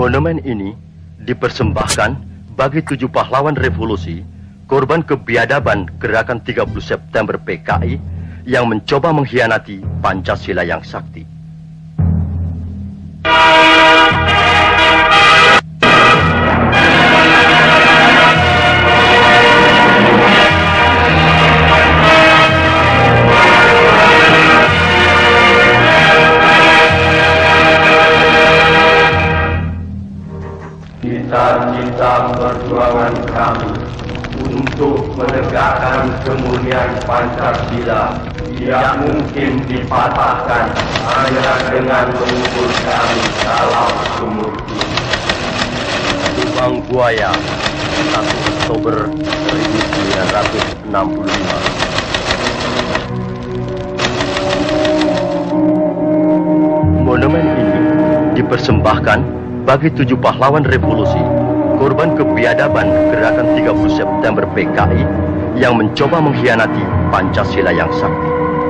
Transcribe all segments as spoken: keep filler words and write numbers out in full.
Monumen ini dipersembahkan bagi tujuh pahlawan revolusi, korban kebiadaban gerakan tiga puluh September P K I yang mencoba mengkhianati Pancasila yang sakti. Cita-cita perjuangan kami untuk menegakkan kemurnian Pancasila tidak mungkin dipatahkan hanya dengan mengubur kami dalam sumur ini. Lubang Buaya, satu Oktober seribu sembilan ratus enam puluh lima. Monumen ini dipersembahkan bagi tujuh pahlawan revolusi, korban kebiadaban gerakan tiga puluh September P K I yang mencoba mengkhianati Pancasila yang sakti.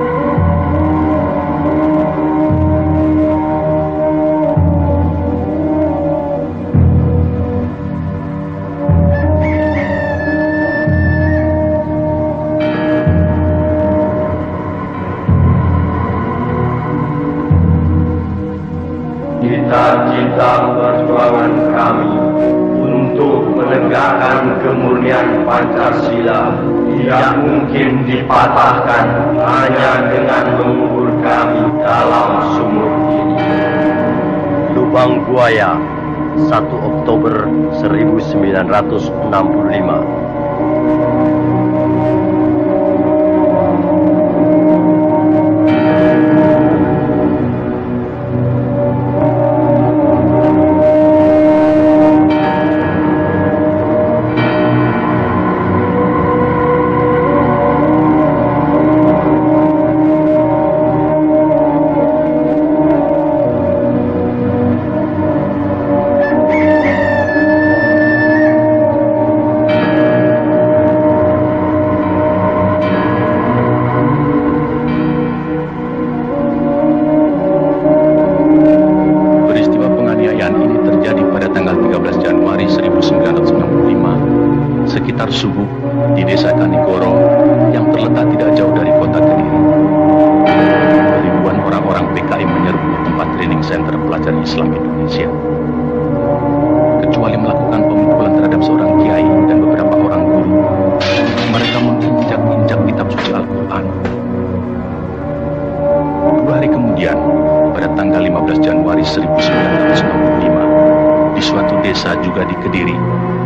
Cita-cita perjuangan kami untuk menegakkan kemurnian Pancasila tidak mungkin dipatahkan hanya dengan mengubur kami dalam sumur ini. Lubang Buaya, satu Oktober seribu sembilan ratus enam puluh lima. Sekitar subuh di desa Kanigoro yang terletak tidak jauh dari kota Kediri. Ribuan orang-orang P K I menyerbu tempat training center pelajar Islam Indonesia. Kecuali melakukan pemukulan terhadap seorang kiai dan beberapa orang guru, mereka menginjak-injak kitab suci Al-Quran. Dua hari kemudian, pada tanggal lima belas Januari seribu sembilan ratus enam puluh lima, di suatu desa juga di Kediri,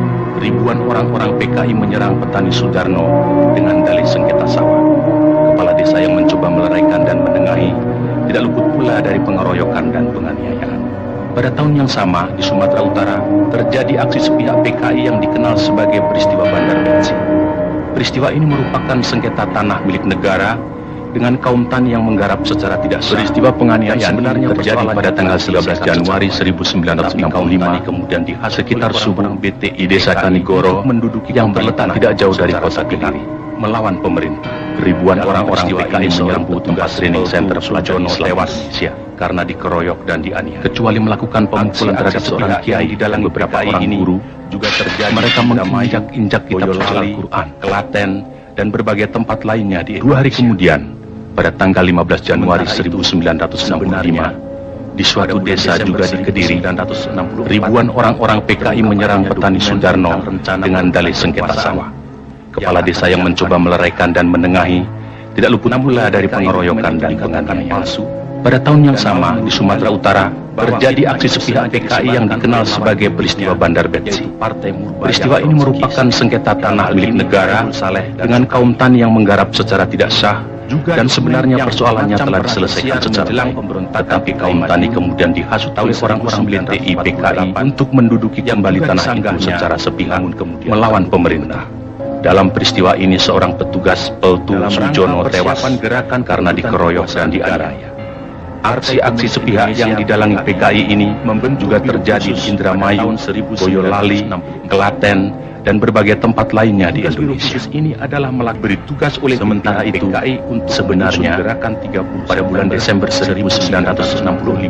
ribuan orang-orang P K I menyerang petani Sudarno dengan dalih sengketa sawah. Kepala desa yang mencoba meleraikan dan menengahi tidak luput pula dari pengeroyokan dan penganiayaan. Pada tahun yang sama, di Sumatera Utara, terjadi aksi sepihak P K I yang dikenal sebagai peristiwa Bandar Betsi. Peristiwa ini merupakan sengketa tanah milik negara dengan kaum tani yang menggarap secara tidak sah. Peristiwa penganiayaan sebenarnya terjadi pada tanggal tiga belas Januari seribu sembilan ratus enam puluh lima, kemudian di sekitar subuh B T I desa Kanigoro menduduki yang terletak tidak jauh dari kota Kediri melawan pemerintah. Ribuan orang-orang P K I menyerbu tempat training center pelajar Islam Indonesia karena dikeroyok dan dianiaya. Kecuali melakukan pemukulan terhadap seorang kiai di dalam beberapa orang guru, juga terjadi mereka menginjak-injak kitab suci Al-Quran, Klaten, dan berbagai tempat lainnya di dua hari kemudian. Pada tanggal lima belas Januari seribu sembilan ratus enam puluh lima, di suatu desa juga di Kediri, ribuan orang-orang P K I menyerang petani Sudarno dengan dalih sengketa sawah. Kepala desa yang mencoba meleraikan dan menengahi tidak luput pula dari pengeroyokan dan penganiayaan palsu. Pada tahun yang sama, di Sumatera Utara, terjadi aksi sepihak P K I yang dikenal sebagai peristiwa Bandar Betsi. Peristiwa ini merupakan sengketa tanah milik negara dengan kaum tani yang menggarap secara tidak sah, dan sebenarnya persoalannya telah diselesaikan secara baik. Tetapi kaum tani kemudian dihasut oleh orang-orang B T I P K I untuk menduduki kembali tanah itu secara sepihak melawan pemerintah. Dalam peristiwa ini seorang petugas Peltu Sujono tewas karena dikeroyok dan dianiaya. Aksi-aksi sepihak yang didalangi P K I ini juga terjadi di Indramayu, Boyolali, Klaten, dan berbagai tempat lainnya di Indonesia. Ini adalah melakberi tugas oleh sementara itu P K I untuk sebenarnya pada bulan Desember seribu sembilan ratus enam puluh empat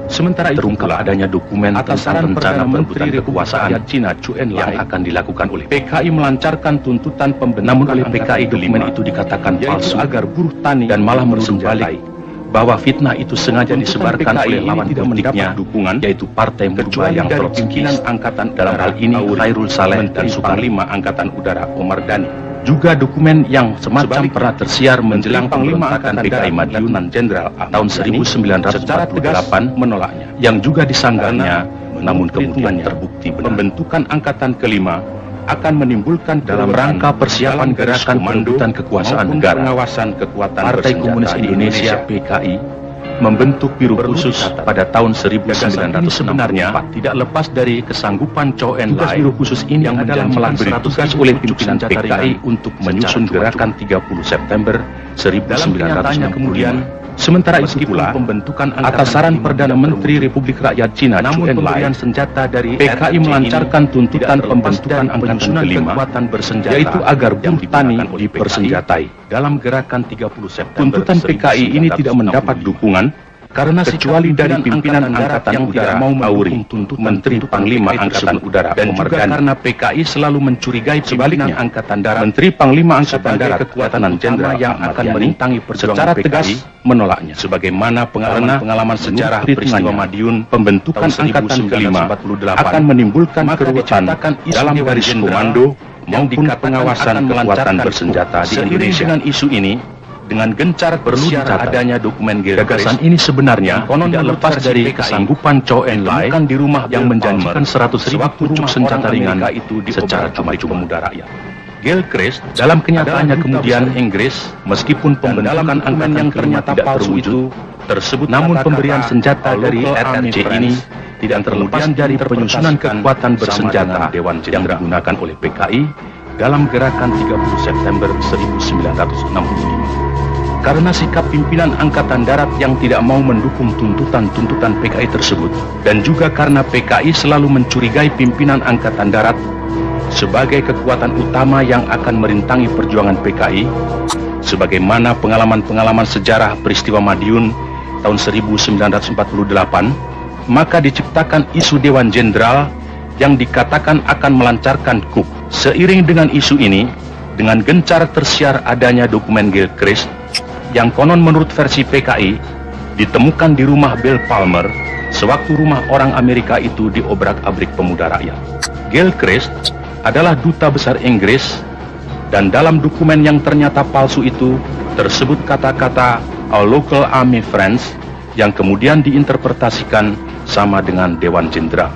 Sementara itu terungkap adanya dokumen tentang rencana perebutan kekuasaan Cina Chu Enlai yang akan dilakukan oleh P K I melancarkan tuntutan pembentukan. Namun oleh P K I dokumen itu dikatakan palsu agar buruh tani dan malah menuduh balik bahwa fitnah itu sengaja disebarkan oleh lawan politiknya, dukungan yaitu Partai Murubah yang dari pimpinan angkatan dalam hal ini Khairul Saleh dan Panglima Angkatan Udara Omar Dhani. Juga dokumen yang semacam pernah tersiar menjelang pemberontakan P K I Madiun Jenderal tahun seribu sembilan ratus empat puluh delapan menolaknya, yang juga disanggahnya, namun kemudian terbukti benar. Pembentukan Angkatan Kelima akan menimbulkan dalam rangka persiapan gerakan perebutan kekuasaan negara. Pengawasan kekuatan Partai Komunis Indonesia P K I membentuk biro khusus pada tahun seribu sembilan ratus sebenarnya tidak lepas dari kesanggupan Chow Enlai. Biro khusus ini yang adalah melaksanakan tugas oleh pimpinan P K I untuk menyusun gerakan tiga puluh September seribu sembilan ratus enam puluh lima. Sementara itu pula pembentukan atas saran Perdana Menteri Republik Rakyat Cina Chu Enlai, senjata dari P K I melancarkan tuntutan pembentukan angkatan kelima yaitu agar buruh tani dipersenjatai. Dalam gerakan tiga puluh September tuntutan P K I ini tidak mendapat dukungan karena kecuali dari pimpinan Angkatan Udara mau Auri, Menteri Panglima Angkatan Udara dan juga karena P K I selalu mencurigai sebaliknya Angkatan Darat, Menteri Panglima Angkatan Darat Kekuatan Jenderal yang akan merintangi perjuangan P K I menolaknya. Sebagaimana pengalaman-pengalaman sejarah peristiwa Madiun, pembentukan Angkatan Kelima akan menimbulkan keruwetan dalam garis komando maupun pengawasan kekuatan bersenjata di Indonesia. Dengan isu ini, dengan gencar perlu dicatat adanya dokumen gagasan ini sebenarnya tidak lepas dari kesanggupan Chow Enlai di rumah yang menjanjikan seratus ribu pucuk senjata ringan itu secara cuma-cuma muda rakyat. Gilchrist dalam kenyataannya kemudian Inggris, meskipun pembentukan angkatan yang ternyata palsu itu tersebut, namun pemberian senjata dari R R C ini tidak terlepas dari penyusunan kekuatan bersenjata Dewan yang digunakan oleh P K I dalam gerakan tiga puluh September seribu sembilan ratus enam puluh lima. Karena sikap pimpinan Angkatan Darat yang tidak mau mendukung tuntutan-tuntutan P K I tersebut, dan juga karena P K I selalu mencurigai pimpinan Angkatan Darat sebagai kekuatan utama yang akan merintangi perjuangan P K I, sebagaimana pengalaman-pengalaman sejarah peristiwa Madiun tahun seribu sembilan ratus empat puluh delapan, maka diciptakan isu Dewan Jenderal yang dikatakan akan melancarkan coup. Seiring dengan isu ini, dengan gencar tersiar adanya dokumen Gilchrist yang konon menurut versi P K I ditemukan di rumah Bill Palmer sewaktu rumah orang Amerika itu diobrak-abrik pemuda rakyat. Gilchrist adalah duta besar Inggris, dan dalam dokumen yang ternyata palsu itu tersebut kata-kata "our local army friends" yang kemudian diinterpretasikan sama dengan Dewan Jenderal.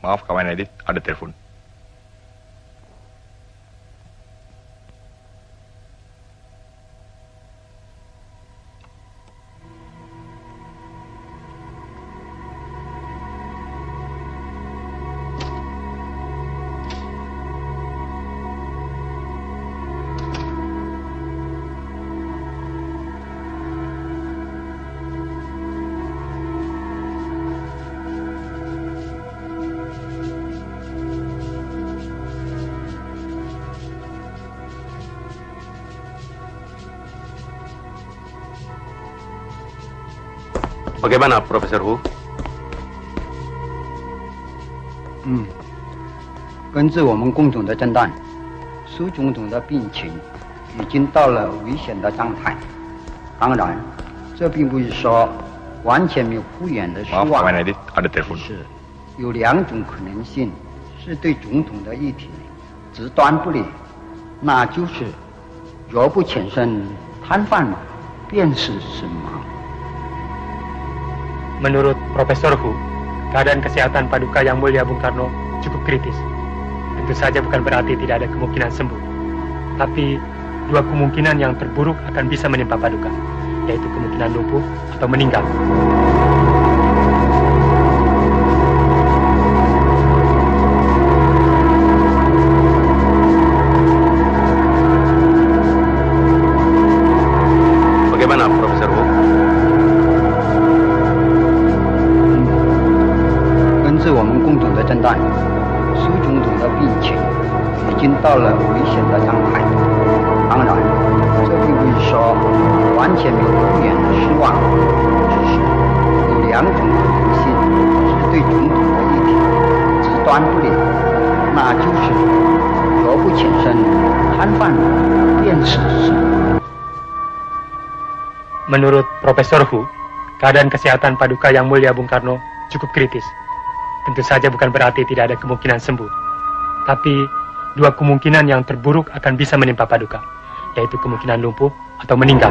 Maaf, kawan Edit, ada telepon. Bagaimana, Profesor Hu? 嗯，根据我们共同的诊断，苏总统的病情已经到了危险的状态。当然，这并不是说完全没有复原的希 Maaf, 望。 kawan Edit, ada telepon. 是，有两种可能性是对总统的议题极端不利，那就是若不全身瘫痪了，便是死亡。 Menurut Profesor Hu, keadaan kesehatan Paduka Yang Mulia Bung Karno cukup kritis. Tentu saja bukan berarti tidak ada kemungkinan sembuh. Tapi dua kemungkinan yang terburuk akan bisa menimpa Paduka, yaitu kemungkinan lumpuh atau meninggal. Bagaimana, Profesor Hu? 根据我们共同的诊断，苏总统的病情已经到了危险的状态。当然，这并不是说完全没有复原的希望，只是有两种可能性是对总统的议题极端不利，那就是若不全身瘫痪了，便是死亡。 Menurut Profesor Hu, keadaan kesehatan Paduka Yang Mulia Bung Karno cukup kritis. Tentu saja bukan berarti tidak ada kemungkinan sembuh. Tapi dua kemungkinan yang terburuk akan bisa menimpa Paduka, yaitu kemungkinan lumpuh atau meninggal.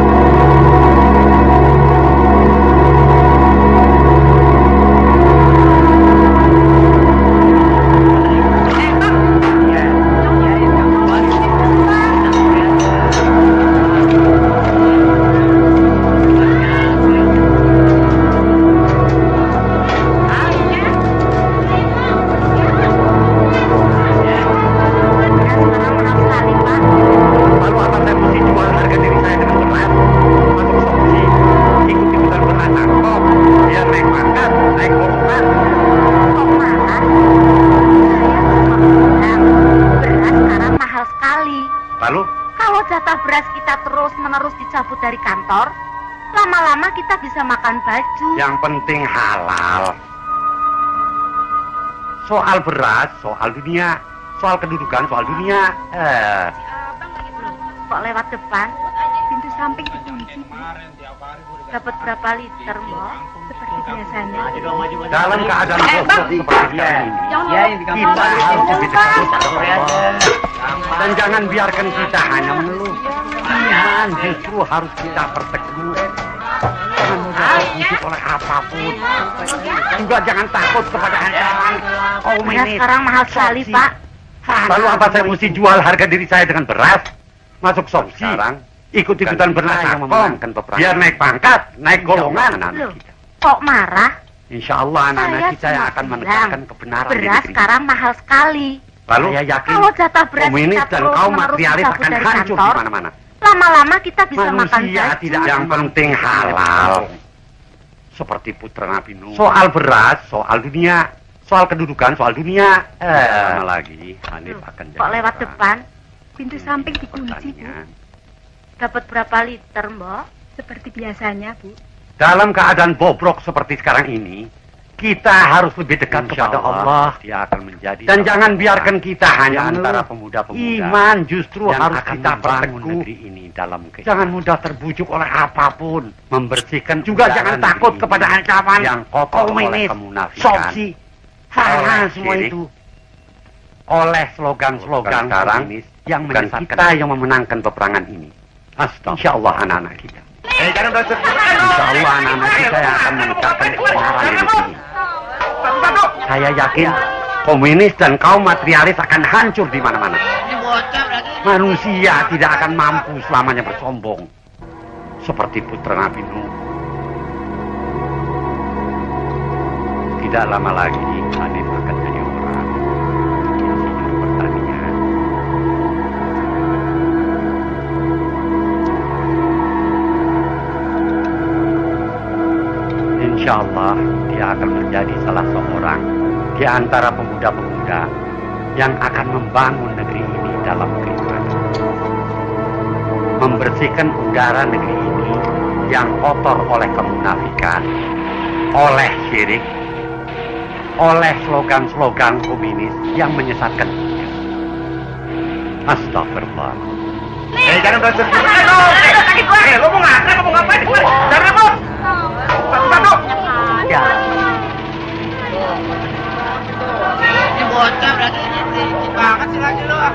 Dicabut dari kantor, lama-lama kita bisa makan baju. Yang penting halal. Soal beras, soal dunia, soal kedudukan, soal dunia. Eh. Kok lewat depan? Pintu samping dikunci. Dapat berapa liter, Mbok? Seperti biasanya. Dalam keadaan eh, seperti ini, kita harus lebih dekat kepada Allah. Dan jangan biarkan kita hanya mengeluh. Iman justru harus kita perteguh. Jangan mudah terbujuk oleh apapun. Juga jangan takut kepada ancaman. Oh, beras sekarang mahal sekali, Pak. Lalu apa saya mesti jual harga diri saya dengan beras? Masuk somsi. Sekarang ikut-ikutan beras yang memenangkan peperangan. Biar naik pangkat, naik golongan. Loh, kok marah? Insya Allah anak-anak kita yang akan menegakkan kebenaran. Beras sekarang mahal sekali. Lalu saya yakin kalau jatah beras komunis kita dan terus kaum menerus materialis akan dari hancur kantor, di mana-mana. Lama-lama kita bisa makan Manusia baju. tidak yang penting halal. Seperti putra Nabi Nuh. Soal beras, soal dunia, soal kedudukan, soal dunia. Eh, lama lagi Hanif akan jadi. Kok lewat orang. depan? Pintu samping dikunci, Bu. Dapat berapa liter, Mbok? Seperti biasanya, Bu. Dalam keadaan bobrok seperti sekarang ini, kita harus lebih dekat Insya kepada Allah, Allah. Dia akan menjadi Dan jangan biarkan kita hanya antara mengeluh. pemuda-pemuda Iman justru yang harus akan kita membangun perteguh. negeri ini dalam kehidupan. Jangan mudah terbujuk oleh apapun. Membersihkan Juga udara jangan negeri takut ini kepada ancaman yang kotor oleh komunis, kemunafikan, soksi, hal oleh semua syirik, itu. Oleh slogan-slogan sekarang komunis yang bukan menyesatkan kita yang memenangkan peperangan ini. Insya Allah anak-anak kita. Eh, jangan berasa- Insya Allah anak-anak kita yang akan menegakkan kebenaran di negeri ini. Saya yakin komunis dan kaum materialis akan hancur di mana-mana. Manusia tidak akan mampu selamanya bersombong seperti putra Nabi Nuh. Tidak lama lagi Hanif akan jadi orang insinyur pertanian. Insya Allah dia akan menjadi salah seorang di antara pemuda-pemuda yang akan membangun negeri ini dalam keimanan, membersihkan udara negeri ini yang kotor oleh kemunafikan, oleh syirik, oleh slogan-slogan komunis yang menyesatkan dunia. Astagfirullah. Eh, jangan bersentuh. Eh, sakit gua. Eh, lo mau ngapain? Lo mau ngapain? Jangan ribut. Satu-satu. Ya. Ini bocah berarti ini banget sih lagi lo.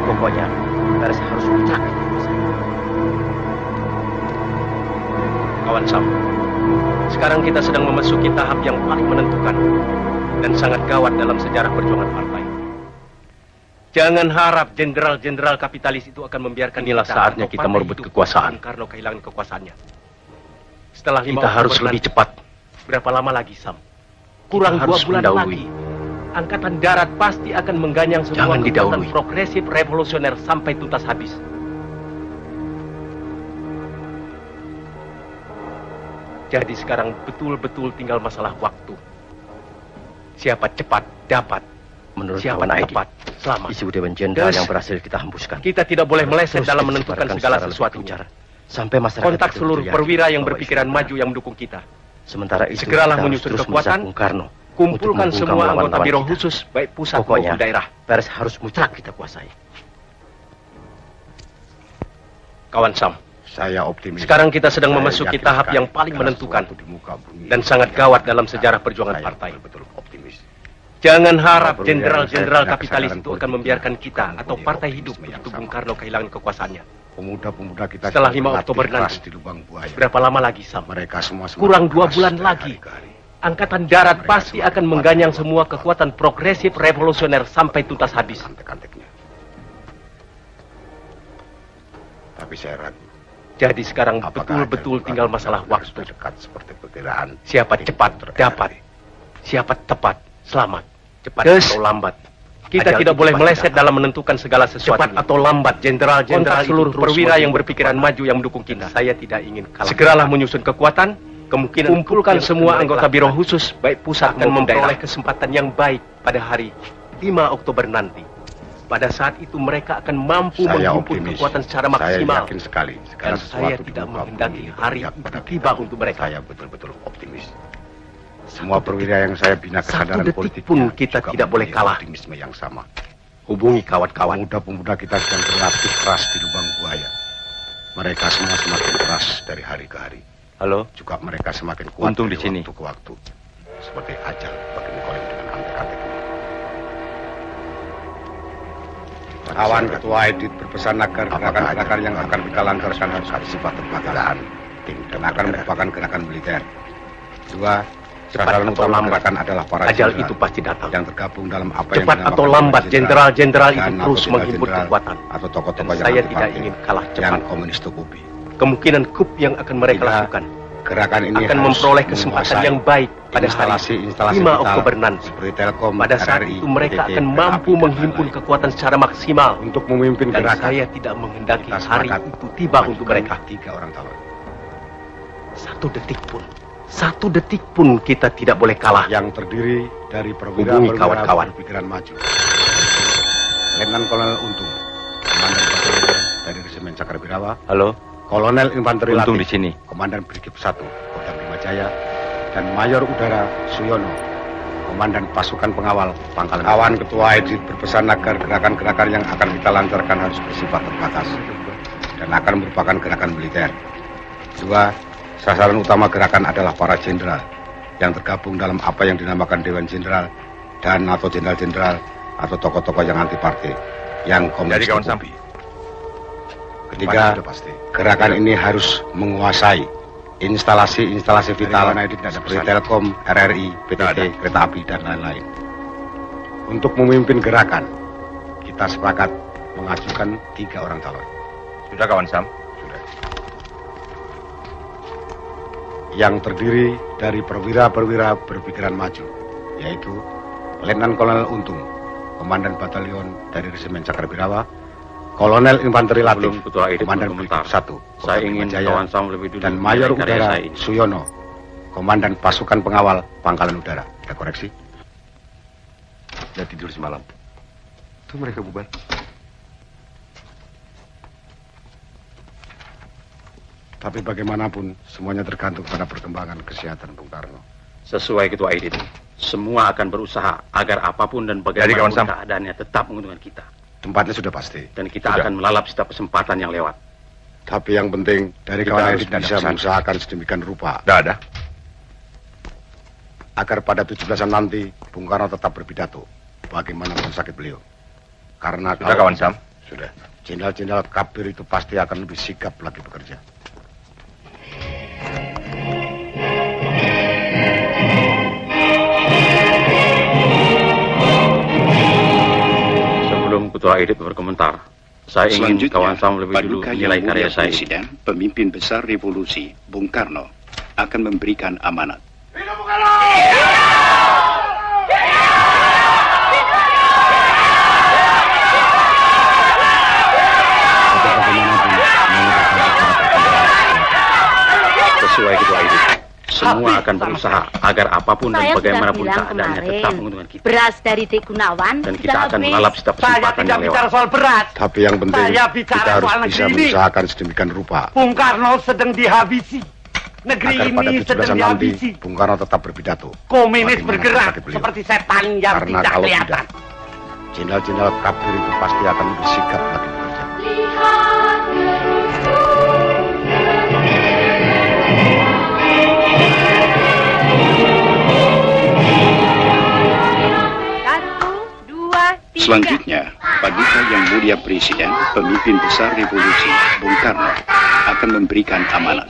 Pokoknya, pers harus mutlak. Kawan Sam, sekarang kita sedang memasuki tahap yang paling menentukan dan sangat gawat dalam sejarah perjuangan partai. Jangan harap jenderal-jenderal kapitalis itu akan membiarkan inilah kita saatnya kita merebut kekuasaan. Karena kehilangan kekuasaannya. Setelah lima kita harus Oktober lebih nanti, cepat. Berapa lama lagi, Sam? Kurang dua bulan lagi. Angkatan darat pasti akan mengganyang semua Jangan kekuatan didahului. progresif revolusioner sampai tuntas habis. Jadi sekarang betul-betul tinggal masalah waktu. Siapa cepat dapat. Menurut Siapa kawan Aidi, tepat selamat. isu Dewan Jenderal Terus, yang berhasil kita hembuskan. Kita tidak boleh meleset Terus dalam menentukan disebarkan segala secara sesuatu. lebih gencar, sampai masyarakat Kontak betul-betul seluruh yakin perwira yang bahwa berpikiran isu maju yang mendukung kita. Sementara itu, Segeralah kita harus menyusun terus kekuatan, mendesak Bung Karno kumpulkan untuk semua membungkam anggota lawan-lawan biro kita. khusus, baik pusat Pokoknya, maupun daerah. pers harus mutlak kita kuasai. Kawan Sam, Saya optimis. sekarang kita sedang Saya memasuki yakin tahap sekali yang paling segala menentukan sesuatu di muka bumi dan ini sangat yang gawat akan dalam kita- sejarah perjuangan saya partai. betul-betul optimis. Jangan harap Semua jenderal-jenderal perwira yang kapitalis saya itu sadar akan membiarkan politiknya kita bukan atau punya partai optimisme hidup yang begitu sama. Bung Karno kehilangan kekuasaannya. Pemuda-pemuda kita Setelah sedang lima berlatih Oktober keras nanti. di lubang buaya. Berapa lama lagi, Sam? Mereka semua semakin Kurang dua keras bulan dari lagi. hari ke hari. Angkatan darat Mereka pasti semua akan kuat mengganyang dalam semua kuat. kekuatan progresif revolusioner sampai tuntas habis. Antek-anteknya. Tapi saya ragu. Jadi sekarang Apakah betul-betul ada tinggal kekuatan masalah yang waktu. terdekat seperti perkiraan? Siapa tim cepat terkait? dapat, siapa tepat selamat. Cepat Yes. atau lambat. Kita Ajal tidak itu boleh pasti meleset datang. dalam menentukan segala sesuatu. Cepat atau lambat, jenderal-jenderal seluruh perwira yang berpikiran maju yang mendukung kita. Saya tidak ingin kalah. Segeralah menyusun kekuatan. Kemungkinan kumpulkan semua anggota biro khusus, baik pusat akan memperoleh kesempatan yang baik pada hari lima Oktober nanti. Pada saat itu mereka akan mampu Saya menghimpun optimis. kekuatan secara Saya maksimal. yakin sekali. Dan Segala saya sesuatu di tidak muka menghendaki bumi hari berpihak itu pada tiba kita. untuk mereka. Saya betul-betul optimis. Semua perwira yang saya bina Satu kesadaran detik politiknya pun kita juga tidak boleh mempunyai kalah. optimisme yang sama. Hubungi kawan-kawan. Pemuda-pemuda kita sedang berlatih keras di lubang buaya. Mereka semua semakin keras dari hari ke hari. Halo, Juga mereka semakin kuat Untung dari di sini. waktu ke waktu. Seperti ajal bagi Nikolem dengan antek-anteknya. Kawan Ketua Edit berpesan agar gerakan-gerakan yang akan kita lancarkan harus bersifat terbatas dan akan merupakan gerakan militer. Dua, Cepat sasaran atau utama lambat, gerakan adalah para ajal jenderal itu pasti datang. yang tergabung dalam apa yang Cepat dinamakan atau lambat, dewan jenderal-jenderal itu dan terus atau menghimpun jenderal kekuatan. atau Dan tokoh-tokoh yang saya anti tidak partai ingin kalah yang cepat. komunis tukupi. Kemungkinan kup yang akan mereka Tiga, lakukan Gerakan ini akan harus memperoleh kesempatan menguasai yang baik pada hari instalasi-instalasi lima vital Oktober nanti. seperti Telkom, Pada saat R R I, itu mereka P T T, akan kereta mampu api, dan menghimpun lain-lain. kekuatan secara maksimal. Untuk memimpin Dan gerakan, saya tidak menghendaki kita hari sepakat itu tiba untuk mengajukan mereka. tiga orang calon Satu detik pun, satu detik pun kita tidak boleh kalah. yang terdiri dari Hubungi perwira-perwira kawan-kawan. berpikiran maju. Letnan Kolonel Untung, Komandan Batalion dari Resimen Cakrabirawa, halo, Kolonel Infanteri Untung Latif, di sini. Komandan Brigif satu, Kodam Lima Jaya, dan Mayor Udara Suyono, Komandan Pasukan Pengawal Pangkalan. Kawan Ketua Edit berpesan agar gerakan-gerakan yang akan kita lancarkan harus bersifat terbatas dan akan merupakan gerakan militer. Dua, sasaran utama gerakan adalah para jenderal yang tergabung dalam apa yang dinamakan Dewan Jenderal dan atau jenderal-jenderal atau tokoh-tokoh yang anti partai yang komunis Jadi, kawan tukupi. Ketiga, gerakan ini harus menguasai instalasi-instalasi vital seperti Telkom, R R I, P T T, kereta api, dan lain-lain. Untuk memimpin gerakan, kita sepakat mengajukan tiga orang calon. Sudah kawan Sam? Sudah. Yang terdiri dari perwira-perwira berpikiran maju, yaitu Letnan Kolonel Untung, Komandan Batalion dari Resimen Cakrabirawa, Kolonel Infanteri Latif, Sebelum Ketua Edit Komandan berkomentar, Brigif satu, saya Kodam ingin Lima Jaya, kawan Sam lebih dulu dan Mayor menilai karya Udara saya ini. Suyono, Komandan Pasukan Pengawal Pangkalan Udara. Ada koreksi? Sudah tidur semalam. Itu mereka bubar. Tapi bagaimanapun, semuanya tergantung pada perkembangan kesehatan Bung Karno. Sesuai Ketua Edit, semua akan berusaha agar apapun dan Jadi, kawan bagaimanapun Sam. keadaannya tetap menguntungkan kita. Tempatnya sudah pasti. Dan kita Sudah. akan melalap setiap kesempatan yang lewat. Tapi yang penting, dari Kita kawan harus Edit bisa bijaksana. mengusahakan sedemikian rupa Tidak ada. agar pada tujuh belasan nanti Bung Karno tetap berpidato bagaimana sakit beliau. Karena Sudah kalau- kawan Sam. Sudah. Jenderal-jenderal kabir itu pasti akan lebih sigap lagi bekerja. Sebelum Ketua Edip berkomentar, saya ingin kawan Sam lebih dulu menilai karya saya. Presiden, pemimpin besar revolusi, Bung Karno, akan memberikan amanat. Hidup Bung Karno! Sesuai Ketua Edip, semua akan berusaha agar apapun dan bagaimanapun keadaannya tetap menguntungkan kita. Beras dari T. Gunawan Dan kita akan mengalap setiap kesempatan yang lewat. Bicara soal beras. Tapi yang penting Saya kita bicara harus soal bisa negeri. mengusahakan sedemikian rupa Bung Karno sedang dihabisi. Negeri agar pada ini tujuh sedang belasan nanti dihabisi. Bung Karno tetap berpidato. Komunis bagaimana bergerak sebagai beliau. seperti setan yang Karena tidak kalau kelihatan. tidak, jenderal-jenderal kabir itu pasti akan lebih sigap lagi bekerja. Selanjutnya, Paduka Yang Mulia Presiden, pemimpin besar revolusi, Bung Karno, akan memberikan amanat.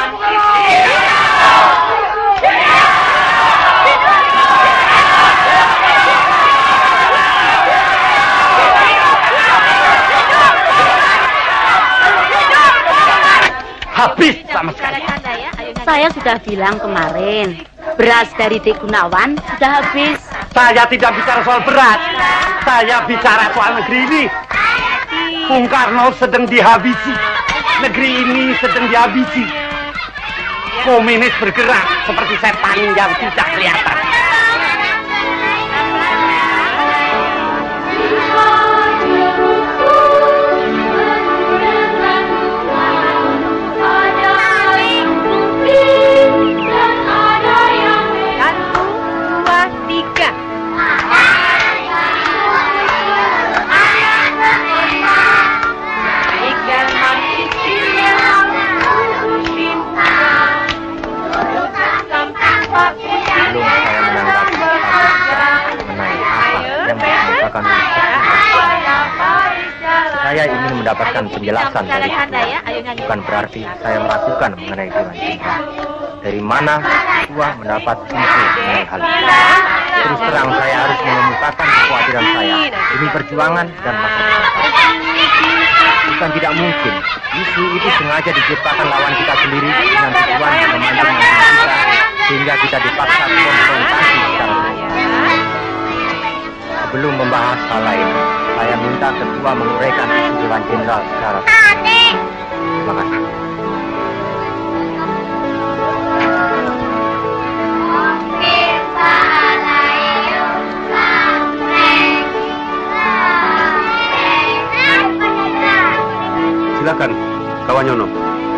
Habis sama sekali. Saya sudah bilang kemarin, beras dari T. Gunawan sudah habis. Saya tidak bicara soal beras. Saya bicara soal negeri ini. Bung Karno sedang dihabisi. Negeri ini sedang dihabisi. Komunis bergerak seperti setan yang tidak kelihatan. Saya ingin mendapatkan penjelasan dari ketua. Bukan berarti saya meragukan mengenai Dewan Jenderal. Dari mana ketua mendapat info mengenai hal itu? Terus terang saya harus mengemukakan kekhawatiran saya demi perjuangan dan masa depan. Bukan tidak mungkin isu itu sengaja diciptakan lawan kita sendiri dengan tujuan memancing-mancing kita sehingga kita dipaksa konfrontasi secara terbuka. Sebelum membahas hal lain, saya minta ketua menguraikan isu Dewan Jenderal secara terbuka. Terima kasih. Silakan, kawan Yono.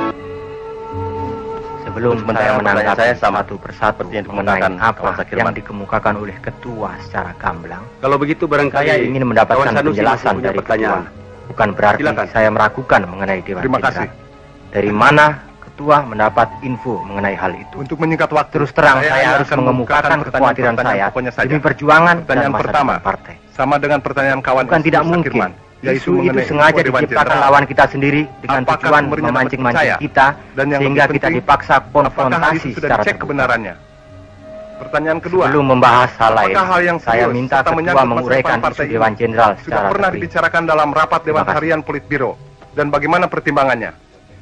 Sebelum saya menanggapi saya sama satu persatu seperti yang mengenai dikemukakan apa kawan Sakirman. yang dikemukakan oleh ketua secara gamblang, Kalau begitu barangkali saya ingin mendapatkan kawan Sanusi penjelasan masih punya dari pertanyaan. ketua. Bukan berarti Silakan. saya meragukan mengenai Dewan Terima Jenderal. kasih. Dari mana ketua mendapat info mengenai hal itu? Untuk menyingkat waktu, Terus terang saya, hanya harus akan mengemukakan kekhawatiran pertanyaan saya pokoknya saja. demi perjuangan Pertanyaan dan masa pertama, depan partai. sama dengan pertanyaan kawan Bukan tidak Insinyur mungkin Sakirman, yaitu isu itu mengenai sengaja info Dewan diciptakan Jenderal. lawan kita sendiri dengan Apakah tujuan sumbernya dapat memancing-mancing dipercaya? kita Dan yang sehingga lebih kita penting, dipaksa Apakah hal konfrontasi itu sudah secara dicek terbuka. kebenarannya? Pertanyaan kedua, Sebelum membahas hal lain, apakah hal yang saya serius minta serta ketua menyangkut masa menguraikan depan partai isu Dewan ini Jenderal sudah secara pernah terperinci. dibicarakan dalam rapat Dewan Terima kasih. Harian Politbiro dan bagaimana pertimbangannya?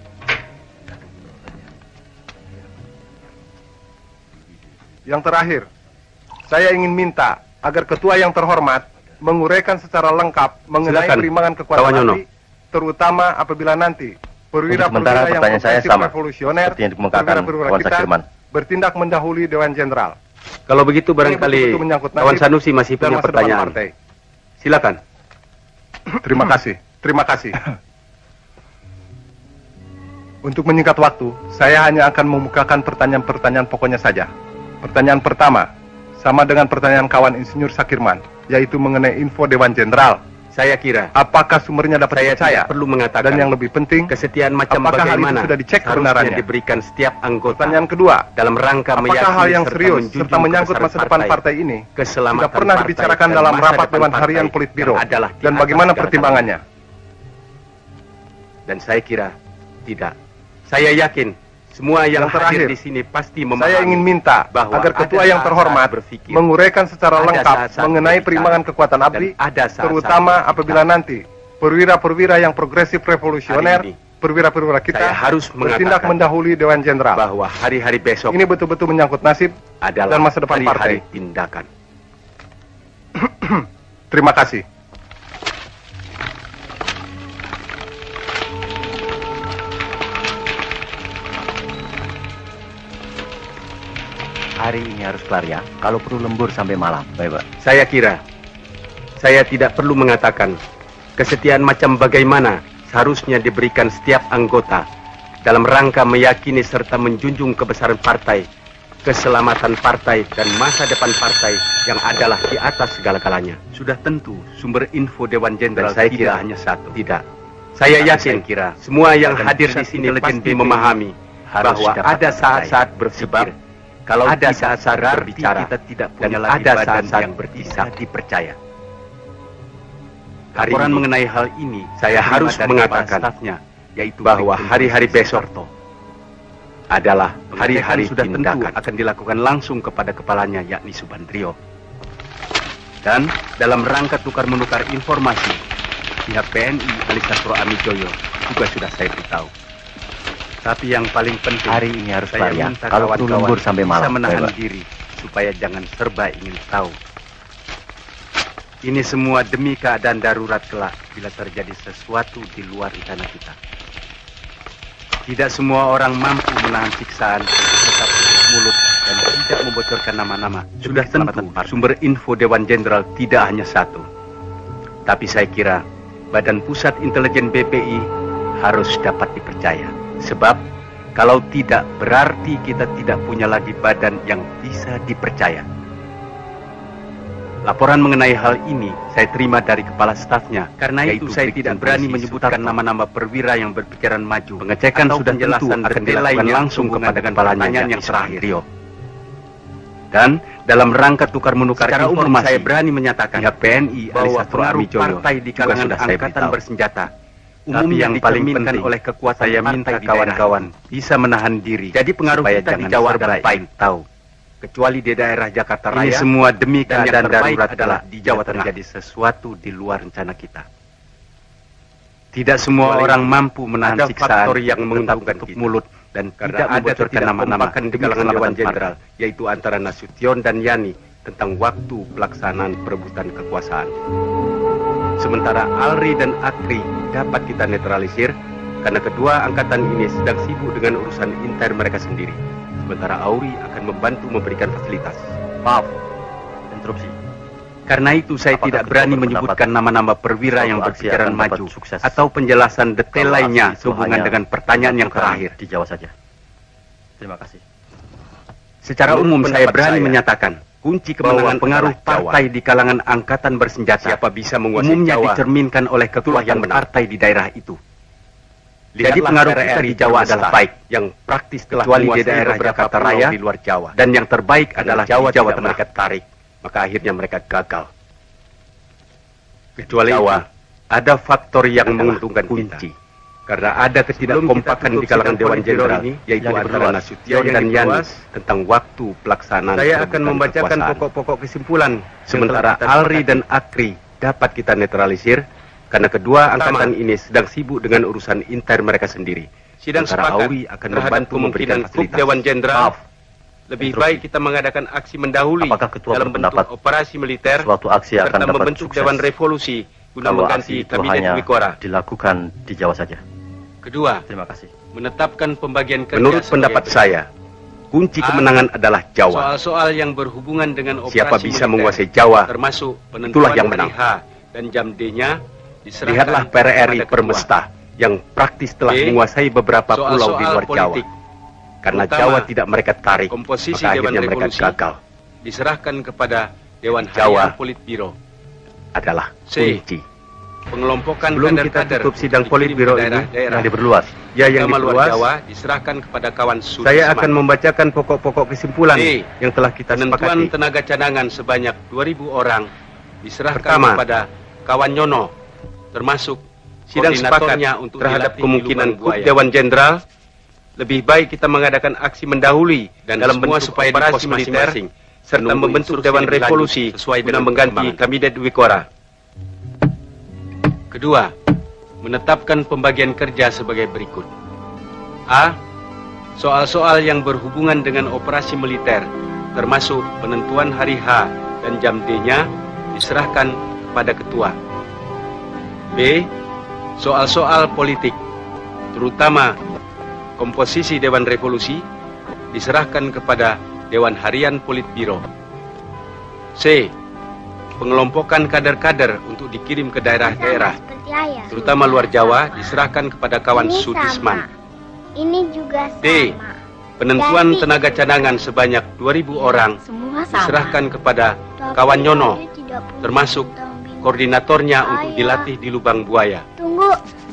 Yang terakhir, saya ingin minta agar ketua yang terhormat menguraikan secara lengkap mengenai Silakan, perimbangan kawan kekuatan Yono. api, terutama apabila nanti Untuk sementara perwira-perwira yang pertanyaan saya berprinsip sama revolusioner, seperti yang dikemukakan perwira-perwira kawan kita, Sakirman. bertindak mendahului Dewan Jenderal. Kalau begitu Ini barangkali betul-betul menyangkut kawan nasib Sanusi masih dan punya masa depan pertanyaan. partai. Silakan. Terima kasih, terima kasih. Untuk menyingkat waktu, saya hanya akan memukakan pertanyaan-pertanyaan pokoknya saja. Pertanyaan pertama, sama dengan pertanyaan kawan Insinyur Sakirman, yaitu mengenai info Dewan Jenderal. Saya kira Apakah sumbernya dapat saya dipercaya? tidak perlu mengatakan Dan yang lebih penting, kesetiaan macam apakah hal itu bagaimana sudah dicek seharusnya kebenarannya? diberikan setiap anggota Pertanyaan kedua, dalam rangka apakah meyakini hal yang serta serius menjunjung serta menyangkut kebesaran masa depan partai ini keselamatan sudah pernah partai dibicarakan dan dalam masa rapat depan Dewan partai Harian Politbiro yang adalah di dan atas bagaimana segala pertimbangannya? Dan saya kira tidak. Saya yakin semua yang, Yang terakhir, hadir di sini pasti memahami. Saya ingin minta bahwa agar ketua ada yang terhormat berpikir, menguraikan secara ada lengkap saat-saat mengenai berbicara, perimbangan kekuatan A B R I, dan ada saat-saat terutama berbicara. apabila nanti perwira-perwira yang progresif revolusioner, Hari ini, perwira-perwira kita saya harus bertindak mengatakan mendahului Dewan Jenderal. bahwa hari-hari besok Ini betul-betul menyangkut nasib adalah dan masa depan hari-hari partai. tindakan. Terima kasih. Hari ini harus kelar ya. Kalau perlu lembur sampai malam. Baik, Pak. Saya kira saya tidak perlu mengatakan kesetiaan macam bagaimana seharusnya diberikan setiap anggota dalam rangka meyakini serta menjunjung kebesaran partai, keselamatan partai, dan masa depan partai yang adalah di atas segala-galanya. Sudah tentu sumber info Dewan Jenderal saya kira hanya satu. Tidak. Saya yakin kira semua yang hadir di sini pasti memahami bahwa ada saat-saat berpikir, kalau ada saat-saat berbicara, kita tidak punya lagi ada saat-saat yang bisa dipercaya. Laporan mengenai hal ini, saya harus mengatakan yaitu bahwa hari-hari besok adalah hari-hari sudah tindakan akan dilakukan langsung kepada kepalanya, yakni Subandrio. Dan dalam rangka tukar menukar informasi, pihak P N I Alisastro Amijoyo juga sudah saya beritahu. Tapi yang paling penting, hari ini harus saya kelar ya. minta Kalau perlu kawan-kawan lembur sampai malam. bisa menahan Baik, Pak. diri supaya jangan serba ingin tahu. Ini semua demi keadaan darurat kelak bila terjadi sesuatu di luar rencana kita. Tidak semua orang mampu menahan siksaan, tetap tutup mulut dan tidak membocorkan nama-nama. Sudah tentu sumber info Dewan Jenderal tidak hanya satu. Tapi saya kira Badan Pusat Intelijen B P I harus dapat dipercaya. Sebab kalau tidak berarti kita tidak punya lagi badan yang bisa dipercaya. Laporan mengenai hal ini saya terima dari kepala stafnya. Karena itu saya tidak berani menyebutkan nama-nama perwira yang berpikiran maju. Pengecekan sudah tentu akan dilakukan langsung kepada kepalanya yang terakhir. Rio. Dan dalam rangka tukar menukar secara umum saya berani menyatakan pihak P N I bahwa pengaruh partai di kalangan angkatan bersenjata umum yang paling penting oleh kekuatan saya minta kawan-kawan bisa menahan diri. Jadi pengaruh kita di Jawa dan baik tahu. Kecuali di daerah Jakarta Raya, ini semua demi keadaan darurat adalah di Jawa Tengah terjadi sesuatu di luar rencana kita. Tidak semua orang mampu menahan siksaan yang menguntungkan tutup mulut dan tidak membocorkan nama-nama di kalangan Dewan Jenderal, yaitu antara Nasution dan Yani tentang waktu pelaksanaan perebutan kekuasaan. Sementara Alri dan Akri dapat kita netralisir karena kedua angkatan ini sedang sibuk dengan urusan intern mereka sendiri. Sementara Auri akan membantu memberikan fasilitas. Maaf, interupsi. Karena itu saya Apakah tidak berani ketua menyebutkan nama-nama perwira yang suatu aksi berpikiran akan dapat maju sukses atau penjelasan detail kalau lainnya aksi itu sehubungan hanya dengan pertanyaan yang dilakukan terakhir. di Jawa saja. Terima kasih. Secara Menurut umum saya pendapat berani saya, menyatakan kunci kemenangan pengaruh partai di kalangan angkatan bersenjata siapa bisa menguasai umumnya Jawa, dicerminkan oleh kekuatan partai di daerah itu. Jadi pengaruh kita di Jawa adalah baik, yang praktis telah kecuali di daerah Jakarta Raya di luar Jawa, dan yang terbaik adalah Jawa, Jawa Tengah. Mereka tarik, maka akhirnya mereka gagal. Kecuali Jawa, ada faktor yang menguntungkan kunci. Karena ada ketidakkompakan di kalangan Dewan Jenderal, yaitu antara Nasution dan Yani tentang waktu pelaksanaan. Saya akan membacakan pokok-pokok kesimpulan, sementara Alri dan Akri dapat kita netralisir. Karena kedua angkatan ini sedang sibuk dengan urusan intern mereka sendiri. Sidang sepakat Auri akan membantu memberikan fasilitas. Dewan Jenderal, lebih Interupsi. baik kita mengadakan aksi mendahului Apakah ketua dalam berpendapat bentuk operasi militer suatu aksi akan serta dapat membentuk sukses Dewan Revolusi guna kalau mengganti aksi itu kabinet hanya Wikora. dilakukan di Jawa saja. Kedua, Terima kasih. menetapkan pembagian kerja. Menurut pendapat saya, kunci kemenangan adalah Jawa. Soal-soal yang berhubungan dengan operasi siapa bisa militer, menguasai Jawa, termasuk penentuan yang menang. H dan jam D-nya. Lihatlah P R R I Permesta yang praktis telah B, menguasai beberapa soal pulau di luar politik, Jawa. Karena Jawa tidak mereka tarik, komposisi maka Dewan akhirnya mereka gagal. Diserahkan kepada Dewan Jawa Politbiro adalah C, kunci. Pengelompokan belum kita tutup sidang Politbiro ini yang diperluas. Ya, yang diperluas Jawa diserahkan kepada kawan Sudi. Saya akan membacakan pokok-pokok kesimpulan D, yang telah kita sepakati. Tenaga cadangan sebanyak dua ribu orang diserahkan Pertama, kepada kawan Nyono, termasuk sidang sepakatnya untuk terhadap kemungkinan kup Dewan Jenderal, lebih baik kita mengadakan aksi mendahului dan dalam bentuk supaya operasi militer serta membentuk Dewan Revolusi sesuai dengan mengganti Kabinet Dwi Kora. Kedua, menetapkan pembagian kerja sebagai berikut. A. Soal-soal yang berhubungan dengan operasi militer, termasuk penentuan hari H dan jam D-nya, diserahkan kepada ketua. B. Soal-soal politik, terutama komposisi Dewan Revolusi, diserahkan kepada Dewan Harian Politbiro. C. Pengelompokan kader-kader untuk dikirim ke daerah-daerah, terutama luar Jawa, diserahkan kepada kawan Sudisman. Ini juga sama. D. Penentuan tenaga cadangan sebanyak dua ribu orang diserahkan kepada kawan Nyono, termasuk koordinatornya untuk dilatih di lubang buaya. Tunggu.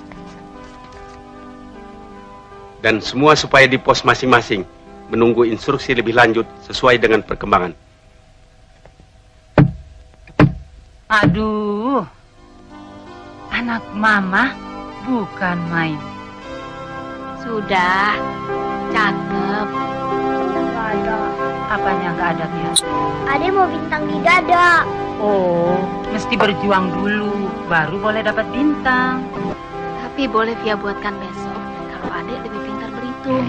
Dan semua supaya di pos masing-masing menunggu instruksi lebih lanjut sesuai dengan perkembangan. Aduh, anak mama bukan main. Sudah, cakep. Gak ada. Apanya nggak ada, Fia? Ade mau bintang di dada. Oh, mesti berjuang dulu, baru boleh dapat bintang. Tapi boleh Via buatkan besok, kalau adek lebih pintar berhitung.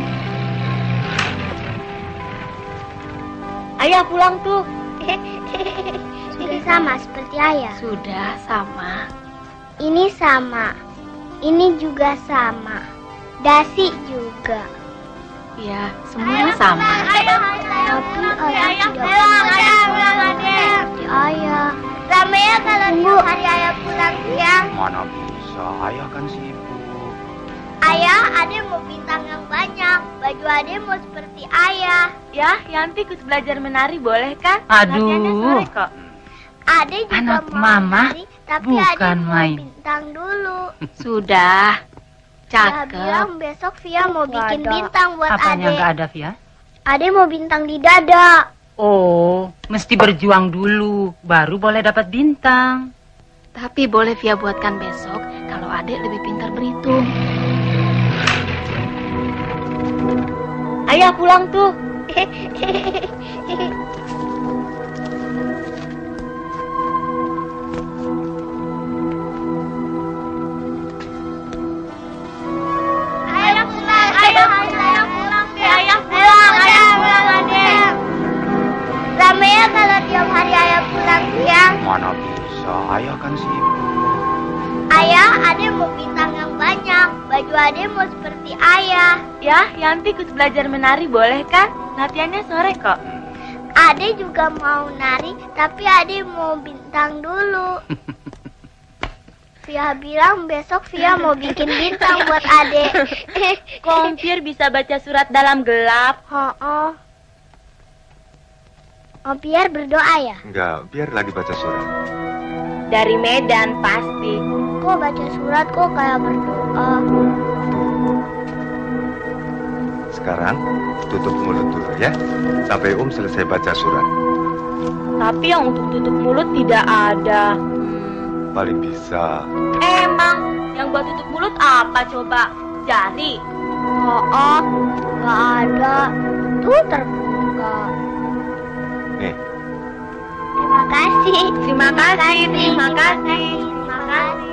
Ayah pulang tuh. Sudah sama seperti ayah. Sudah sama. Ini sama. Ini juga sama. Dasi juga. Ya, semua sama. Tapi ayah tidak pulang seperti ayah. Ramai ya kalau tiap hari ayah pulang siang. Mana bisa, ayah kan sibuk. Ayah, Ade mau bintang yang banyak. Baju Ade mau seperti ayah. Ya, Yanti ikut belajar menari boleh kan? Aduh. Latihannya sore kok. Ade juga anak mau mama menari, tapi bukan Ade mau main. bintang dulu. Sudah. Dia Cakep. bilang besok Via mau bikin bintang buat Apanya Ade. nggak ada, Via? Ade mau bintang di dada. Oh, mesti berjuang dulu, baru boleh dapat bintang. Tapi boleh Via buatkan besok, kalau adek lebih pintar berhitung. Ayah pulang tuh. Mana bisa, ayah kan sibuk. Ayah, Ade mau bintang yang banyak. Baju Ade mau seperti ayah. Ya, Yanti ikut belajar menari boleh kan? Latihannya sore kok. Ade juga mau nari, tapi Ade mau bintang dulu. Via bilang besok Via mau bikin bintang buat Ade. Kompir bisa baca surat dalam gelap. Oh, oh. Oh, biar berdoa ya? Enggak, biar lagi baca surat. Dari Medan pasti. Kok baca surat kok kayak berdoa? Sekarang tutup mulut dulu ya, sampai Om selesai baca surat. Tapi yang untuk tutup mulut tidak ada. Paling bisa. Emang yang buat tutup mulut apa coba? Jari? Oh, oh, nggak ada. Tuh terbuka. Nih. Terima kasih. Terima kasih, terima kasih. Terima kasih.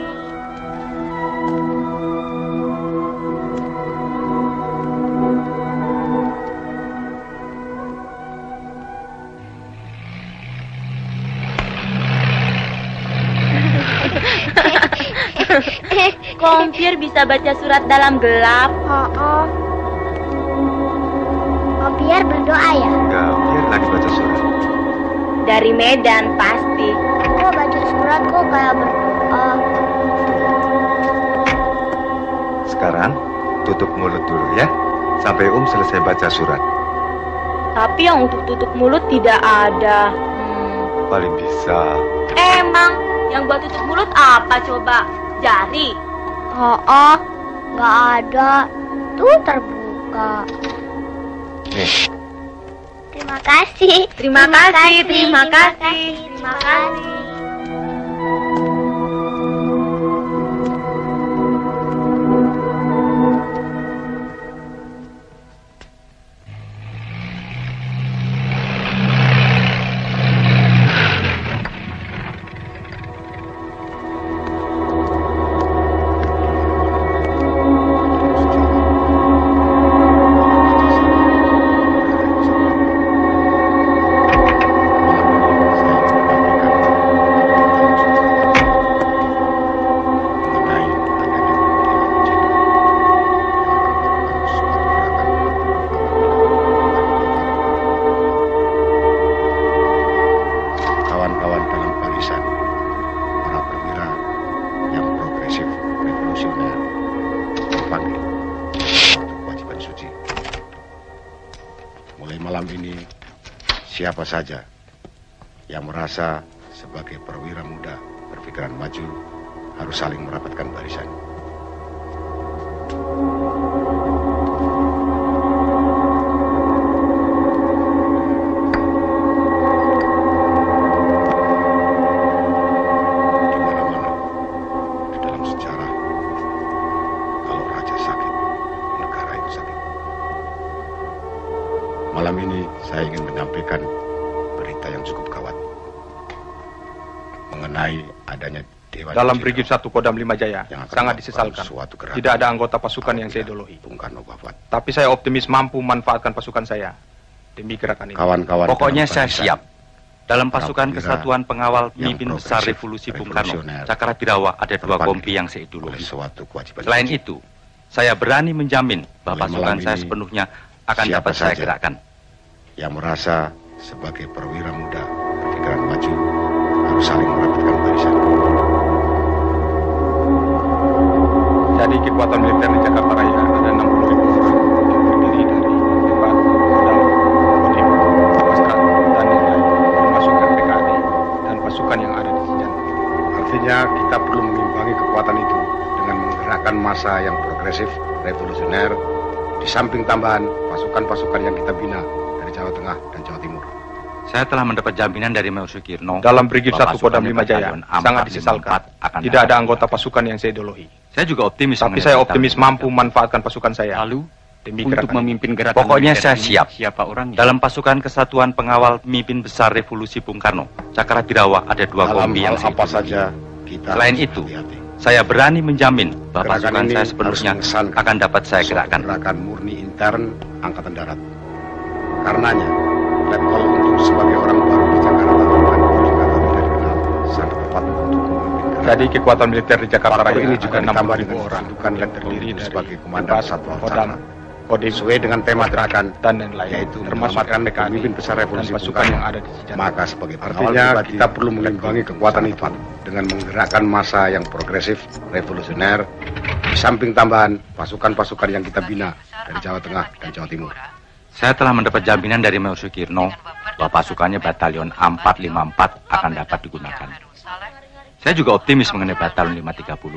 Kompir bisa baca surat dalam gelap. Oh, oh. Oh, biar berdoa ya? Enggak, biar lagi baca surat. Dari Medan pasti. Kok baca surat kok kayak berdoa? Sekarang tutup mulut dulu ya, sampai Om selesai baca surat. Tapi yang untuk tutup mulut tidak ada. Hmm. Paling bisa. Emang yang buat tutup mulut apa coba? Jari? Oh, oh, nggak ada. Tuh terbuka. Nih. Terima kasih. Terima kasih, terima kasih. Terima kasih. revolusioner dipanggil untuk kewajiban suci. Mulai malam ini, siapa saja yang merasa sebagai perwira muda berpikiran maju harus saling merapatkan barisan. Malam ini saya ingin menyampaikan berita yang cukup gawat mengenai adanya Dewan Dalam Brigif satu Kodam lima Jaya, sangat disesalkan. Tidak ada anggota pasukan yang saya idolahi. Bung Karno wafat. Tapi saya optimis mampu memanfaatkan pasukan saya demi gerakan ini. Kawan-kawan, pokoknya saya siap. Dalam pasukan Kesatuan Pengawal Pemimpin Besar Revolusi Bung Karno, Cakrawirawa ada dua kompi yang saya idolahi. Selain itu, saya berani menjamin bahwa pasukan saya sepenuhnya akan siapa dapat saya saja gerakkan. Yang merasa sebagai perwira muda berpikiran maju harus saling merapatkan barisan. Jadi kekuatan militer di Jakarta Raya ada enam puluh ribu orang yang terdiri dari Dewan, Kodam, Kodim, Kostrat, dan yang lain, termasuk R P K A D dan pasukan yang ada di Sijantan. Artinya kita perlu mengimbangi kekuatan itu dengan menggerakkan massa yang progresif, revolusioner, di samping tambahan pasukan-pasukan yang kita bina dari Jawa Tengah dan Jawa Timur. Saya telah mendapat jaminan dari Mayor Sukirno. Dalam Brigif satu Kodam lima Jaya, sangat disesalkan. Tidak ada anggota pasukan yang saya idolahi. Saya juga optimis. Tapi saya optimis mampu memanfaatkan pasukan saya. Lalu, demi untuk gerakan memimpin gerakan pokoknya saya siap. Siapa orangnya? Dalam pasukan Kesatuan Pengawal Pemimpin Besar Revolusi Bung Karno, Cakrawirawa ada dua Dalam kompi yang hal apa saja kita Selain harus itu, hati-hati. saya berani menjamin bahwa Gerakan pasukan ini saya sepenuhnya harus mengesankan akan dapat saya suatu gerakkan. Gerakan murni intern Angkatan Darat. Karenanya, Letkol Untung sebagai orang baru di Jakarta bukan juga tidak dikenal sangat tepat untuk memimpin gerakan. Jadi kekuatan militer di Jakarta Raya ini juga ada enam ditambah puluh ribu dengan orang kedudukan yang terdiri dari sebagai komandan Satuan Kodam, Cakra. Kodim, Sesuai dengan tema gerakan dan yang lain, yaitu termasuk menyelamatkan R P K A D pemimpin besar revolusi dan pasukan yang ada di Sijantan. Maka sebagai pengawal Artinya pribadi, kita perlu mengimbangi kekuatan itu dengan menggerakkan massa yang progresif, revolusioner, di samping tambahan pasukan-pasukan yang kita bina dari Jawa Tengah dan Jawa Timur. Saya telah mendapat jaminan dari Mayor Sukirno bahwa pasukannya Batalion empat lima empat akan dapat digunakan. Saya juga optimis mengenai Batalion lima tiga puluh.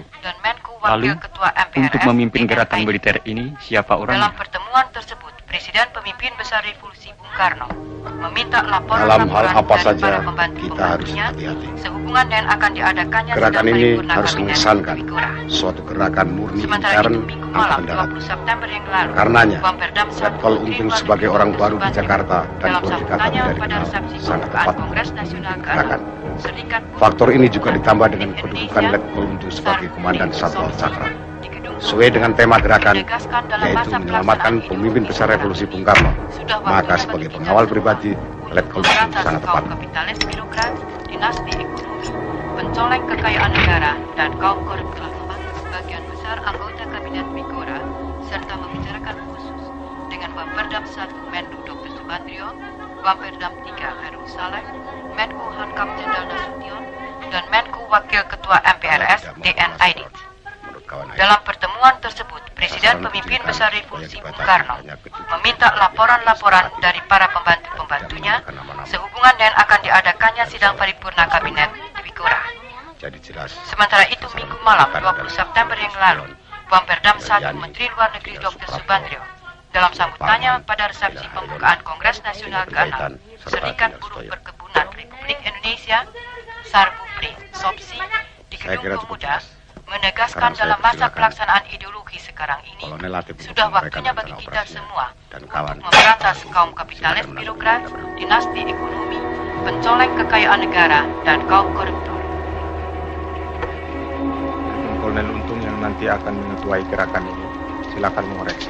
Lalu, untuk memimpin gerakan militer ini, siapa orangnya? Dalam pertemuan tersebut, Presiden Pemimpin Besar Revolusi Bung Karno meminta laporan Dalam hal laporan apa dari saja para pembantu kita harus pembantunya hati-hati. sehubungan dengan akan diadakannya Gerakan sidang ini paripurna harus kabinet mengesankan di Wikura. suatu gerakan murni Sementara intern itu, minggu malam Angkatan dua Darat. puluh September yang lalu, Karenanya, Bamperdam satu Letkol Untung sebagai orang baru di Jakarta dan dalam Koordinator sambutannya tidak pada dikenal resepsi sangat pembukaan tepat Kongres Nasional gerakan. ke-enam, Serikat Faktor ini juga ditambah dengan kedudukan Letkol Untung sebagai komandan Satuan Cakra. Sesuai dengan tema gerakan, yaitu menyelamatkan pemimpin besar revolusi Bung Karno. Maka sebagai pengawal pribadi, Letkol Untung sangat tepat. kapitalis birokrat, dinasti ekonomi, pencoleng kekayaan negara, dan kaum koruptor membantu sebagian besar anggota kabinet Wikura, serta membicarakan khusus dengan Bamperdam satu Menlu Doktor Subandrio, Bamperdam tiga Heru Saleh, Menko Hankam Jenderal Nasution, dan Menko Wakil Ketua M P R S D N Aidit. Dalam pertemuan tersebut, Presiden Pemimpin Besar Revolusi Bung Karno meminta laporan-laporan dari para pembantu-pembantunya sehubungan dengan akan diadakannya sidang paripurna kabinet di Wikura. Sementara itu, minggu malam dua puluh September yang lalu, Bamperdam satu Menteri Luar Negeri Doktor Subandrio dalam sambutannya pada resepsi pembukaan Kongres Nasional ke-enam Serikat Buruh Perkebunan Republik Indonesia Sarbupri Sopsi di Gedung Pemuda menegaskan dalam masa pelaksanaan ideologi sekarang ini sudah waktunya bagi kita semua untuk memberantas kaum kapitalis birokrat, dinasti ekonomi, pencoleng kekayaan negara, dan kaum koruptor. Kolonel Untung yang nanti akan mengetuai gerakan ini, silakan mengoreksi.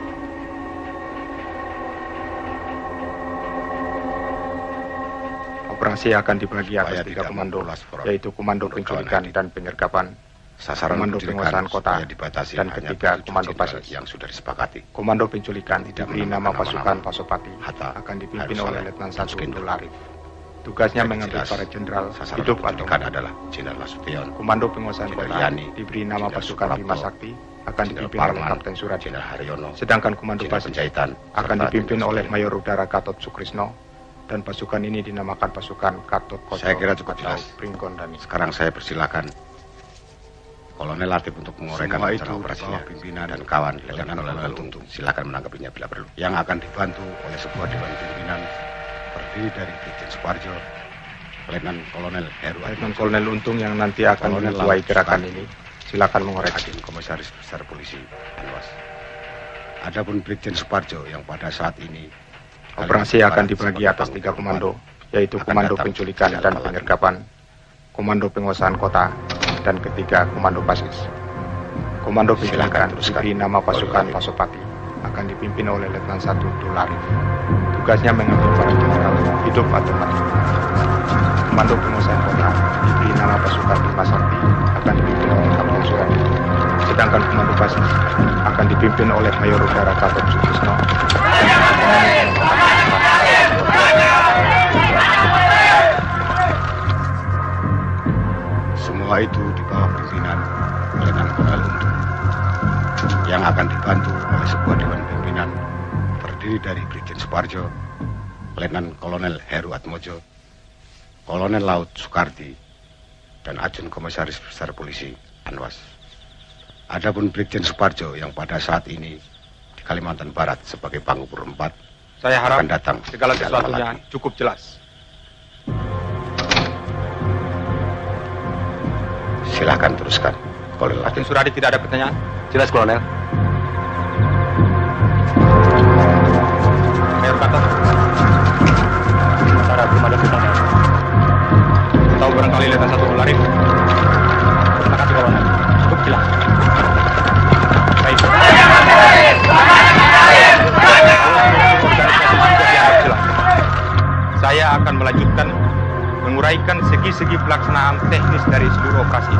Operasi akan dibagi atas tiga komando, yaitu komando penculikan dan penyergapan, Sasaran komando penguasaan kota, dibatasi dan ketiga komando pasis. yang sudah disepakati. Komando penculikan diberi nama pasukan nama-nama Pasopati Hatta akan dipimpin Harus oleh oleh Letnan satu Abdul Arif. Tugasnya mengambil para jenderal hidup atau mati. Adalah Jenderal Nasution. Komando penguasaan kota Yani, diberi nama pasukan Bima Sakti akan dipimpin oleh Kapten Suradi. Jenderal Haryono. Sedangkan komando basis Penjahitan akan dipimpin oleh Mayor Udara Gatot Sukrisno. Dan pasukan ini dinamakan pasukan Gatot Koco. Saya kira cukup jelas. Pringkondani. Sekarang saya persilakan Kolonel Latif untuk menguraikan rencana operasinya, pimpinan dan kawan Letnan Kolonel Untung. Silakan menanggapinya bila perlu. Yang akan dibantu oleh sebuah dewan pimpinan terdiri dari Brigjen Suparjo, Letnan Kolonel Heru, Letnan Kolonel Untung yang nanti akan mengetuai gerakan ini. Silakan menguraikan. Komisaris Besar Polisi Anwas. Adapun Brigjen Suparjo yang pada saat ini operasi akan dibagi atas tiga komando, yaitu komando penculikan dan penyergapan, komando penguasaan kota, dan ketiga komando basis. Komando penculikan diberi nama pasukan Pasopati, akan dipimpin oleh Letnan satu Dulari. Tugasnya mengambil para jenderal hidup atau mati. Komando penguasaan kota diberi nama pasukan Bima Sakti, akan dipimpin oleh Kapten Suradi. Sedangkan komando basis akan dipimpin oleh Mayor Udara Gatot Sukrisno. Semua itu di bawah pimpinan Letnan Kolonel Untung yang akan dibantu oleh sebuah dewan pimpinan terdiri dari Brigjen Suparjo, Letnan Kolonel Heru Atmojo, Kolonel Laut Soekardi, dan Ajun Komisaris Besar Polisi Anwas. Adapun Brigjen Suparjo yang pada saat ini di Kalimantan Barat sebagai Pangupur empat, saya harap akan datang segala sesuatunya cukup jelas. Silakan teruskan, Kolonel. Kapten Suradi tidak ada pertanyaan? Jelas, Kolonel. Mayor Gatot. Sementara belum ada pertanyaan. Tahu barangkali Letnan satu Dulari? Terima kasih, Kolonel. Cukup jelas. Baik. Saya akan melanjutkan menguraikan segi-segi pelaksanaan teknis dari seluruh operasi.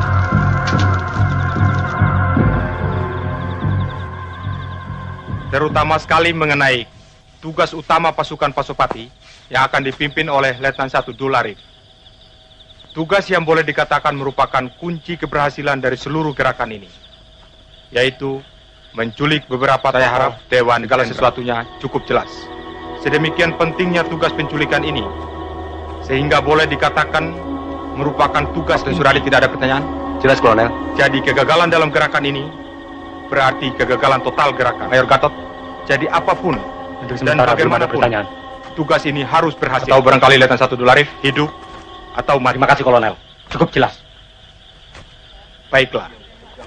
Terutama sekali mengenai tugas utama pasukan Pasopati yang akan dipimpin oleh Letnan satu Dulari. Tugas yang boleh dikatakan merupakan kunci keberhasilan dari seluruh gerakan ini, yaitu menculik beberapa saya harap Dewan segala sesuatunya cukup jelas. Sedemikian pentingnya tugas penculikan ini, sehingga boleh dikatakan merupakan tugas. Dan Suradi tidak ada pertanyaan? Jelas, Kolonel. Jadi kegagalan dalam gerakan ini berarti kegagalan total gerakan. Mayor Gatot, jadi apapun dan bagaimanapun tugas ini harus berhasil. Atau barangkali Letnan satu Dulari hidup atau mati. Terima kasih, Kolonel. Cukup jelas. Baiklah.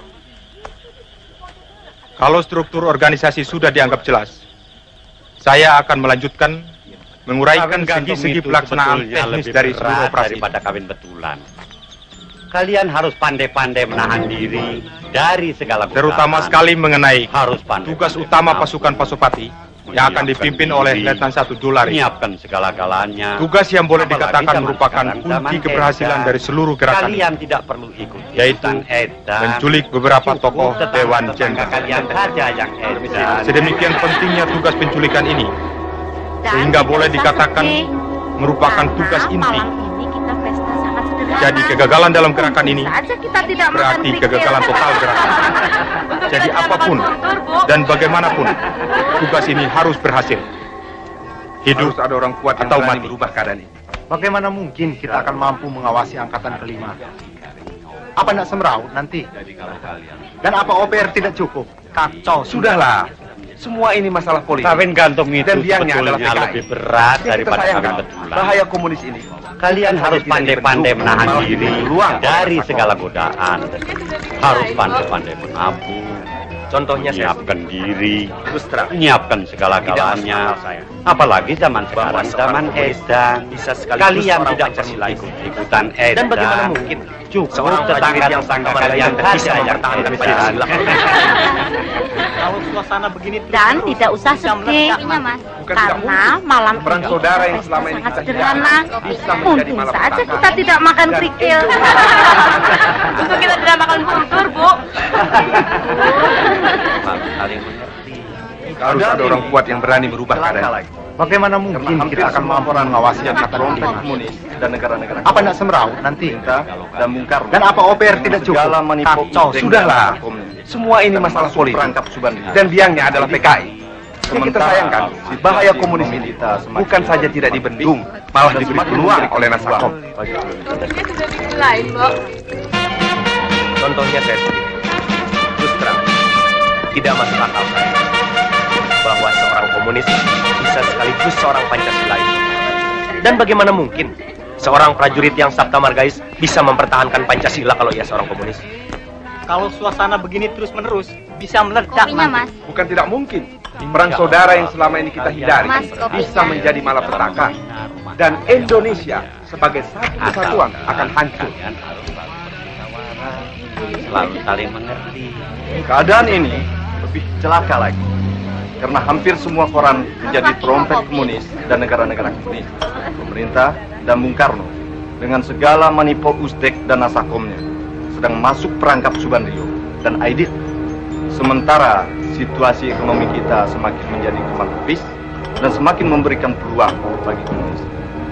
Kalau struktur organisasi sudah dianggap jelas, saya akan melanjutkan menguraikan segi-segi pelaksanaan teknis dari seluruh operasi. Daripada kawin betulan. Kalian harus pandai-pandai menahan diri dari segala godaan. Terutama sekali mengenai harus pandai tugas utama pasukan Pasopati yang akan dipimpin oleh Letnan satu Dulari. Menyiapkan segala-galanya. Tugas yang boleh dikatakan merupakan kunci keberhasilan dari seluruh gerakan. Kalian tidak perlu ikut, yaitu menculik beberapa tokoh Dewan Jenderal. Kalian saja yang edan. Sedemikian pentingnya tugas penculikan ini, sehingga boleh dikatakan merupakan tugas inti. Jadi kegagalan dalam gerakan ini berarti kegagalan total gerakan. Jadi apapun dan bagaimanapun tugas ini harus berhasil. Hidup harus ada orang kuat atau mati merubah keadaan ini. Bagaimana mungkin kita akan mampu mengawasi angkatan kelima? Apa nak semeraut nanti? Dan apa O P R tidak cukup? Kacau. Sudahlah. Semua ini masalah politik. Kawin gantung itu dan biangnya adalah sebetulnya lebih berat daripada kawin betulan. Bahaya komunis ini. Kalian harus pandai-pandai menahan diri dari segala godaan. Harus pandai-pandai menabung. Contohnya menyiapkan diri, menyiapkan segala-galanya. Apalagi zaman sekarang, zaman edan. Kalian tidak perlu ikut-ikutan edan. Dan bagaimana mungkin cukup tetangga-tetangga kalian saja yang edan. Kalau suasana begini dan tidak usah sedih, Mas. Karena malam perang ini saudara yang pesta selama ini sangat kita sederhana. bisa menjadi Untung malam saja kita tidak makan kerikil. Untuk kita tidak makan bubur, Bu. Harus ada orang kuat yang berani merubah keadaan. Bagaimana mungkin kita akan mampu mengawasi angkatan komunis dan negara-negara. Apa nak Semrau nanti? Dan Bung Karno. Dan apa O P R tidak cukup? Kacau, sudahlah. Semua ini masalah politik. Dan biangnya adalah P K I. Yang kita sayangkan, bahaya komunis ini bukan saja tidak dibendung, malah diberi peluang oleh Nasakom. Contohnya sudah dimulai, Mbak. Contohnya saya sendiri. Terus terang, tidak masuk akal saya bahwa seorang komunis bisa sekaligus seorang Pancasilais. Dan bagaimana mungkin seorang prajurit yang sabta margais bisa mempertahankan Pancasila kalau ia seorang komunis? Kalau suasana begini terus-menerus, bisa meledak. Kopinya, Mas. Bukan tidak mungkin. Perang saudara yang selama ini kita hindari Mas, bisa menjadi malapetaka. Dan Indonesia sebagai satu kesatuan akan hancur. Selalu saling mengerti. Keadaan ini lebih celaka lagi. Karena hampir semua koran menjadi trompet komunis dan negara-negara komunis. Pemerintah dan Bung Karno dengan segala manipo Uzbek dan Nasakomnya sedang masuk perangkap Subandrio dan Aidit. Sementara situasi ekonomi kita semakin menjadi kembang kepis dan semakin memberikan peluang bagi komunis.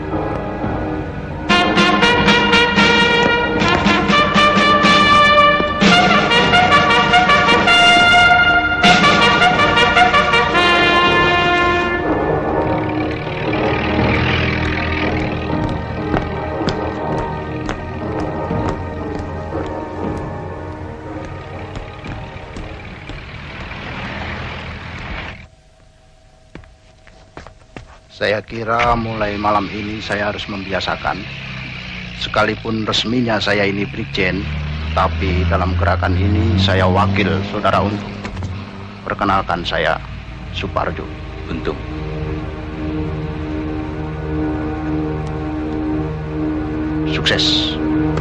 Saya kira mulai malam ini saya harus membiasakan, sekalipun resminya saya ini Brigjen, tapi dalam gerakan ini saya wakil saudara Untung. Perkenalkan saya, Suparjo. Untung. Sukses.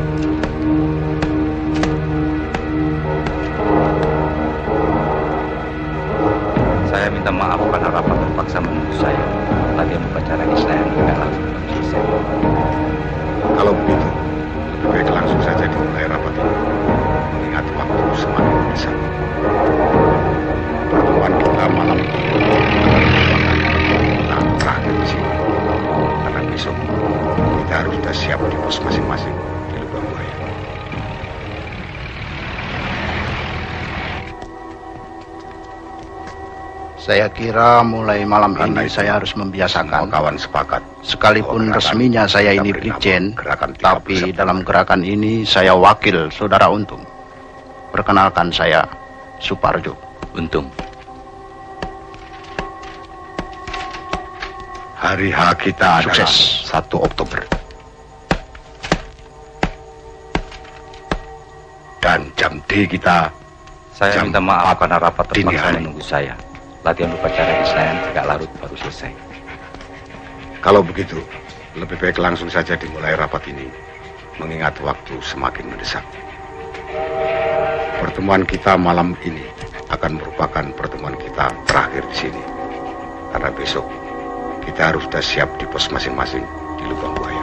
Saya minta maaf karena rapat terpaksa menunggu saya. Latihan upacara Islam tidak langsung selesai. Kalau begitu, lebih baik langsung saja dimulai rapat ini. Mengingat waktu semakin mendesak. Pertemuan kita malam ini kita terakhir di sini. Karena besok kita harus sudah siap di pos masing-masing di Lubang Buaya. Saya kira mulai malam Karena ini saya harus membiasakan kawan sepakat. Sekalipun resminya saya ini Brigjen, tapi dalam gerakan ini saya wakil saudara Untung. Perkenalkan saya, Suparjo. Untung. Hari H kita adalah satu Oktober. Dan jam D kita... Saya jam minta maaf karena rapat terpaksa hari. menunggu saya. Latihan upacara Islam tidak larut baru selesai. Kalau begitu, lebih baik langsung saja dimulai rapat ini, mengingat waktu semakin mendesak. Pertemuan kita malam ini akan merupakan pertemuan kita terakhir di sini. Karena besok kita harus sudah siap di pos masing-masing di Lubang Buaya.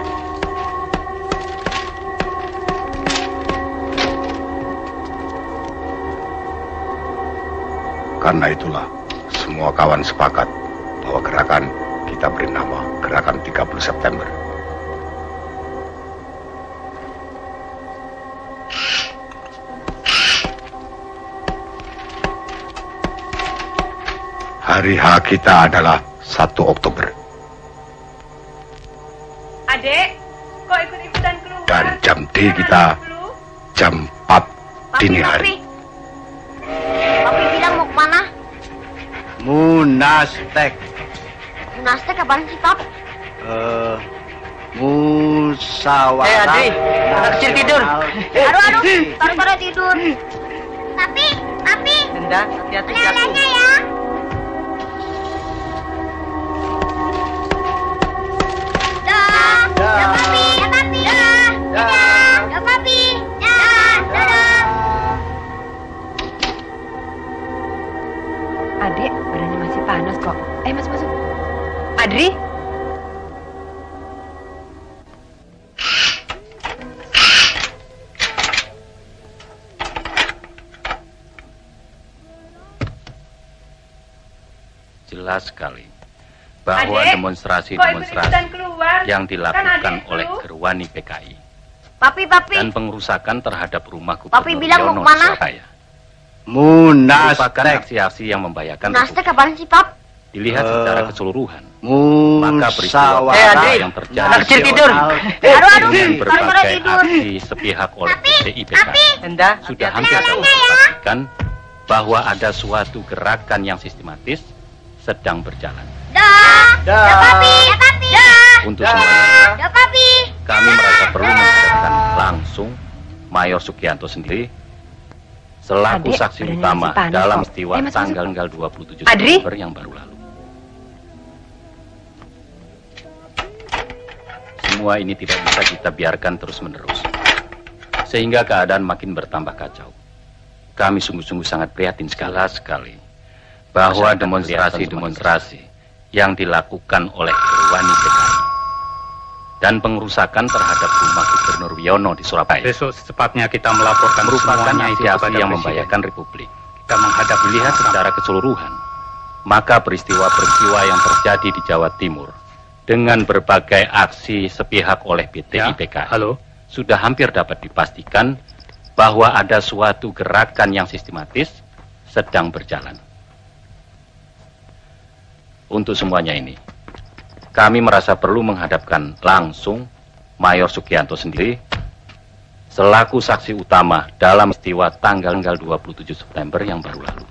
Karena itulah, semua kawan sepakat bahwa gerakan kita beri nama Gerakan tiga puluh September. Hari H kita adalah satu Oktober. Adek, kok ikut-ikutan keluar? Dan jam D kita jam empat dini hari. Papi bilang mau kemana? Munastek. Munastek apaan sih, Pap? Uh, musyawarah. Eh, Adri, anak kecil tidur. Aduh, aduh, taruh-taruh tidur. Tapi, tapi. Nenda, hati-hati jatuh. Lelenya ya. Dah, dah, Papi, dah, Papi, dah, dah, dah, Papi, dah, dah. Adik, badannya masih panas kok. Eh, masuk, masuk. Adri? Jelas sekali bahwa demonstrasi-demonstrasi yang dilakukan Kan oleh Gerwani P K I Papi, papi. dan pengerusakan terhadap rumah Papi Gubernur bilang mau Yono di kemana? Surabaya Munas merupakan aksi-aksi yang membahayakan Nasdaq kapan sih, Pap? dilihat Eh, secara keseluruhan. Musawarah. Maka peristiwa Eh, Andri, yang terjadi anak kecil di tidur. Jawa Eh, Timur aduh, dengan aduh, berbagai sore tidur. aksi sepihak oleh P T I P K I sudah hampir dapat dipastikan bahwa ada suatu gerakan yang sistematis sedang berjalan. Dah. Dah, papi. Dah, papi. Dah. Untuk semuanya, Dah, papi. kami merasa perlu menghadapkan langsung Mayor Sugianto sendiri selaku Adik, saksi udah utama nasi panas dalam kok. peristiwa Eh, masuk, tanggal tanggal dua puluh tujuh Adri? September yang baru lalu. Semua ini tidak bisa kita biarkan terus-menerus, sehingga keadaan makin bertambah kacau. Kami sungguh-sungguh sangat prihatin sekali, sekali bahwa demonstrasi-demonstrasi yang dilakukan oleh Gerwani P K I dan pengerusakan terhadap rumah Gubernur Yono di Surabaya Besok secepatnya kita melaporkan merupakan semuanya itu aksi-aksi kepada yang Presiden. membahayakan Republik. Kita menghadap Dilihat secara keseluruhan, maka peristiwa-peristiwa yang terjadi di Jawa Timur dengan berbagai aksi sepihak oleh P T I P K I halo. sudah hampir dapat dipastikan bahwa ada suatu gerakan yang sistematis sedang berjalan. Untuk semuanya ini, kami merasa perlu menghadapkan langsung Mayor Sugianto sendiri selaku saksi utama dalam peristiwa tanggal dua puluh tujuh September yang baru lalu.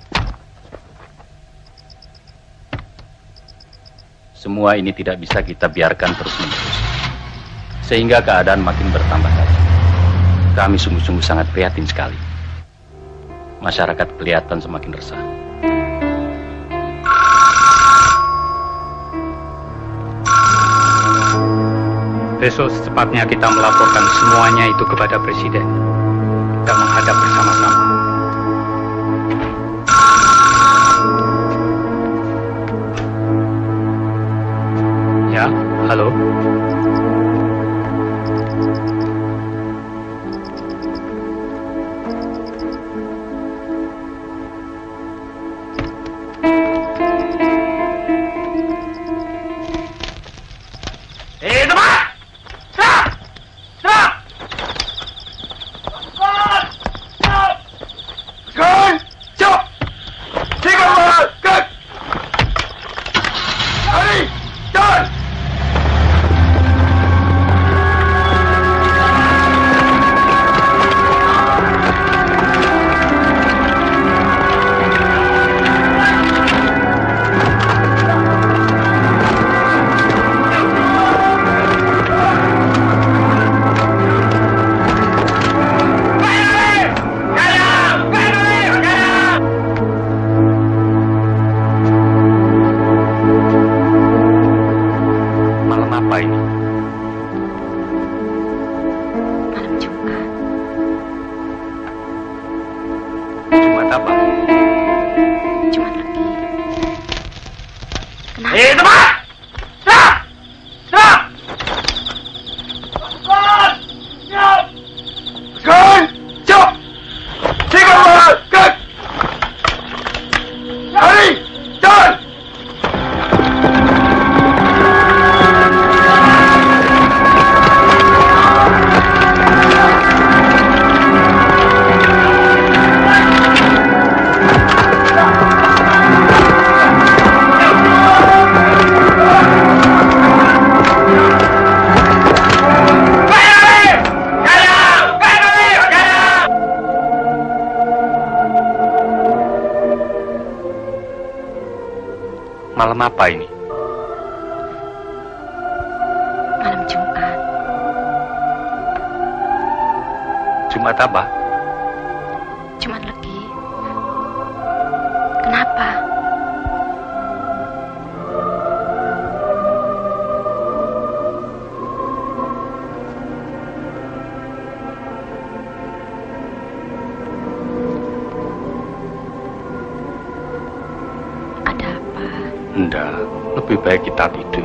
Semua ini tidak bisa kita biarkan terus-menerus, sehingga keadaan makin bertambah kacau. Kami sungguh-sungguh sangat prihatin sekali. Masyarakat kelihatan semakin resah. Besok secepatnya kita melaporkan semuanya itu kepada Presiden. Kita menghadap bersama-sama. Ya, halo. Eh, teman! Serang! Serang! Gun! Stop! Gun! Stop! Tiga orang! Gun! Lari! Jalan! Malam apa ini? Malam Jumat. Jumat apa? Jumat lagi. Kenapa? Eh, teman! Serang! Serang! Gun! Stop! Gun! Stop! Tiga orang! Gun! Lari! Jalan! Malam apa ini? Malam Jumat. Jumat apa? Jumat lagi. Kenapa? Ada apa? Enggak, lebih baik kita tidur.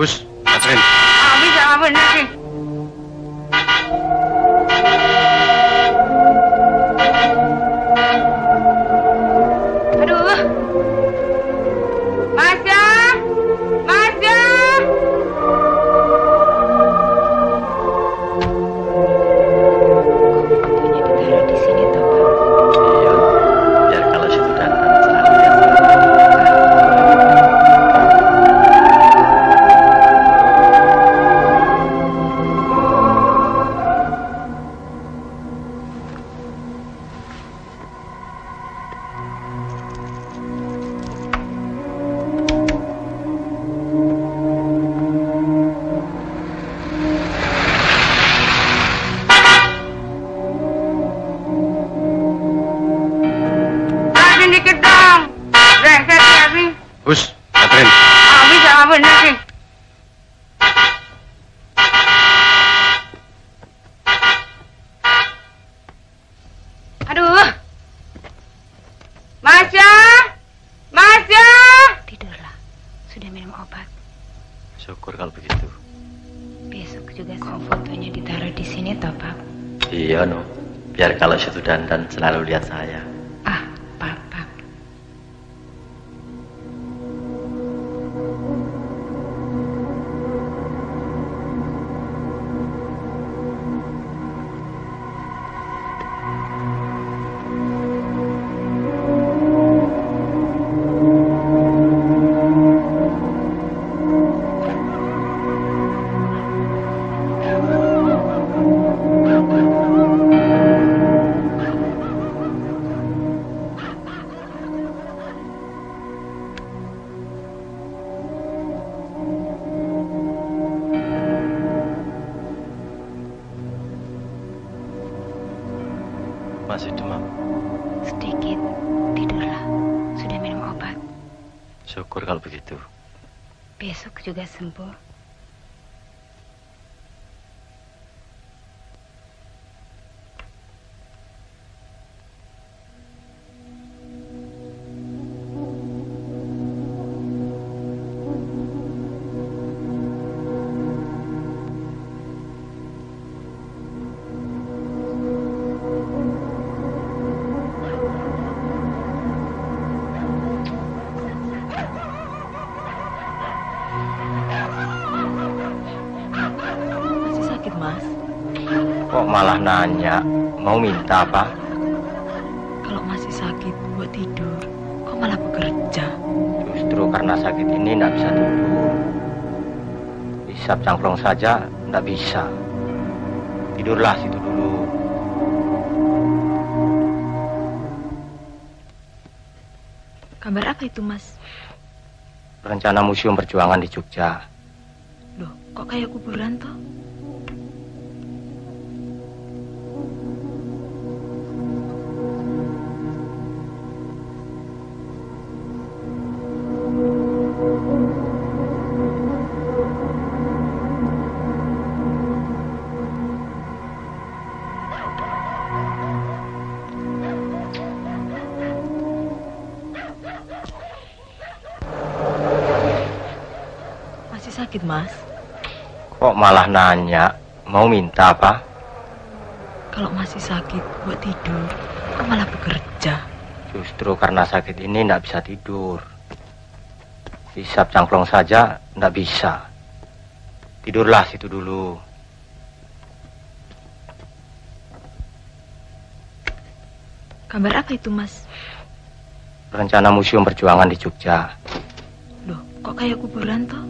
Bus, Catherine. Ah, bisa apa bener sih? Aduh. Masya! Masya! Biar kalau situ datang selalu lihat. Bus, Catherine. Ah, bisa apa bener sih? Aduh. Masya! Masya! Tidurlah. Sudah minum obat. Syukur kalau begitu. Besok juga fotonya ditaruh di sini toh, Pak. Iya, no. Biar kalau situ dandan selalu lihat saya. Ah, Pak, Pak. Masih demam. Sedikit. Tidurlah. Sudah minum obat. Syukur kalau begitu. Besok juga sembuh. Kok malah nanya, mau minta apa? Kalau masih sakit buat tidur, kok malah bekerja? Justru karena sakit ini tidak bisa tidur. Hisap cangklong saja tidak bisa. Tidurlah situ dulu. Kabar apa itu, Mas? Rencana Museum Perjuangan di Jogja. Loh, kok kayak kuburan toh? Sakit, Mas. Kok malah nanya, mau minta apa? Kalau masih sakit buat tidur, kok malah bekerja? Justru karena sakit ini tidak bisa tidur. Hisap cangklong saja tidak bisa. Tidurlah situ dulu. Kabar apa itu, Mas? Rencana Museum Perjuangan di Jogja. Loh, kok kayak kuburan toh?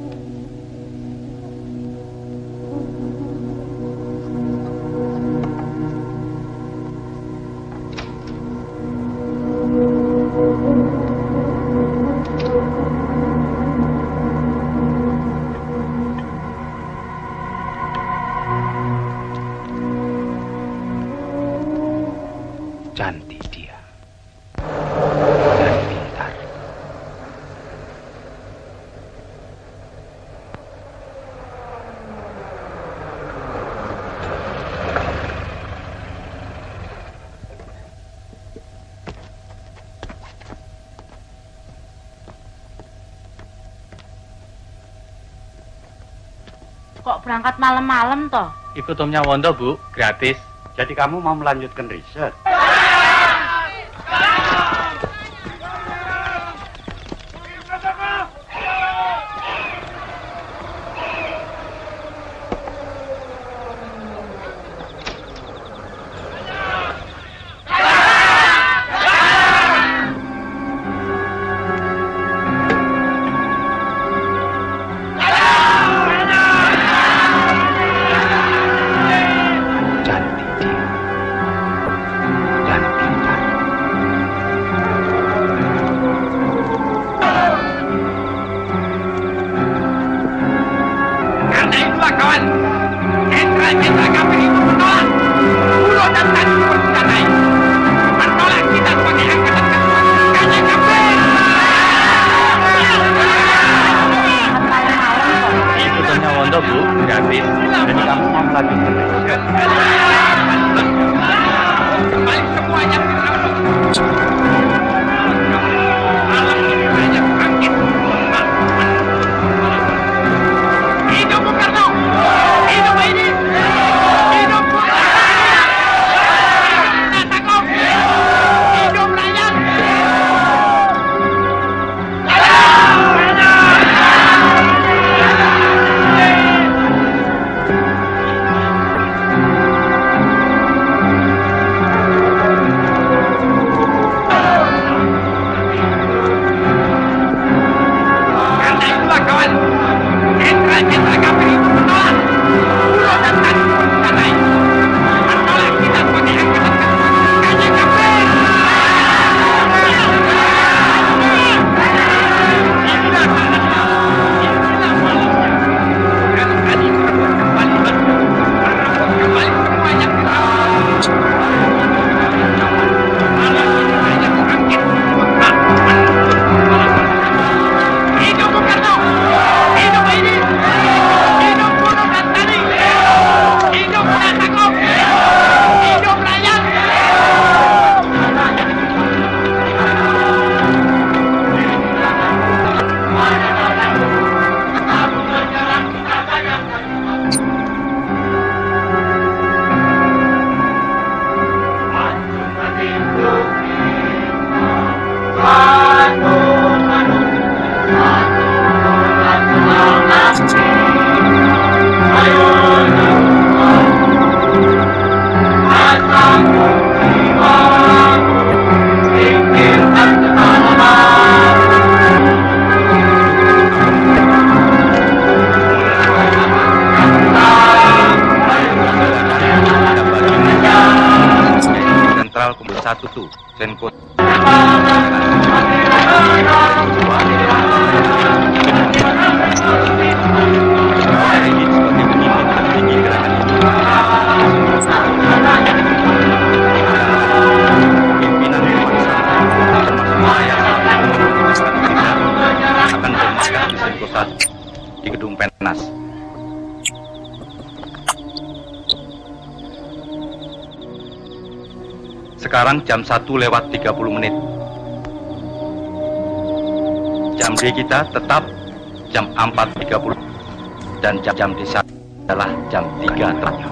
Cantik dia. Dan pintar. Kok berangkat malam-malam toh? Ikut Omnya Wondo, Bu, gratis. Jadi kamu mau melanjutkan riset? Satu tuh, Senko. Akan bermakas di Senko satu di gedung Penas. Sekarang jam satu lewat tiga puluh menit. Jam D kita tetap jam empat tiga puluh. Dan jam D adalah jam tiga terakhir.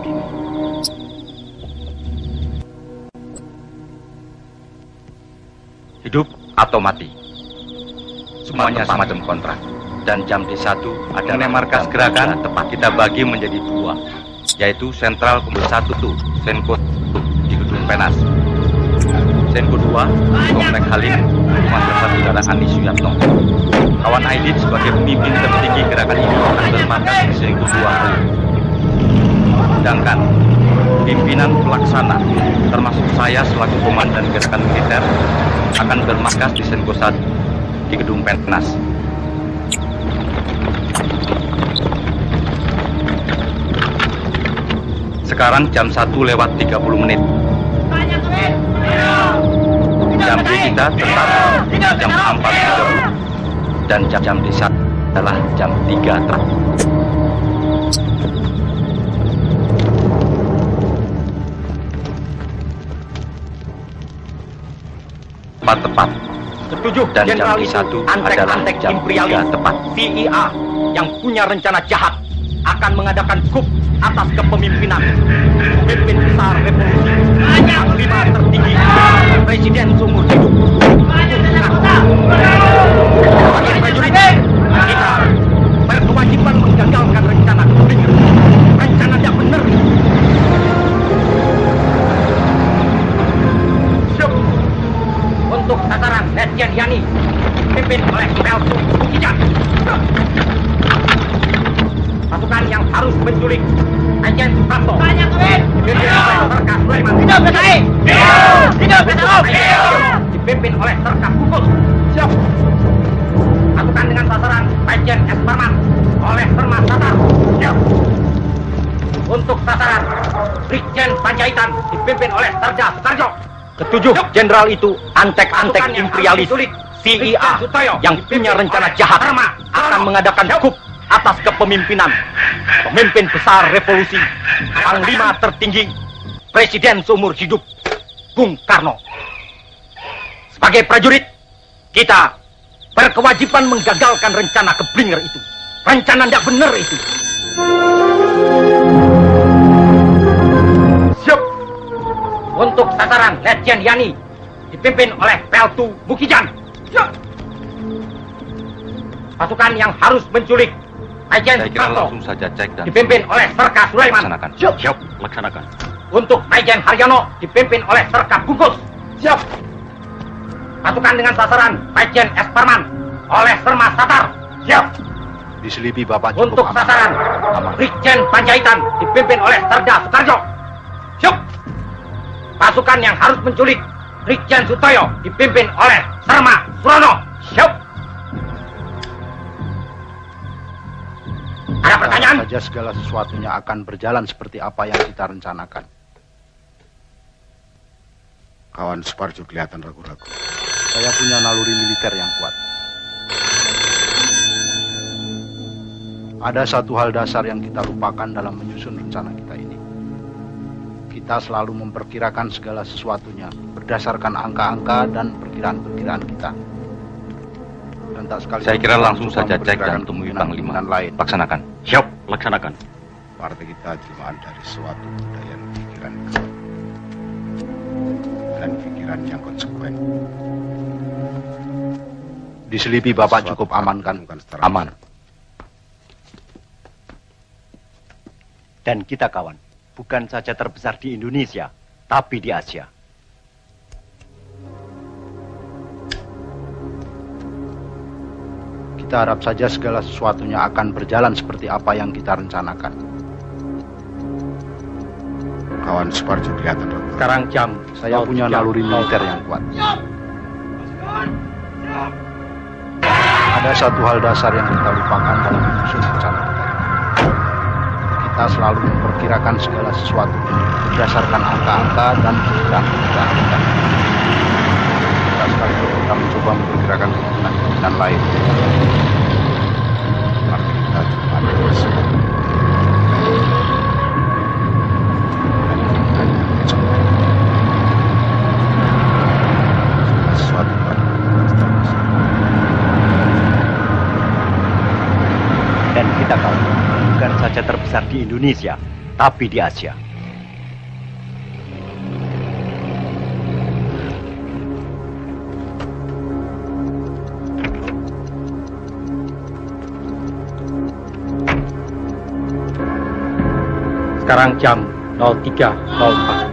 Hidup atau mati. Semuanya semacam kontrak. Dan jam D satu adalah markas gerakan tepat kita bagi menjadi dua. Yaitu Sentral Kumpul satu tuh, Senko di gedung Penas. Senko dua, Komplek Halim, rumah tempat saudara Ani Suyatno. Kawan Aidit sebagai pemimpin tertinggi gerakan ini akan bermarkas di Senko dua. Sedangkan pimpinan pelaksana, termasuk saya selaku komandan gerakan militer, akan bermarkas di Senko satu di gedung Penas. Sekarang jam satu lewat tiga puluh menit. Jam D kita tetap jam empat tiga puluh. Dan jam D adalah jam tiga terakhir. Tepat-tepat. Setuju. Dan jam D satu adalah jam tiga tepat. V I A yang punya rencana jahat akan mengadakan coup atas kepemimpinan pemimpin besar revolusi panglima tertinggi presiden seumur hidup. Sebagai prajurit, kita berkewajiban menggagalkan rencana Keblinger. Rencana tidak benar. Siap. Untuk sasaran Letjen Yani dipimpin oleh Peltu Bukijan. Pasukan yang harus menculik Ajen Suprapto. Banyak duit. Dipimpin oleh Serka Sulaiman. Hidup P K I. Hidup P K I. Dipimpin oleh Serka Kukus. Siap. Pasukan dengan sasaran Ajen S. Parman oleh Serma Satar. Siap. Untuk sasaran Brigjen Panjaitan dipimpin oleh Serda Sukarjo. Ketujuh jenderal itu antek-antek imperialis C I A yang punya rencana jahat akan mengadakan coup atas kepemimpinan pemimpin besar revolusi panglima tertinggi presiden seumur hidup Bung Karno. Sebagai prajurit, kita berkewajiban menggagalkan rencana Keblinger itu. Rencana tidak benar itu. Siap. Untuk sasaran Letjen Yani dipimpin oleh Peltu Bukijan. Siap. Pasukan yang harus menculik Ajen Saya kira Suprapto langsung saja cek dan dipimpin oleh Serka Sulaiman. Laksanakan. Siap. Siap, laksanakan. Untuk Ajen Haryono dipimpin oleh Serka Bungkus. Siap. Pasukan dengan sasaran Ajen S. Parman oleh Serma Satar. Siap. Diselipi Bapak cukup Untuk aman. sasaran Brigjen Panjaitan dipimpin oleh Serda Sukarjo. Siap. Pasukan yang harus menculik Brigjen Sutoyo dipimpin oleh Serma Surono. Siap. Ada pertanyaan? Saja segala sesuatunya akan berjalan seperti apa yang kita rencanakan. Kawan Suparjo kelihatan ragu-ragu. Saya punya naluri militer yang kuat. Ada satu hal dasar yang kita lupakan dalam menyusun rencana kita ini. Kita selalu memperkirakan segala sesuatunya berdasarkan angka-angka dan perkiraan-perkiraan kita. Dan tak sekali Saya kira langsung saja cek dan temui Panglima. Lain. Laksanakan. Siap, laksanakan. Partai kita jelmaan dari suatu budaya pikiran dan pikiran yang konsekuen. Diselipi Bapak suatu cukup aman kan? Aman. Dan kita kawan, bukan saja terbesar di Indonesia, tapi di Asia. Kita harap saja segala sesuatunya akan berjalan seperti apa yang kita rencanakan. Kawan Suparjo kelihatan ragu. Sekarang jam. Saya punya naluri militer yang kuat. Ada satu hal dasar yang kita lupakan dalam menyusun rencana kita. Kita selalu memperkirakan segala sesuatunya berdasarkan angka-angka dan perkiraan-perkiraan kita. Kita sekaligus kita mencoba memperkirakan kemungkinan lain. Partai kita cuma ada bersama. Sesuatu dan kita kawan, bukan saja terbesar di Indonesia, tapi di Asia. Sekarang jam nol tiga nol empat.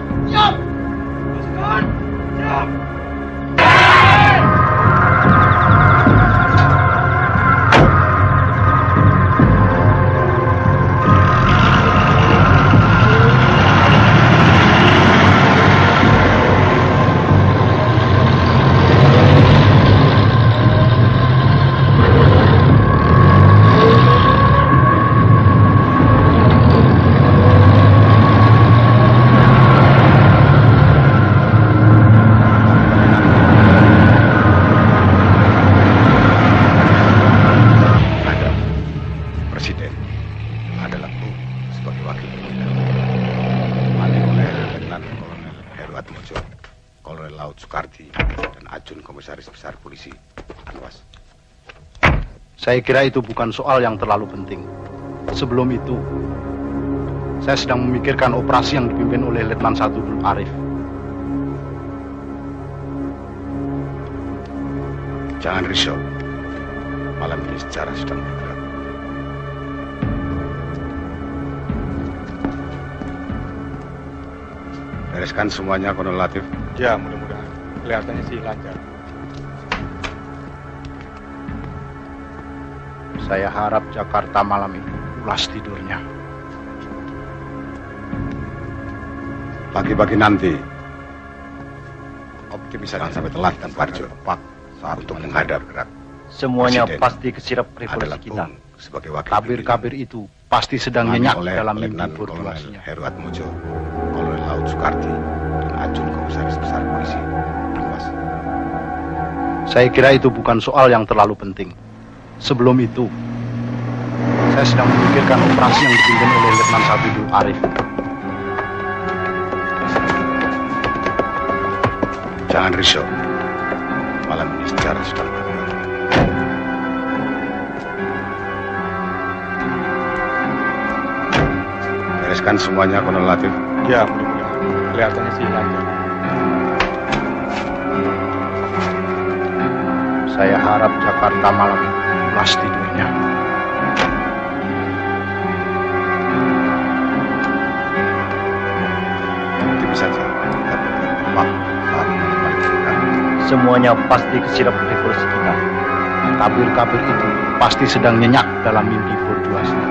Saya kira itu bukan soal yang terlalu penting. Sebelum itu, saya sedang memikirkan operasi yang dipimpin oleh Letnan satu Dul Arif. Jangan risau. Malam ini sejarah sedang bergerak. Bereskan semuanya, Kolonel Latif. Ya, mudah-mudahan. Kelihatannya sih lancar. Saya harap Jakarta malam ini pulas tidurnya. Pagi-pagi nanti, optimis jangan sampai telat dan pada tepat saat untuk menghadap gerak. Semuanya Presiden pasti kesirap revolusi kita. Sebagai wakil kabir-kabir itu pasti sedang nyenyak oleh dalam mimpi Letnan berdurasinya. Heru Atmojo, Kolonel Laut Soekarti, dan Ajun Komisaris Besar Polisi. Mas. Saya kira itu bukan soal yang terlalu penting. Sebelum itu, saya sedang memikirkan operasi yang dipimpin oleh Letnan satu Dul Arif. Jangan risau. Malam ini sejarah sedang bergerak. Bereskan semuanya, Kolonel Latif. Ya, mudah-mudahan. Kelihatannya sih lancar. Saya harap Jakarta malam ini pulas tidurnya. Optimis saja. Pak, saat kembali ke gerak. Semuanya pasti kesirap revolusi kita. Kabir-kabir itu pasti sedang nyenyak dalam mimpi berdurasinya.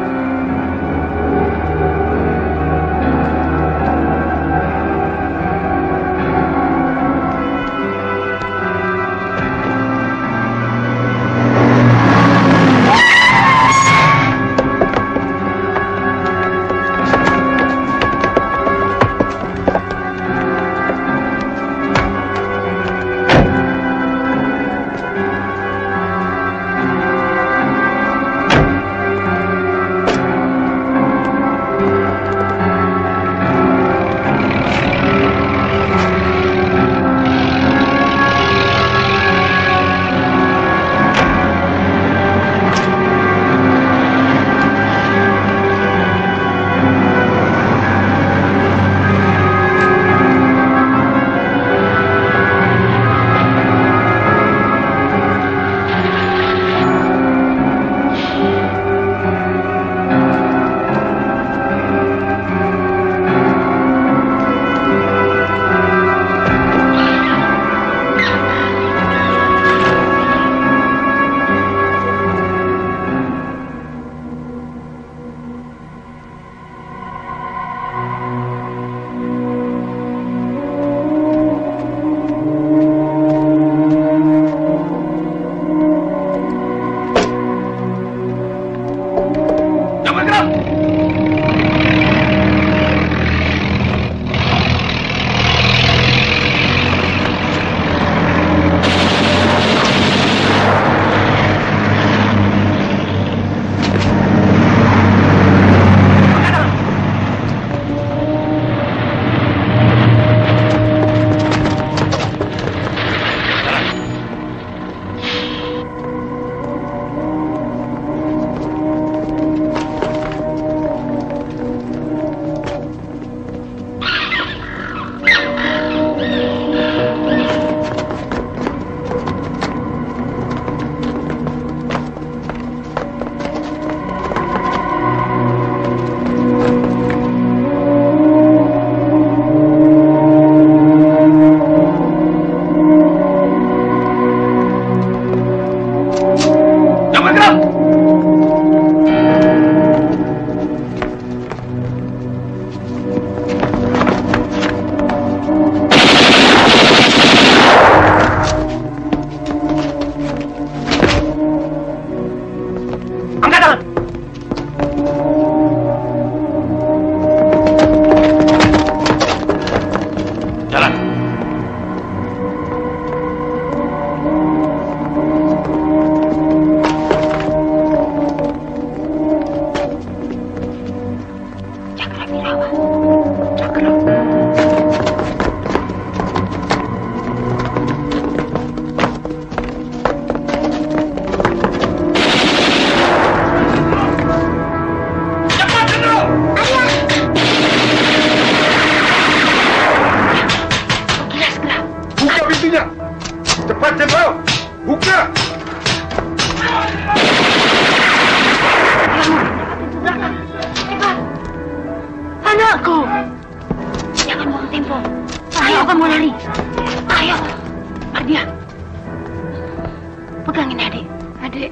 Ayo, Ardia. Pegangin adik. Adik.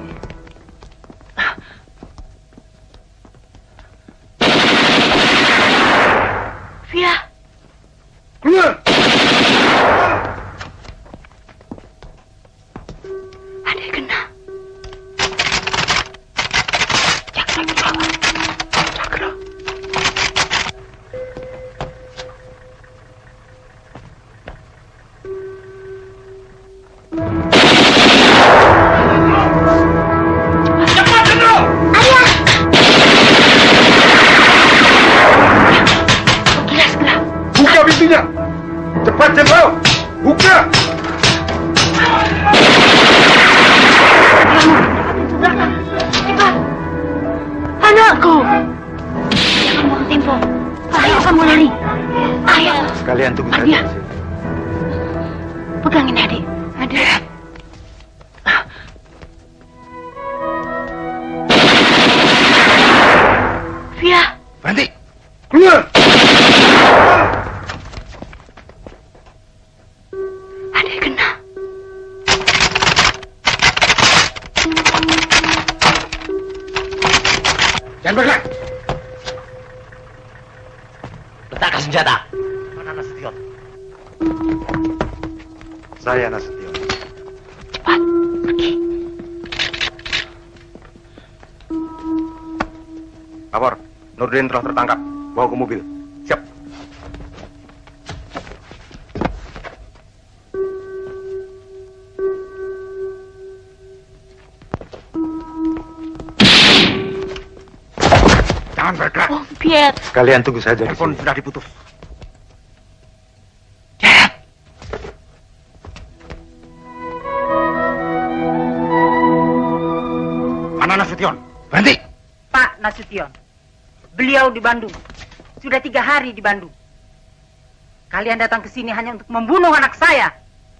Via. Keluar. Adik kena. Cakra dirawat. Cakra. Cepat, Jenderal! Ayah! Buka pintunya! Cepat, Jenderal! Buka! Cepat! Anakku! Jangan buang tempo. Ayo kamu lari. Ayo. Kalian tunggu Ardia. saja. Pegangin adik. Adik. Via. Berhenti! Keluar! Adik kena. Jangan bergerak! Letakkan senjata. Mana Nasution? Saya Nasution. Cepat, pergi. Lapor, Nurdin telah tertangkap. Bawa ke mobil. Siap. Jangan bergerak. Oh, Piet. Kalian tunggu saja di Telepon sini. sudah diputus. Mana Nasution? Berhenti! Pak Nasution, beliau di Bandung. Sudah tiga hari di Bandung. Kalian datang ke sini hanya untuk membunuh anak saya.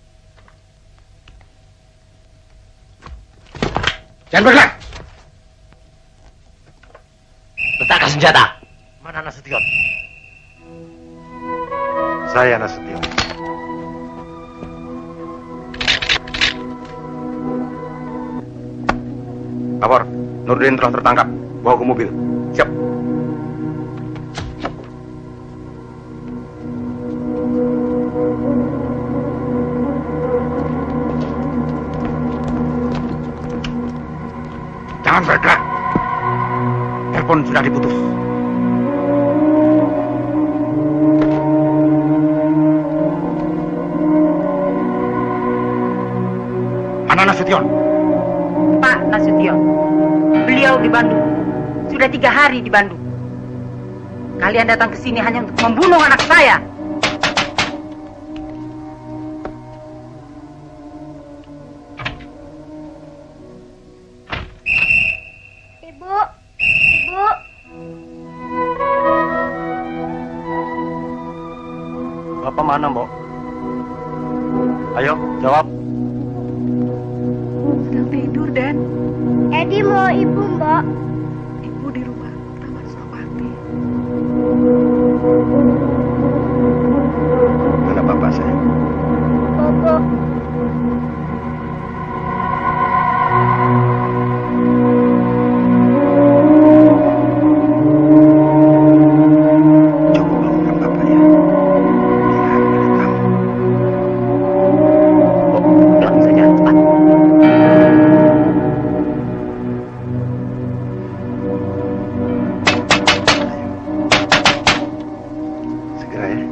Jangan bergerak! Letakkan senjata. Mana Nasution? Saya Nasution. Lapor, Nurdin telah tertangkap. Bawa ke mobil. Siap. Jangan bergerak. Telepon sudah diputus. Mana Nasution? Pak Nasution, beliau di Bandung. Sudah tiga hari di Bandung. Kalian datang ke sini hanya untuk membunuh anak saya. Ibu, ibu. Bapak mana, Mbok? Ayo, jawab. Sedang tidur, Dan. Edi mau ibu, Mbak. Ibu di rumah Taman Suropati. Mana bapak saya? Bobo. Coba bangunkan bapak ya. Biar ada tamu. Pulang saja, cepat. Segera ya.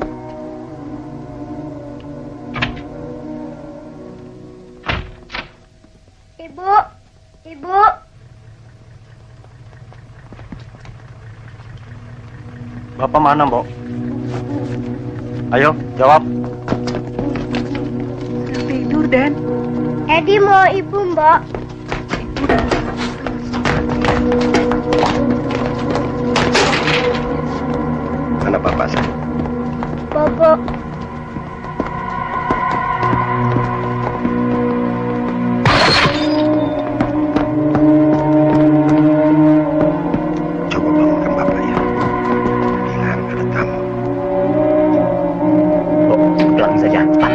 Ibu, ibu. Bapak mana, Mbok? Ayo, jawab. Sedang tidur, Dan. Edi mau ibu, Mbak. Ibu di rumah Taman Suropati. Mana bapak saya? Bobo. Coba bangunkan bapak ya. Bilang ada tamu. Pulang saja, cepat.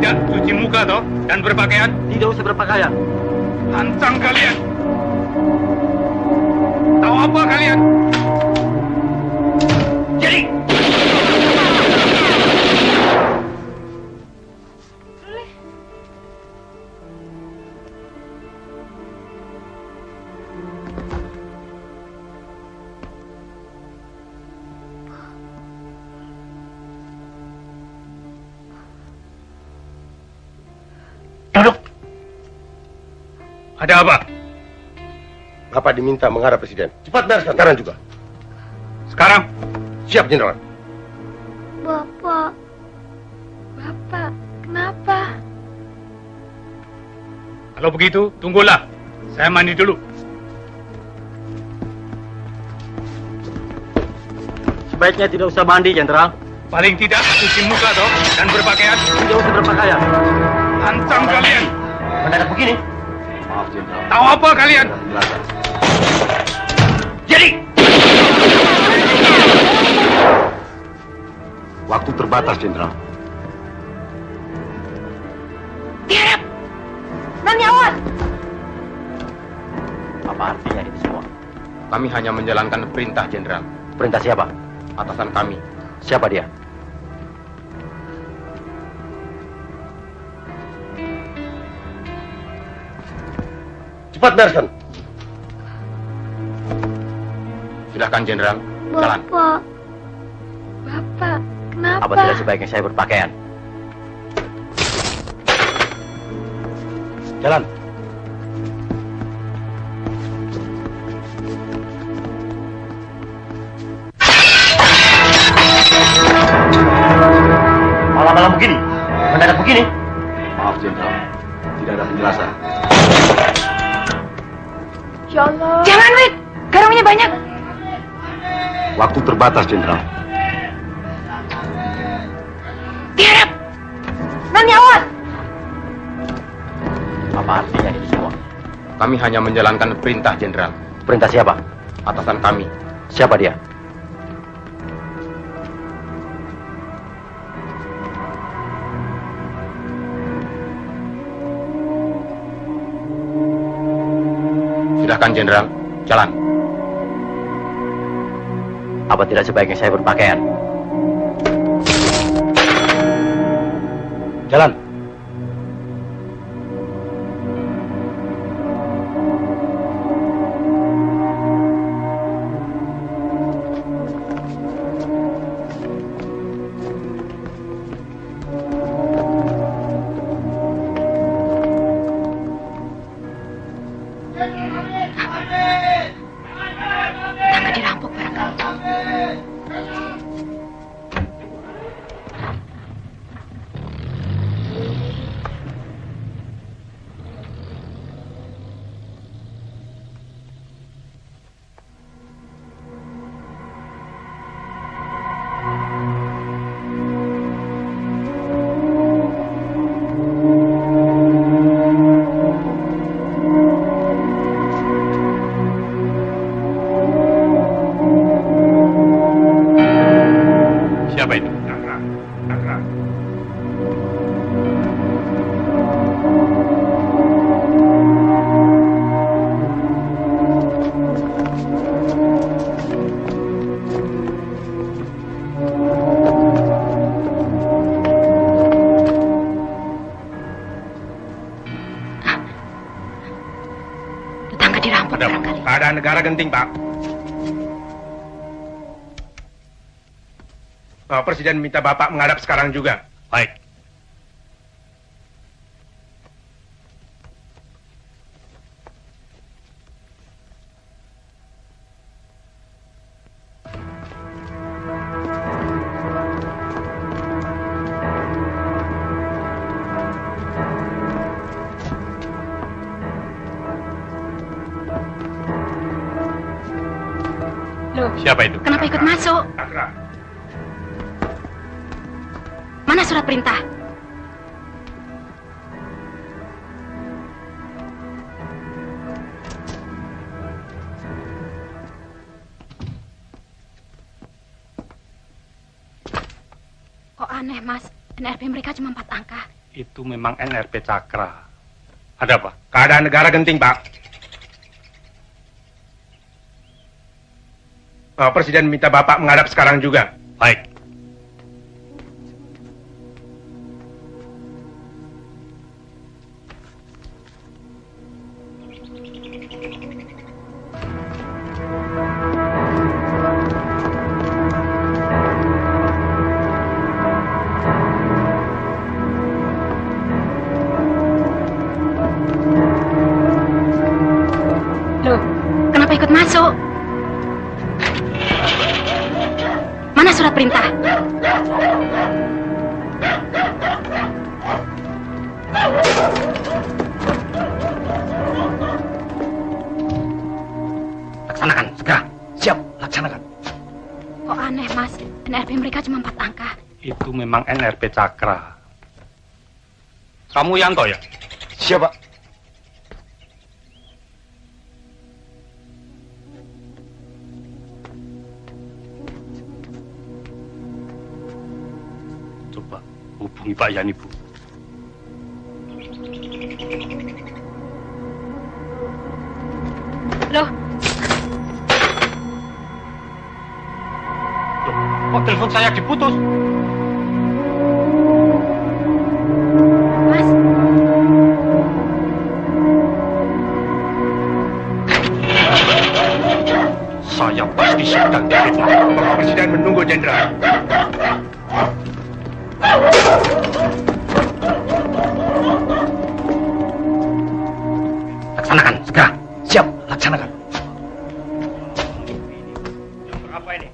tidak cuci muka toh dan berpakaian? Tidak usah berpakaian. Lancang kalian. Tahu apa kalian? Jadi duduk. Ada apa? Bapak diminta menghadap Presiden. Cepat bereskan. Sekarang juga. Sekarang? Siap, Jenderal. Bapak. Bapak, kenapa? kalau begitu tunggulah. Saya mandi dulu. Sebaiknya tidak usah mandi, Jenderal. Paling tidak cuci muka toh dan berpakaian. Tidak usah berpakaian. Lancang kalian. Mendadak begini. Maaf, Jenderal. Tahu apa kalian? Jadi Waktu terbatas, Jenderal. Tiarap! Nani awas! Apa artinya ini semua? Kami hanya menjalankan perintah, Jenderal. Perintah siapa? Atasan kami. Siapa dia? Cepat bereskan. Silahkan, Jenderal. Jalan. Bapak. Bapak, kenapa? Apa tidak sebaiknya saya berpakaian? Jalan. Malam-malam begini? Mendadak begini? Maaf, Jenderal. Tidak ada penjelasan. Ya Allah. Jangan, Wid. Garungnya banyak. Waktu terbatas, Jenderal. Tiarap! Nani awas! Apa artinya ini semua? Kami hanya menjalankan perintah, Jenderal. Perintah siapa? Atasan kami. Siapa dia? Silahkan, Jenderal. Jalan. Apa tidak sebaiknya saya berpakaian? Jalan. Tangga dirampok barangkali. Siapa itu? Cakra. Cakra. Tetangga dirampok Ada barangkali. keadaan negara genting, Pak. Pak Presiden minta Bapak menghadap sekarang juga. Baik. Loh, Siapa itu? kenapa ikut masuk? Cakra. Mana surat perintah? Kok aneh, Mas? N R P mereka cuma empat angka. Itu memang N R P Cakra. Ada apa? Keadaan negara genting, Pak. Pak Presiden minta Bapak menghadap sekarang juga. Baik. Loh, kenapa ikut masuk? Mana surat perintah? Laksanakan, segera. Siap, laksanakan. Kok aneh, Mas? N R P mereka cuma empat angka. Itu memang N R P Cakra. Kamu Yanto ya? Siap, Pak. Coba hubungi Pak Yani, Bu. Loh, Kok telepon saya diputus? Mas. Saya pasti sedang difitnah. Bapak Presiden menunggu, Jenderal. Laksanakan, segera. Siap, laksanakan. Apa ini?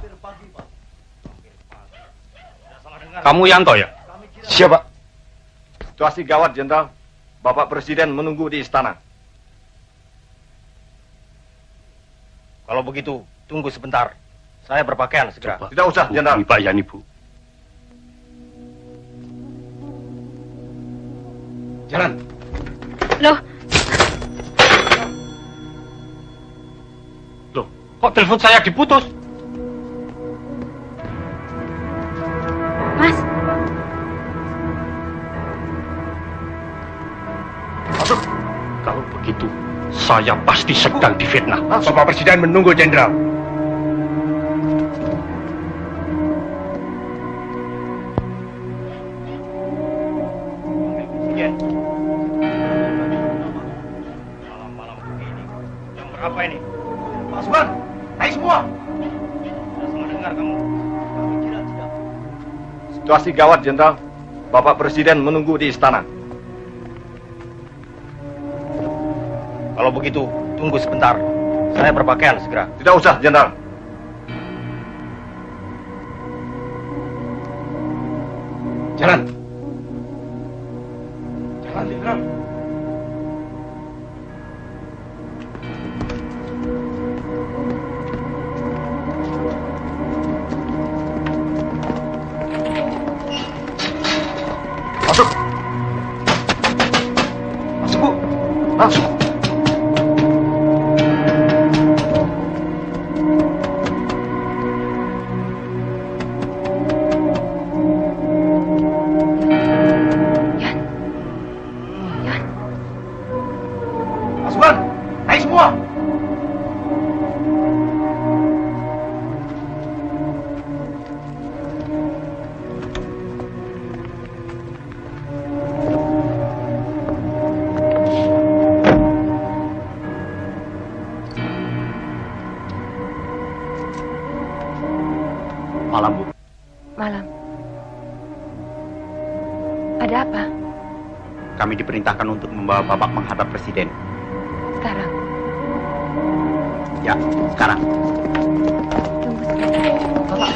Kamu Yanto ya? Siap, Pak. Situasi gawat, Jenderal. Bapak Presiden menunggu di istana. Kalau begitu, tunggu sebentar. Saya berpakaian segera. Coba. Tidak usah, Jenderal. Pak Yani, Bu. Jalan. Loh. Loh, kok telepon saya diputus? Mas. Masuk. Kalau begitu, saya pasti sedang difitnah. Bapak Presiden menunggu, Jenderal. Malam-malam begini, jam berapa ini? Pasukan, naik semua. Sudah salah dengar kamu. Tidak, tidak. Situasi gawat, Jenderal. Bapak Presiden menunggu di istana. Kalau begitu, tunggu sebentar. Saya berpakaian segera. Tidak usah, Jenderal. Jalan. Jalan, Jenderal. Masuk. Masuk, Bu. Masuk. Pasukan, naik semua. Malam, Bu. Malam. Ada apa? Kami diperintahkan untuk membawa Bapak menghadap Presiden. Sekarang. Ya, sekarang. Tunggu sebentar. Bapak.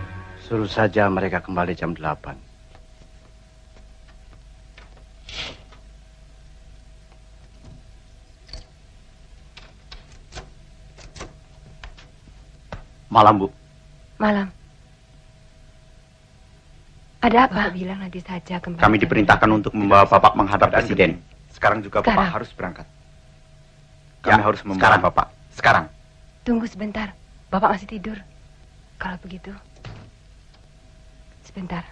Suruh saja mereka kembali jam delapan. Malam, Bu. Malam. Ada apa? Bapak bilang nanti saja kembali. Kami diperintahkan untuk membawa Bapak menghadap Presiden. Sekarang juga Sekarang. Bapak harus berangkat. Kami Ya, harus membawa sekarang. Bapak. Sekarang. Tunggu sebentar. Bapak masih tidur. Kalau begitu, sebentar.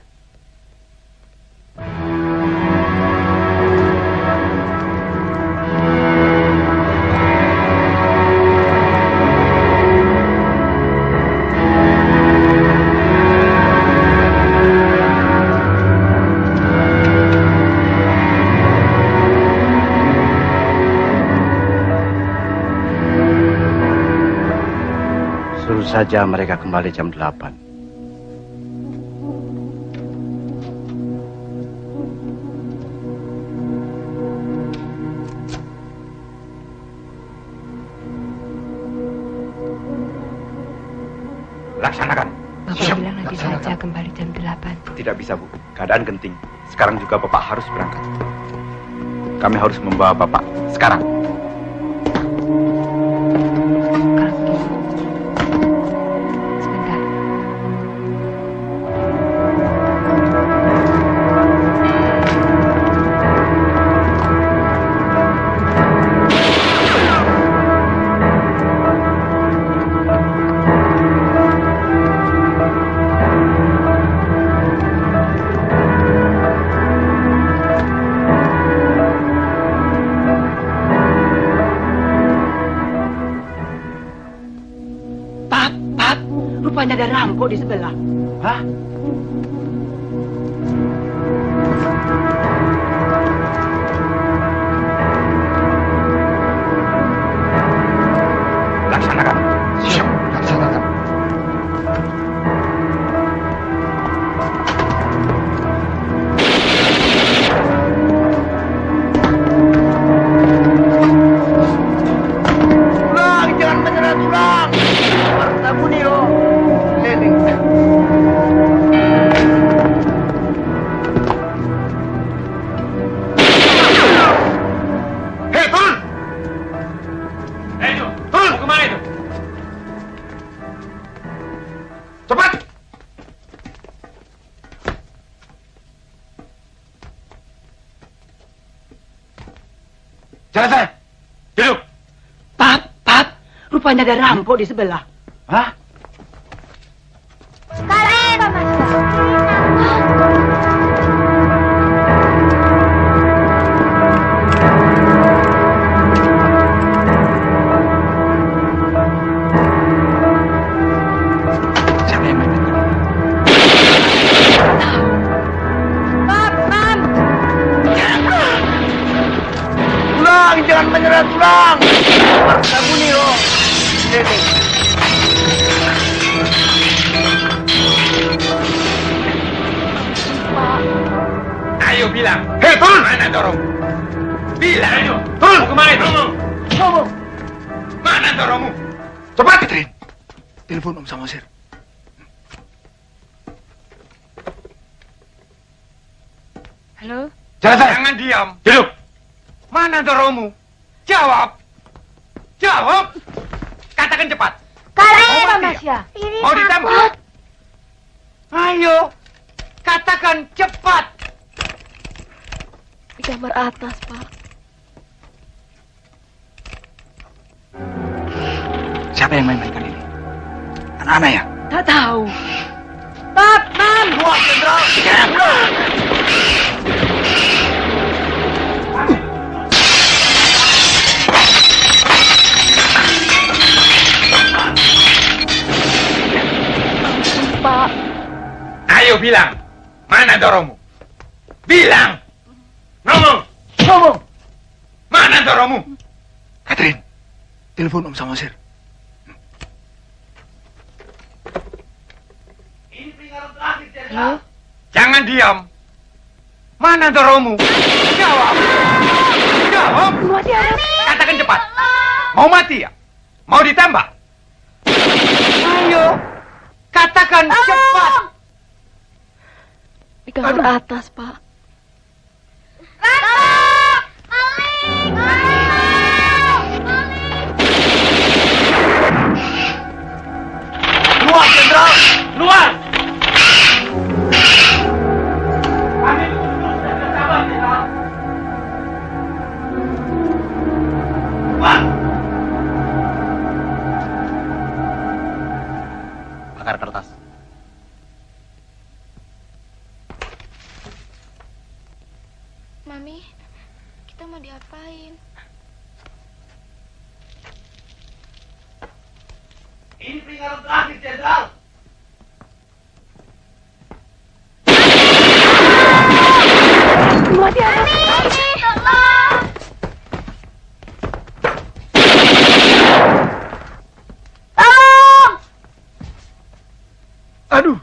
Suruh saja mereka kembali jam delapan. Laksanakan. Bapak bilang nanti saja kembali jam delapan. Tidak bisa, Bu. Keadaan genting. Sekarang juga Bapak harus berangkat. Kami harus membawa Bapak. Sekarang. Rupanya ada rampok di sebelah. Hah? Laksanakan. Siap, laksanakan. Tulang, jangan menyerah tulang. Kamu nih loh. Leling. Hei, turun! Hei, itu! Turun! Kemana itu? Cepat! Jalan saya. Duduk! Pap, Pap, rupanya ada rampok di sebelah. Hah? Sekarang apa, Mas? Siapa yang main? Pap, Pap. Tulang, jangan menyerah tulang. Kamu nih loh. Leling. Ayo bilang. Hei, turun! Mana dorong? Bilang. Ayo. Turun! Kemana itu? Ngomong. Mana dorongmu? Cepat, Catherine. Telepon Om Samosir. Halo? Jalan saya. Jangan diam. Duduk. Mana dorongmu? Jawab. Jawab. Katakan cepat. Sekarang apa, Mas ya? Mau ditembak? Ayo. Katakan cepat. Di kamar atas, Pak. Siapa yang main-mainkan ini? Anak-anak ya? Tak tahu. Pap, Mam. Wah, Jenderal. Pak. Ayo bilang. Mana dorongmu? Bilang. Ngomong. Ngomong. Mana dorongmu? Catherine, telepon Om Samosir. Halo? Jangan diam. Mana dorongmu? Jawab. Jawab. Mati ada. Katakan cepat. Mau mati ya? Mau ditembak? Ayo. Katakan cepat. Di kamar atas, Pak. Kita mau diapain? Ini peringatan terakhir, Jenderal. Mati anak! Tolong! Tolong! Aduh!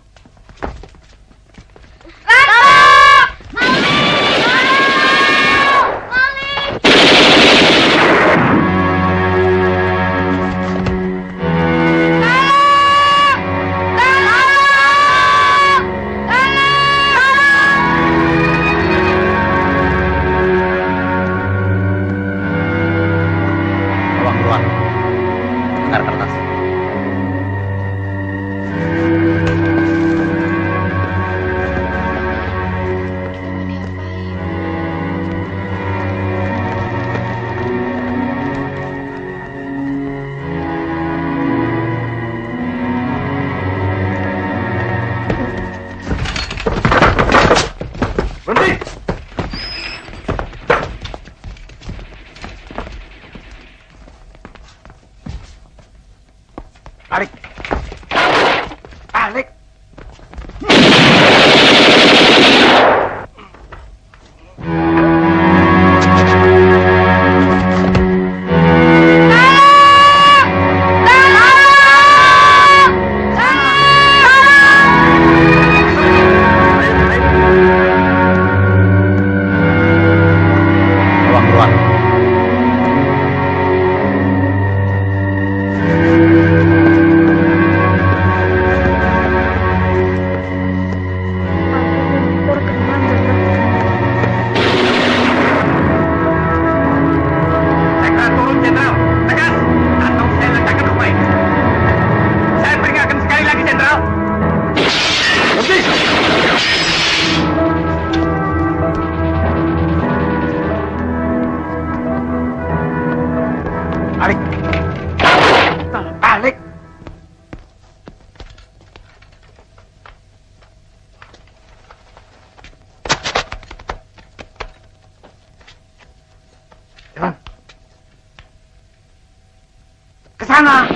Sana.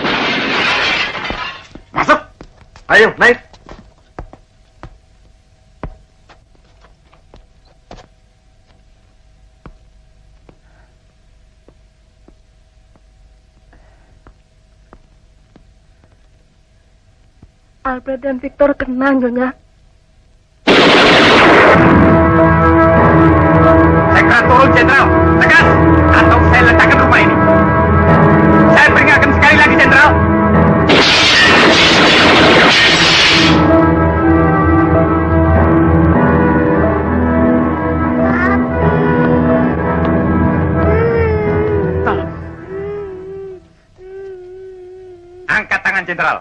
Masuk. Ayo, naik. Alfred dan Victor kena, Nyonya. Segera turun, Jenderal. Tegas, atau saya ledakan rumah ini. Saya peringatkan sekali lagi, Jenderal. Angkat tangan, Jenderal.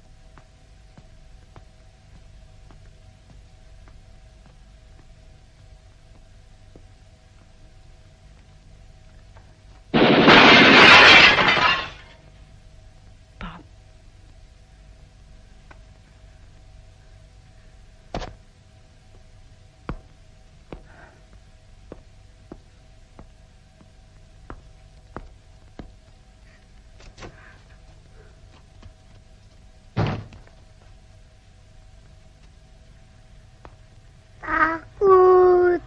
Takut.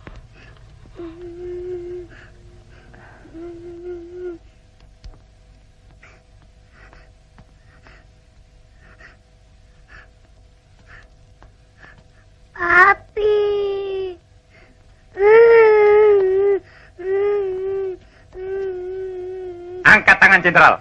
Papi. Angkat tangan, Jenderal.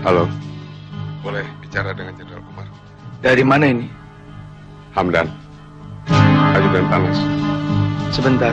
Halo, boleh bicara dengan Jenderal Umar? Dari mana ini? Hamdan, ajudan panas. Sebentar.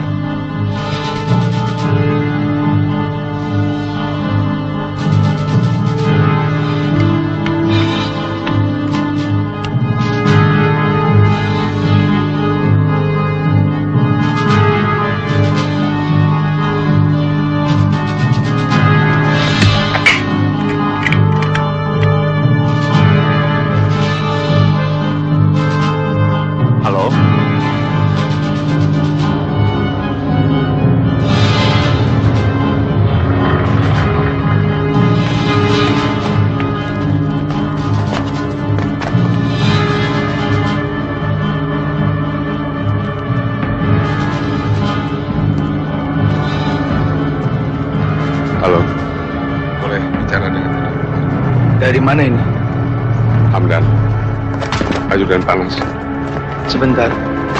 Dari mana ini? Hamdan, ajudan panas. Sebentar.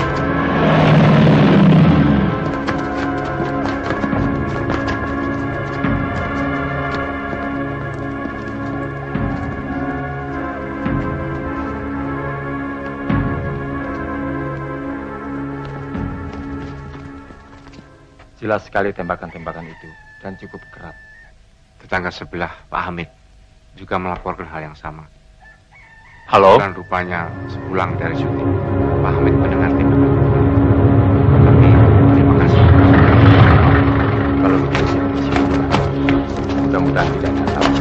Jelas sekali tembakan-tembakan itu dan cukup keras. Tetangga sebelah, Pak Hamid, juga melaporkan hal yang sama. Halo? Dan rupanya sepulang dari syuting, Pak Hamid mendengar tembakan. Tapi terima kasih. Kalau begitu, mudah-mudahan tidak ada salah.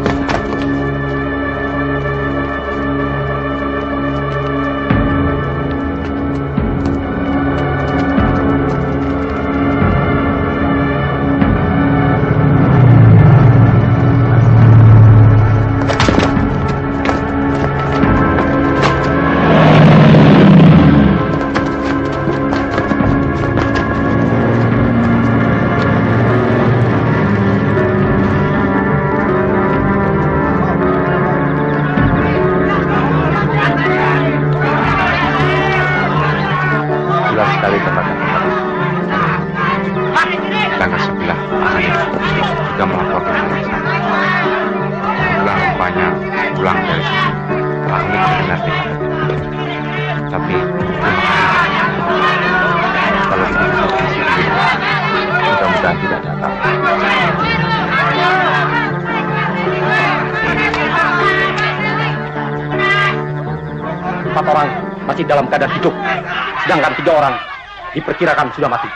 Empat orang masih dalam keadaan hidup, sedangkan tiga orang diperkirakan sudah mati.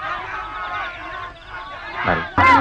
Mari.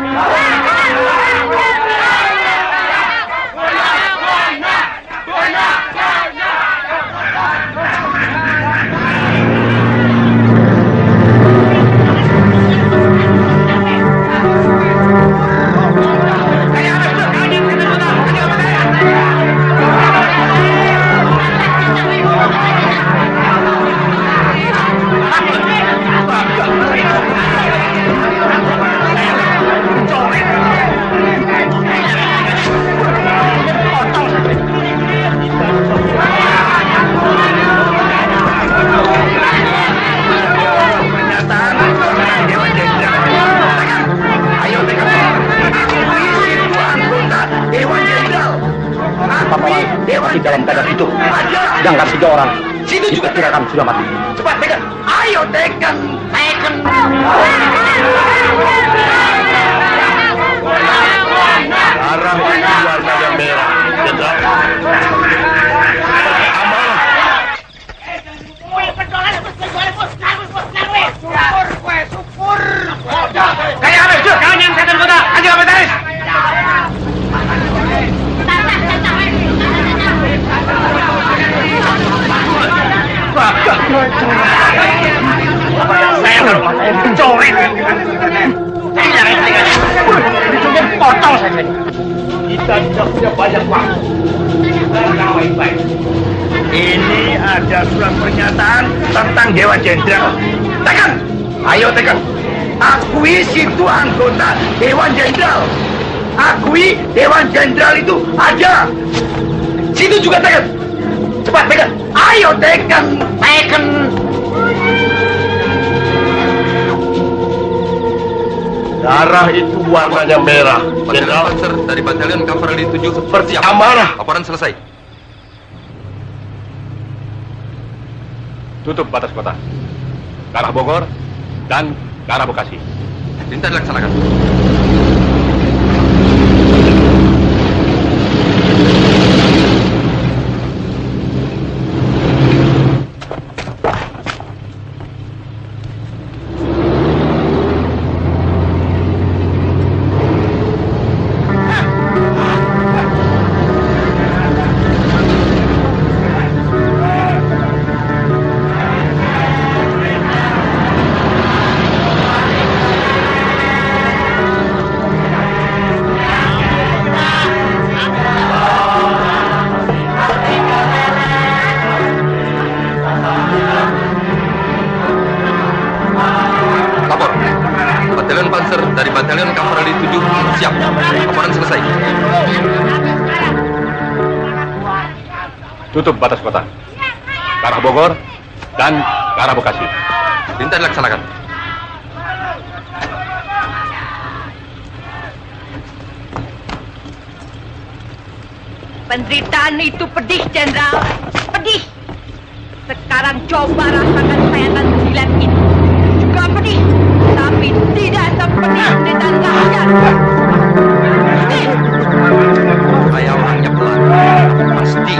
Masih dalam keadaan hidup, sedangkan tiga orang diperkirakan sudah mati. Cepat tekan, ayo tekan, tekan. Arah keluar naga merah, Jenderal. Kayak apa itu? Kalian yang setan kota, aja komentaris. Saya kalau saya coret. Saya nyari dengan hidungnya potong saja. Kita tidak punya banyak waktu. Baik-baik. Ini ada surat pernyataan tentang Dewan Jenderal. Tekan, ayo tekan. Akui situ anggota Dewan Jenderal. Akui Dewan Jenderal itu ada. Situ juga tekan. Cepat tekan. Ayo tekan, tekan. Darah itu warnanya merah. Jenderal Panzer dari Batalion Cavalry tujuh seperti amarah. Laporan selesai. Tutup batas kota. Ke arah Bogor dan ke arah Bekasi. Perintah dilaksanakan. Tutup batas kota. Ke arah Bogor dan ke arah Bekasi. Perintah dilaksanakan. Penderitaan itu pedih, Jenderal. Pedih. Sekarang coba rasakan sayatan jilat ini. Juga pedih, tapi tidak sepedih penderitaan rakyat. Saya orangnya pelan, pasti.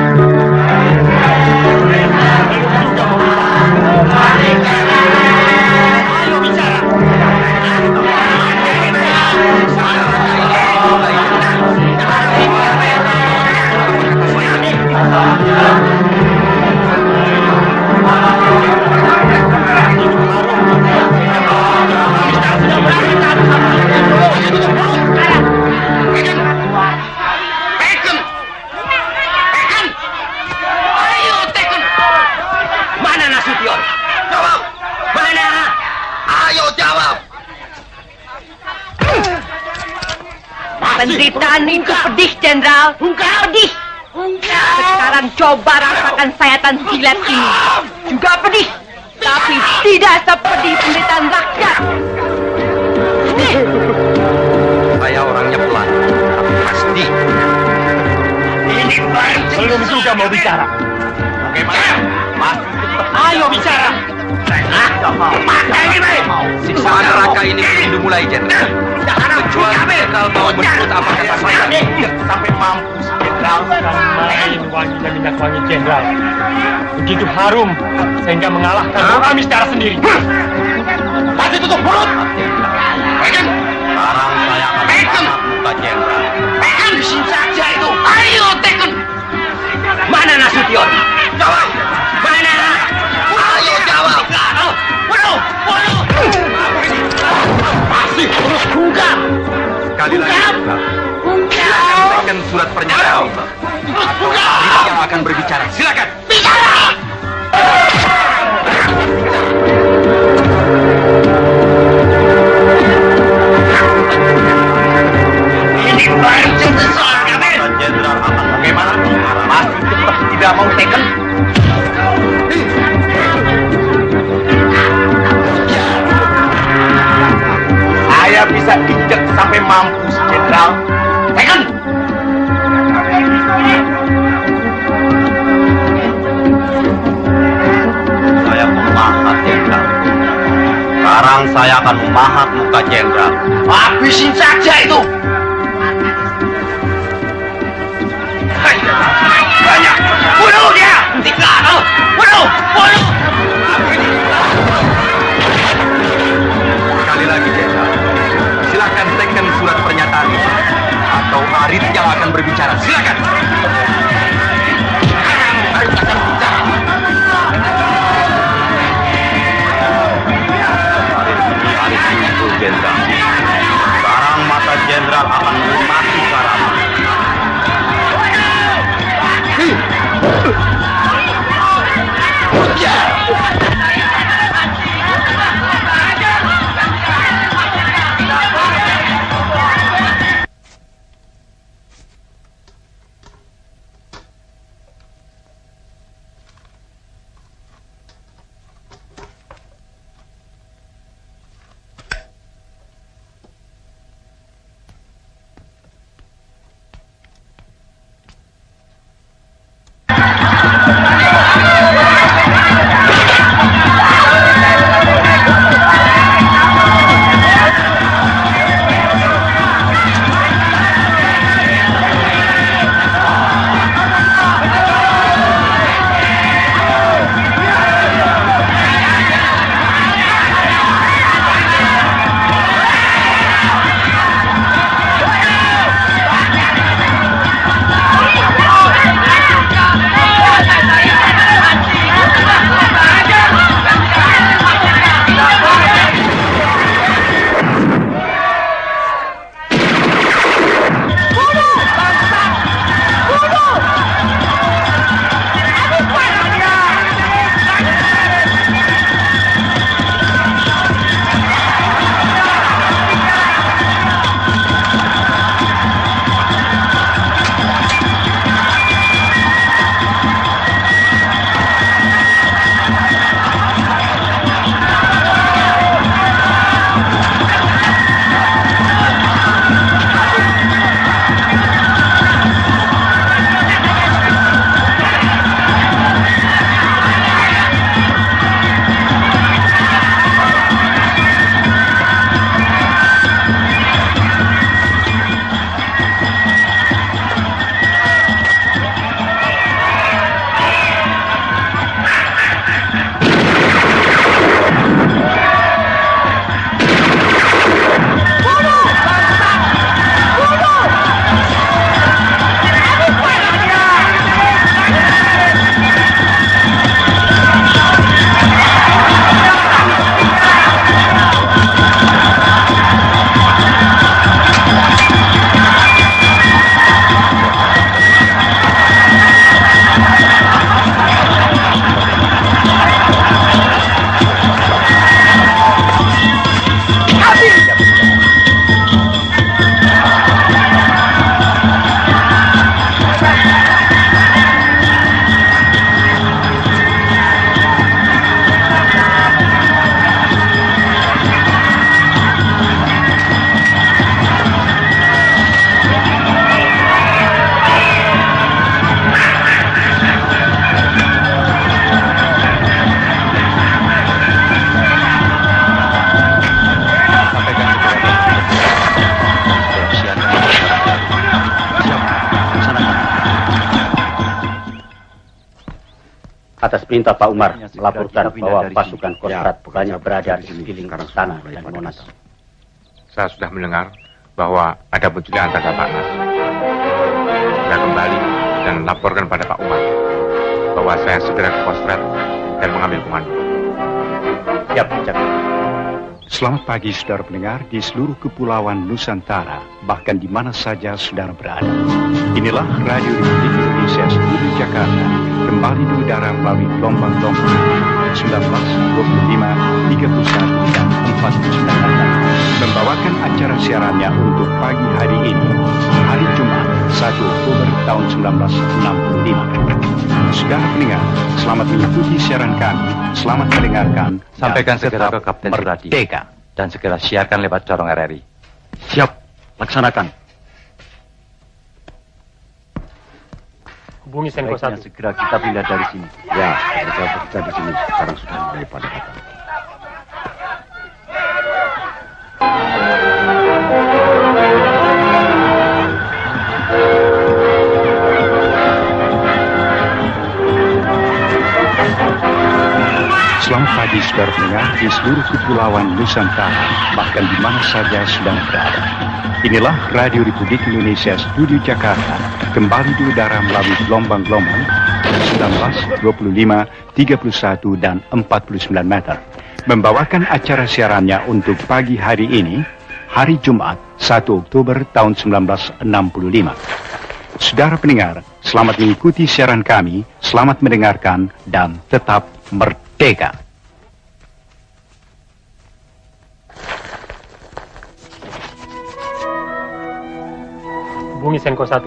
Ayo bicara. Penderitaan itu pedih, Jenderal. Pedih. Sekarang coba rasakan sayatan jilat ini. Juga pedih, tapi tidak sepedih penderitaan rakyat. Saya orangnya pelan, tapi pasti. Ini belum juga mau bicara. Bagaimana? Masih cepat. Ayo bicara. Siksaan neraka ini belum dimulai, Jenderal. Kecuali Jenderal mau menurut apa kata saya. Sampai mampus, Jenderal. Main wanginya minyak wangi Jenderal. Begitu harum sehingga mengalahkan kami secara sendiri. Masih tutup mulut. Pekan. Sekarang saya akan menamak muka Jenderal. Pekan di sini saja itu. Ayo, Teken. Mana Nasution? Jawab. Mana? Ayo jawab. Waduh, waduh. Masih terus bungkam. Sekali lagi, Jenderal. Sampaikan surat pernyataan. Atau Arif yang akan berbicara. Silakan. Bicara. Ini baru cerita soal kami. Jenderal akan bagaimana? Masih cepat tidak mau Teken. Saya bisa injek sampai mampus, Jenderal. Teken! Saya memahat, Jenderal. Sekarang saya akan memahat muka Jenderal. Habisin saja itu! Banyak! Bunuh dia! Tiga! Bunuh! Bunuh! Sekali lagi, Jenderal. Silakan tekan surat pernyataan itu. Atau Arif yang akan berbicara. Silakan. Arif akan bicara. Arif itu, Jenderal. Sekarang mata Jenderal Atas perintah Pak Umar melaporkan bahwa pasukan Kostrad banyak berada di sekeliling istana dan Monas. Saya sudah mendengar bahwa ada pencurian antara Pak Nas. Saya kembali dan laporkan pada Pak Umar bahwa saya segera ke Kostrad dan mengambil komando. Siap, siap. Selamat pagi saudara pendengar di seluruh kepulauan Nusantara, bahkan di mana saja saudara berada. Inilah Radio Republik Indonesia Studio Jakarta, kembali di udara melalui gelombang-gelombang sembilan belas, dua puluh lima, tiga puluh satu, dan empat puluh sembilan, membawakan acara siarannya untuk pagi hari ini, hari Jumat, satu Oktober tahun seribu sembilan ratus enam puluh lima. Saudara pendengar, selamat mengikuti siaran kami, selamat mendengarkan. Sampaikan segera ke Kapten Suradi dan segera siarkan lewat corong R R I. Siap, laksanakan. Hubungi Senko satu. Segera kita pindah dari sini. Ya, kita bekerja di sini. Sekarang sudah mulai pada datang. Selamat pagi saudara pendengar di seluruh kepulauan Nusantara, bahkan di mana saja sedang berada. Inilah Radio Republik Indonesia Studio Jakarta, kembali di udara melalui gelombang-gelombang sembilan belas, dua puluh lima, tiga puluh satu, dan empat puluh sembilan meter. Membawakan acara siarannya untuk pagi hari ini, hari Jumat, satu Oktober tahun seribu sembilan ratus enam puluh lima. Saudara pendengar, selamat mengikuti siaran kami, selamat mendengarkan, dan tetap merdeka. Hubungi Senko satu.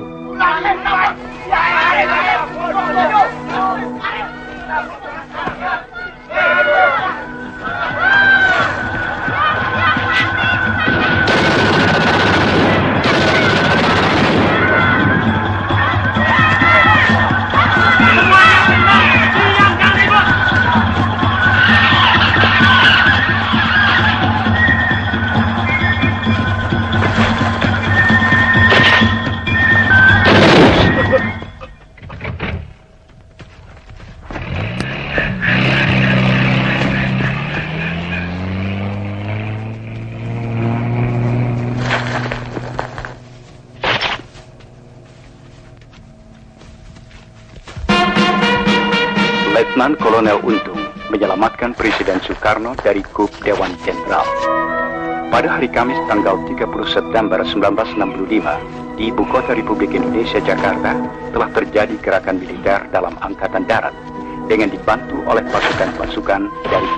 Letnan Kolonel Untung menyelamatkan Presiden Soekarno dari Kup Dewan Jenderal. Pada hari Kamis tanggal tiga puluh September seribu sembilan ratus enam puluh lima, di Ibu Kota Republik Indonesia Jakarta telah terjadi gerakan militer dalam Angkatan Darat dengan dibantu oleh pasukan-pasukan dari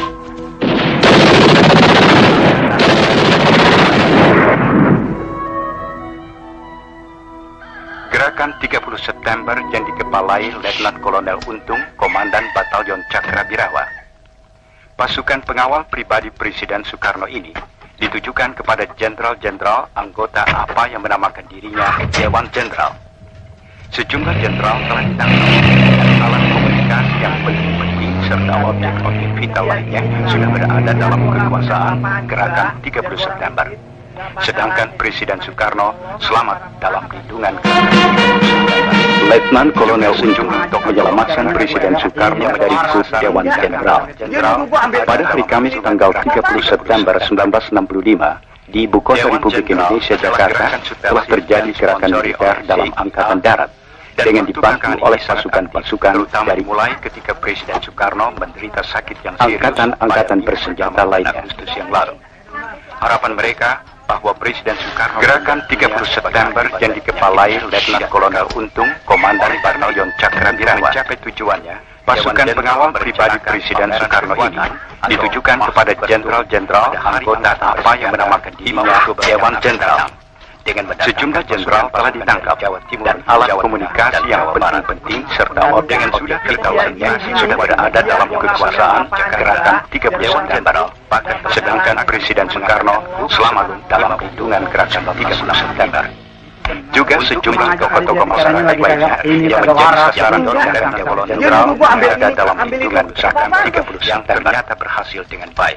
Gerakan tiga puluh September yang dikepalai Letnan Kolonel Untung, Komandan Batalion Cakrabirawa. Pasukan pengawal pribadi Presiden Soekarno ini ditujukan kepada jenderal-jenderal anggota apa yang menamakan dirinya Dewan Jenderal. Sejumlah jenderal telah ditangkap dan alat komunikasi yang penting-penting serta objek-objek vital lainnya sudah berada dalam kekuasaan Gerakan tiga puluh September. Sedangkan Presiden Soekarno selamat dalam lindungan Gerakan tiga puluh September. Letnan Kolonel Untung menyelamatkan Presiden Soekarno dari Kup Dewan Jenderal. Pada hari Kamis tanggal tiga puluh September seribu sembilan ratus enam puluh lima, di Ibu Kota Republik Indonesia Jakarta telah terjadi gerakan militer dalam Angkatan Darat dengan dibantu oleh pasukan-pasukan dari mulai ketika Presiden Soekarno menderita sakit yang serius angkatan-angkatan bersenjata lainnya Agustus yang lalu. Harapan mereka bahwa Presiden Soekarno Gerakan tiga puluh September yang dikepalai Letnan Kolonel Untung, Komandan Batalion Cakrabirawa mencapai tujuannya. Pasukan pengawal pribadi Presiden Soekarno ini ditujukan kepada jenderal-jenderal anggota apa yang menamakan dirinya Dewan Jenderal. Dengan sejumlah jenderal telah ditangkap dan alat komunikasi yang penting-penting serta objek yang sudah vital lainnya sudah berada dalam kekuasaan Gerakan tiga puluh September. Sedangkan Presiden Soekarno selamat dalam lindungan Gerakan tiga puluh September. Juga sejumlah tokoh-tokoh masyarakat lainnya yang menjadi sasaran dari Dewan Jenderal berada dalam lindungan Gerakan tiga puluh yang ternyata berhasil dengan baik.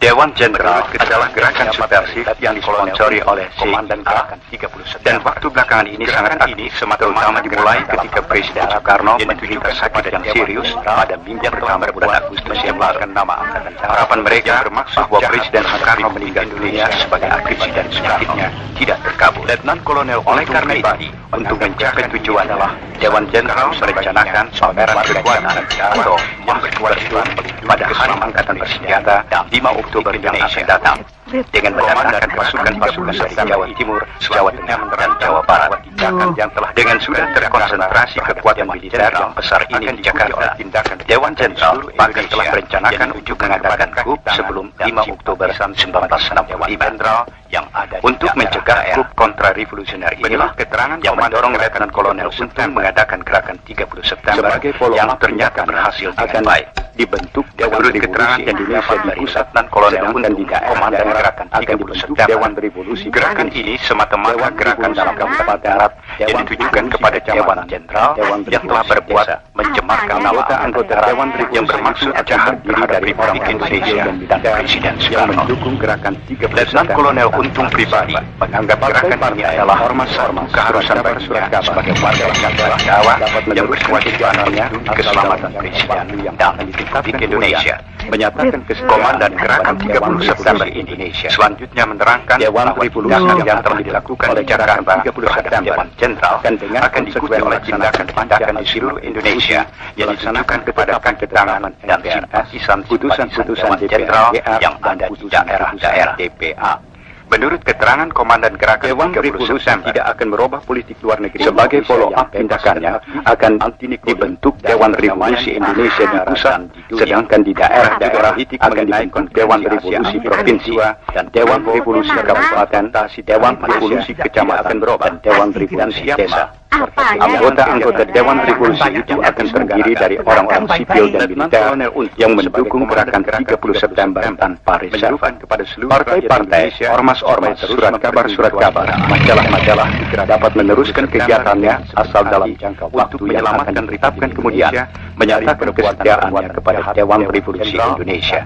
Dewan Jenderal adalah gerakan subversif yang disponsori oleh Komandan Gerakan tiga puluh September. Dan waktu belakangan ini sangat aktif, terutama dimulai ketika Presiden Soekarno menderita sakit yang serius pada minggu pertama bulan Agustus yang lalu. Harapan mereka bermaksud bahwa Presiden Soekarno meninggal dunia sebagai presiden sakitnya tidak terkabul. Letnan Kolonel oleh karena itu, untuk mencapai tujuan adalah Dewan Jenderal merencanakan pameran kekuatan atau yang berkewajiban pada Hari Angkatan Bersenjata lima Oktober yang akan datang dengan mendatangkan pasukan-pasukan dari Jawa Timur, Jawa Tengah, dan Jawa Barat. Yang telah dengan sudah terkonsentrasi kekuatan militer yang besar ini di Jakarta, Dewan Jenderal bahkan telah merencanakan untuk mengadakan coup sebelum lima Oktober seribu sembilan ratus enam puluh lima yang ada untuk mencegah coup kontra-revolusioner inilah keterangan yang mendorong Letnan Kolonel untuk mengadakan gerakan tiga puluh September yang ternyata berhasil dengan baik. Dibentuk Dewan Keterangan Indonesia di pusat dan Kolonel dan di daerah Komandan Gerakan tiga puluh September. Dewan Revolusi gerakan ini semata-mata gerakan dalam kawasan darat yang ditujukan kepada Dewan Jenderal yang telah berbuat mencemarkan nama anggota Dewan yang bermaksud jahat terhadap Republik Indonesia dan Presiden Soekarno. Mendukung gerakan tiga puluh September. Kolonel Untung pribadi menganggap gerakan ini adalah hormat-hormat keharusan baginya sebagai warga negara Jawa yang berkewajiban melindungi keselamatan Presiden dan Republik Indonesia. Menyatakan Komandan Gerakan tiga puluh September Indonesia selanjutnya menerangkan Dewan Revolusi yang telah dilakukan di Jakarta terhadap Dewan Jenderal akan diikuti oleh tindakan-tindakan di seluruh Indonesia yang dilaksanakan kepada keterangan dan simpatisan putusan-putusan Jenderal yang ada di daerah-daerah D P A. Menurut keterangan Komandan Gerakan Dewan Revolusi tidak akan merubah politik luar negeri. Sebagai follow-up tindakannya akan dibentuk Dewan Revolusi Indonesia di pusat, sedangkan di daerah-daerah akan dibentuk Dewan Revolusi Provinsi dan Dewan Revolusi Kabupaten, Dewan Revolusi Kecamatan, dan Dewan Revolusi Desa. Anggota-anggota Dewan Revolusi itu akan terdiri dari orang-orang sipil dan militer yang mendukung gerakan tiga puluh September tanpa reserve. Partai-partai, ormas-ormas, surat kabar-surat kabar, majalah-majalah dapat meneruskan kegiatannya asal dalam jangka waktu yang akan ditetapkan kemudian menyatakan kesetiaannya kepada Dewan Revolusi Indonesia.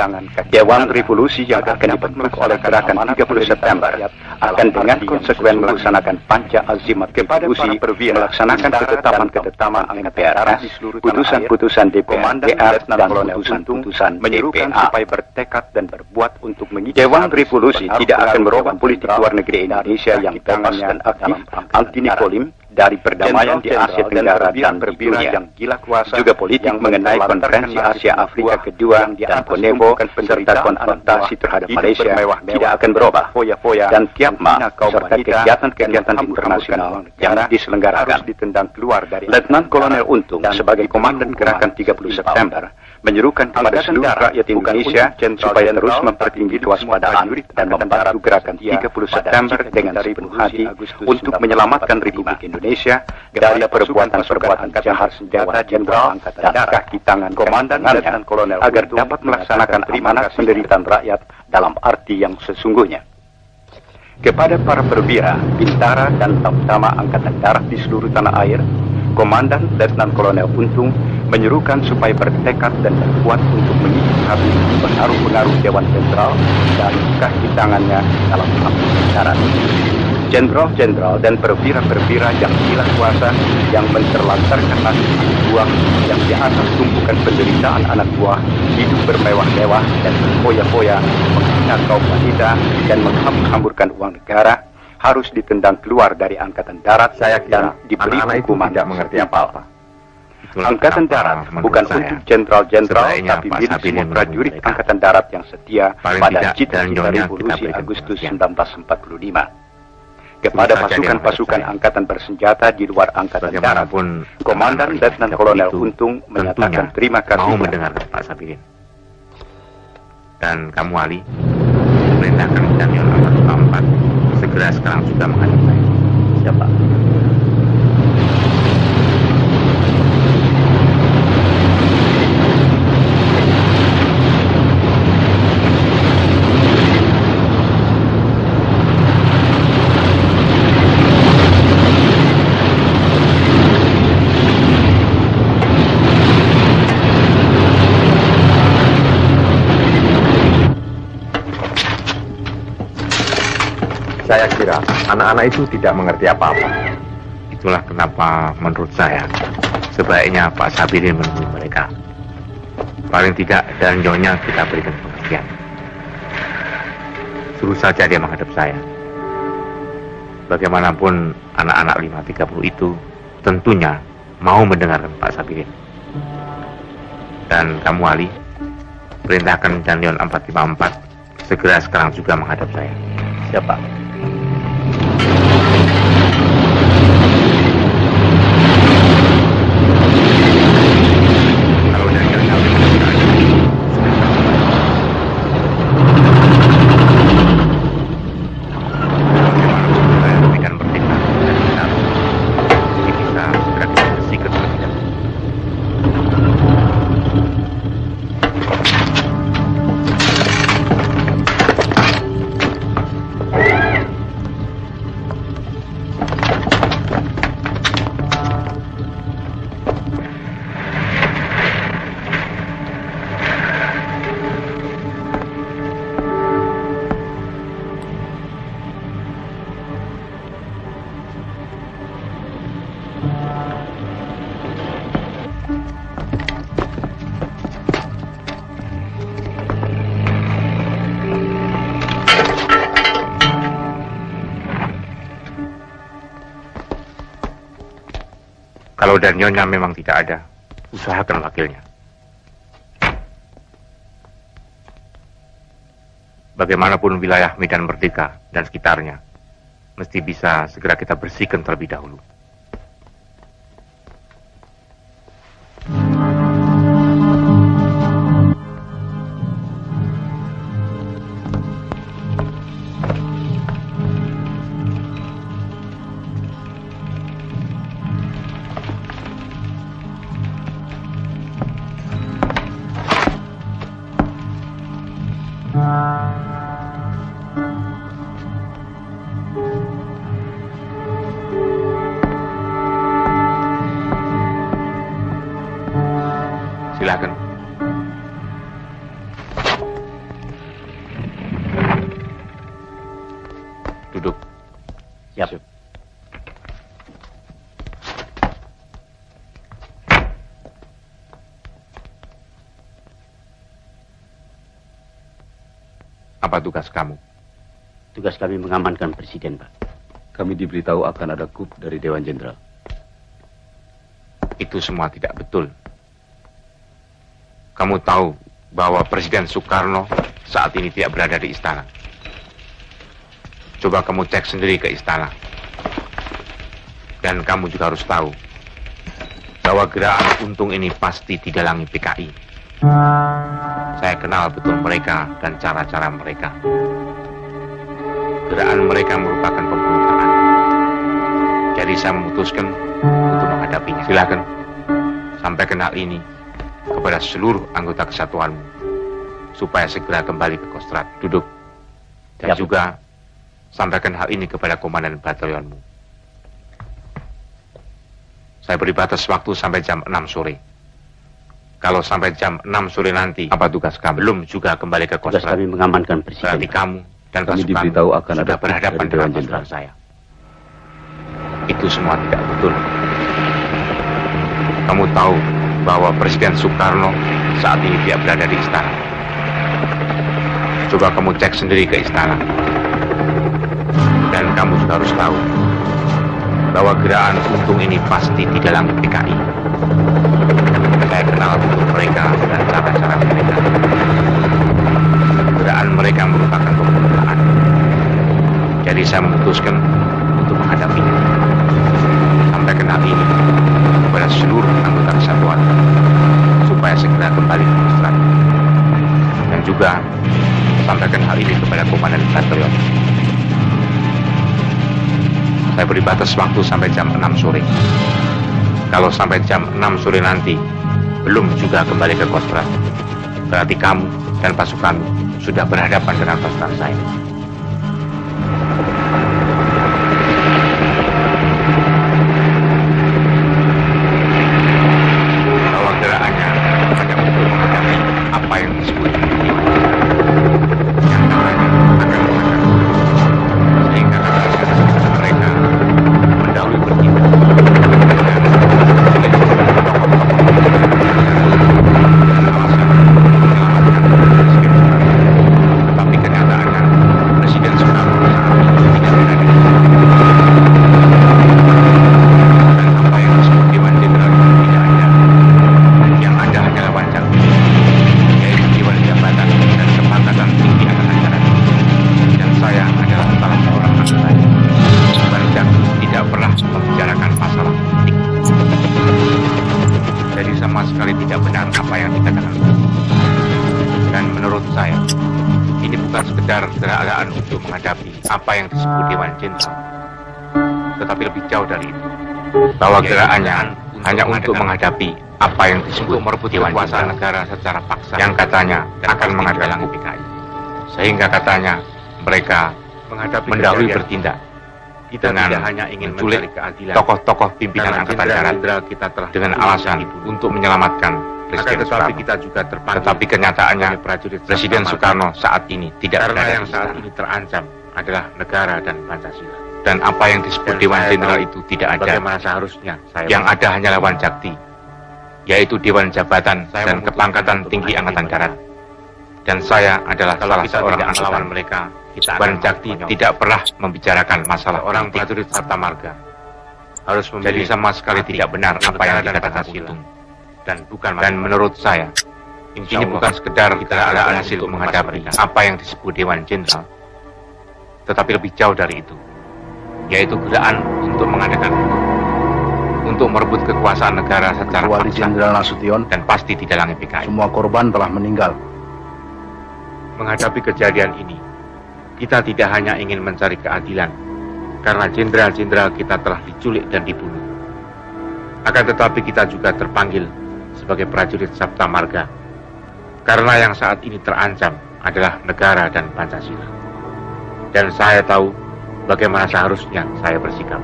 Dewan Revolusi yang akan dibentuk oleh gerakan tiga puluh September akan dengan konsekuen melaksanakan panca azimat revolusi, melaksanakan ketetapan-ketetapan M P R S, putusan-putusan D P R dan putusan-putusan D P A supaya bertekad dan berbuat untuk mengikuti. Dewan Revolusi tidak akan merubah politik luar negeri Indonesia yang bebas dan aktif, anti-Nikolim dari perdamaian di Asia Tenggara dan dunia. Yang gila kuasa juga politik mengenai konferensi Asia Afrika kedua dan Konevo serta konfrontasi terhadap Malaysia tidak akan berubah, dan Tiapma serta kegiatan-kegiatan internasional yang diselenggarakan ditendang keluar dari. Letnan Kolonel Untung sebagai Komandan Gerakan tiga puluh September menyerukan kepada seluruh rakyat Indonesia supaya terus mempertinggi kewaspadaan dan membantu Gerakan tiga puluh September dengan sepenuh hati untuk menyelamatkan Republik Indonesia dari perbuatan-perbuatan jahat senjata Jenderal dan kaki tangan komandannya agar dapat melaksanakan amanat penderitaan rakyat dalam arti yang sesungguhnya. Kepada para perwira, bintara, dan utama Angkatan Darat di seluruh tanah air, Komandan Letnan Kolonel Untung menyerukan supaya bertekad dan berkuat untuk mengikuti habis pengaruh-pengaruh Dewan Jenderal dan kaki tangannya dalam amanat darat. Jenderal-jenderal dan perwira-perwira yang gila kuasa yang menterlantarkan nasib anak buah yang di atas tumpukan penderitaan anak buah hidup bermewah-mewah dan berfoya-foya menghina kaum wanita dan menghambur-hamburkan uang negara harus ditendang keluar dari Angkatan Darat saya dan diberi hukuman tidak mengerti apa-apa. Angkatan Darat bukan untuk jenderal-jenderal tapi milik semua prajurit Angkatan Darat yang setia pada cita-cita revolusi Agustus seribu sembilan ratus empat puluh lima. Kepada pasukan-pasukan angkatan bersenjata di luar Angkatan Darat, Komandan Letnan Kolonel Untung menyatakan terima kasih mau mendengar Pak Sapirin. Dan kamu Ali, perintahkan Batalion Amat keempat segera sekarang sudah menghadap saya. Siapa? Saya kira anak-anak itu tidak mengerti apa-apa. Itulah kenapa menurut saya sebaiknya Pak Sabirin menemui mereka. Paling tidak dan nyonya kita berikan pengertian. Suruh saja dia menghadap saya. Bagaimanapun anak-anak lima tiga puluh itu tentunya mau mendengarkan Pak Sabirin. Dan kamu Ali, perintahkan Danlion empat lima empat segera sekarang juga menghadap saya. Siapa? Kalau dari yang Kalau dan nyonya memang tidak ada, usahakan wakilnya. Bagaimanapun wilayah Medan Merdeka dan sekitarnya, mesti bisa segera kita bersihkan terlebih dahulu. Silakan. Duduk. Siap. Apa tugas kamu? Tugas kami mengamankan Presiden, Pak. Kami diberitahu akan ada coup dari Dewan Jenderal. Itu semua tidak betul. Kamu tahu bahwa Presiden Soekarno saat ini tidak berada di istana. Coba kamu cek sendiri ke istana. Dan kamu juga harus tahu bahwa gerakan Untung ini pasti didalangi P K I. Saya kenal betul mereka dan cara-cara mereka. Gerakan mereka merupakan pemberontakan. Jadi saya memutuskan untuk menghadapinya. Silakan sampaikan hal ini kepada seluruh anggota kesatuanmu supaya segera kembali ke Kostrad. Duduk. Dan ya, juga sampaikan hal ini kepada komandan batalionmu. Saya beri batas waktu sampai jam enam sore. Kalau sampai jam enam sore nanti, apa tugas kamu? Belum juga kembali ke Kostrad. Tugas kami mengamankan Presiden. Berarti kamu dan kami pasukan diberitahu akan sudah ada berhadapan dengan pasukan saya. Itu semua tidak betul. Kamu tahu bahwa Presiden Soekarno saat ini tidak berada di istana. Coba kamu cek sendiri ke istana. Dan kamu juga harus tahu bahwa gerakan Untung ini pasti didalangi P K I. Saya kenal betul mereka dan cara-cara mereka. Gerakan mereka merupakan pemberontakan. Jadi saya memutuskan untuk menghadapinya. Sampaikan hal ini kepada seluruh anggota kesatuan supaya segera kembali ke Kostrad. Dan juga sampaikan hal ini kepada komandan batalion. Saya beri batas waktu sampai jam enam sore. Kalau sampai jam enam sore nanti belum juga kembali ke Kostrad, berarti kamu dan pasukan sudah berhadapan dengan pasukan saya. Bahwa gerakannya hanya untuk menghadapi apa yang disebut yang namanya akan menghadapi, sehingga sekali tidak benar apa yang dikatakan. Dan menurut saya, ini bukan sekedar gerakan untuk menghadapi apa yang disebut Dewan Jenderal, tetapi lebih jauh dari itu. Bahwa gerakannya hanya untuk menghadapi apa yang disebut merebut kekuasaan negara secara paksa yang katanya akan menghalangi P K I. Sehingga katanya mereka menghadapi mendahului bertindak. Kita dengan tidak hanya ingin menculik tokoh-tokokoh pimpinan angkatan darat kita telah dengan alasan untuk menyelamatkan Presiden Soekarno. Kita juga terpanggil. Tetapi kenyataannya Presiden Soekarno saat ini tidak karena yang saat ini terancam adalah negara dan Pancasila. Dan apa yang disebut Dewan Jenderal itu tidak ada. Bagaimana seharusnya saya yang ada hanyalah Wanjakti, yaitu Dewan Jabatan dan Kepangkatan Tinggi Angkatan Darat. Dan saya adalah salah seorang anggota mereka. Wanjakti tidak pernah membicarakan masalah orang prajurit Sabta Marga. Harus menjadi sama sekali tidak benar apa yang dikatakan Untung. Dan bukan dan menurut saya, ini bukan sekedar kita ada hasil menghadapi apa yang disebut Dewan Jenderal, tetapi lebih jauh dari itu, yaitu gerakan untuk mengadakan hukum, untuk merebut kekuasaan negara secara Wali Jenderal Nasution dan pasti tidak langit P K I. Semua korban telah meninggal. Menghadapi kejadian ini, kita tidak hanya ingin mencari keadilan, karena jenderal-jenderal kita telah diculik dan dibunuh. Akan tetapi kita juga terpanggil sebagai prajurit Sabta Marga, karena yang saat ini terancam adalah negara dan Pancasila. Dan saya tahu bagaimana seharusnya saya bersikap.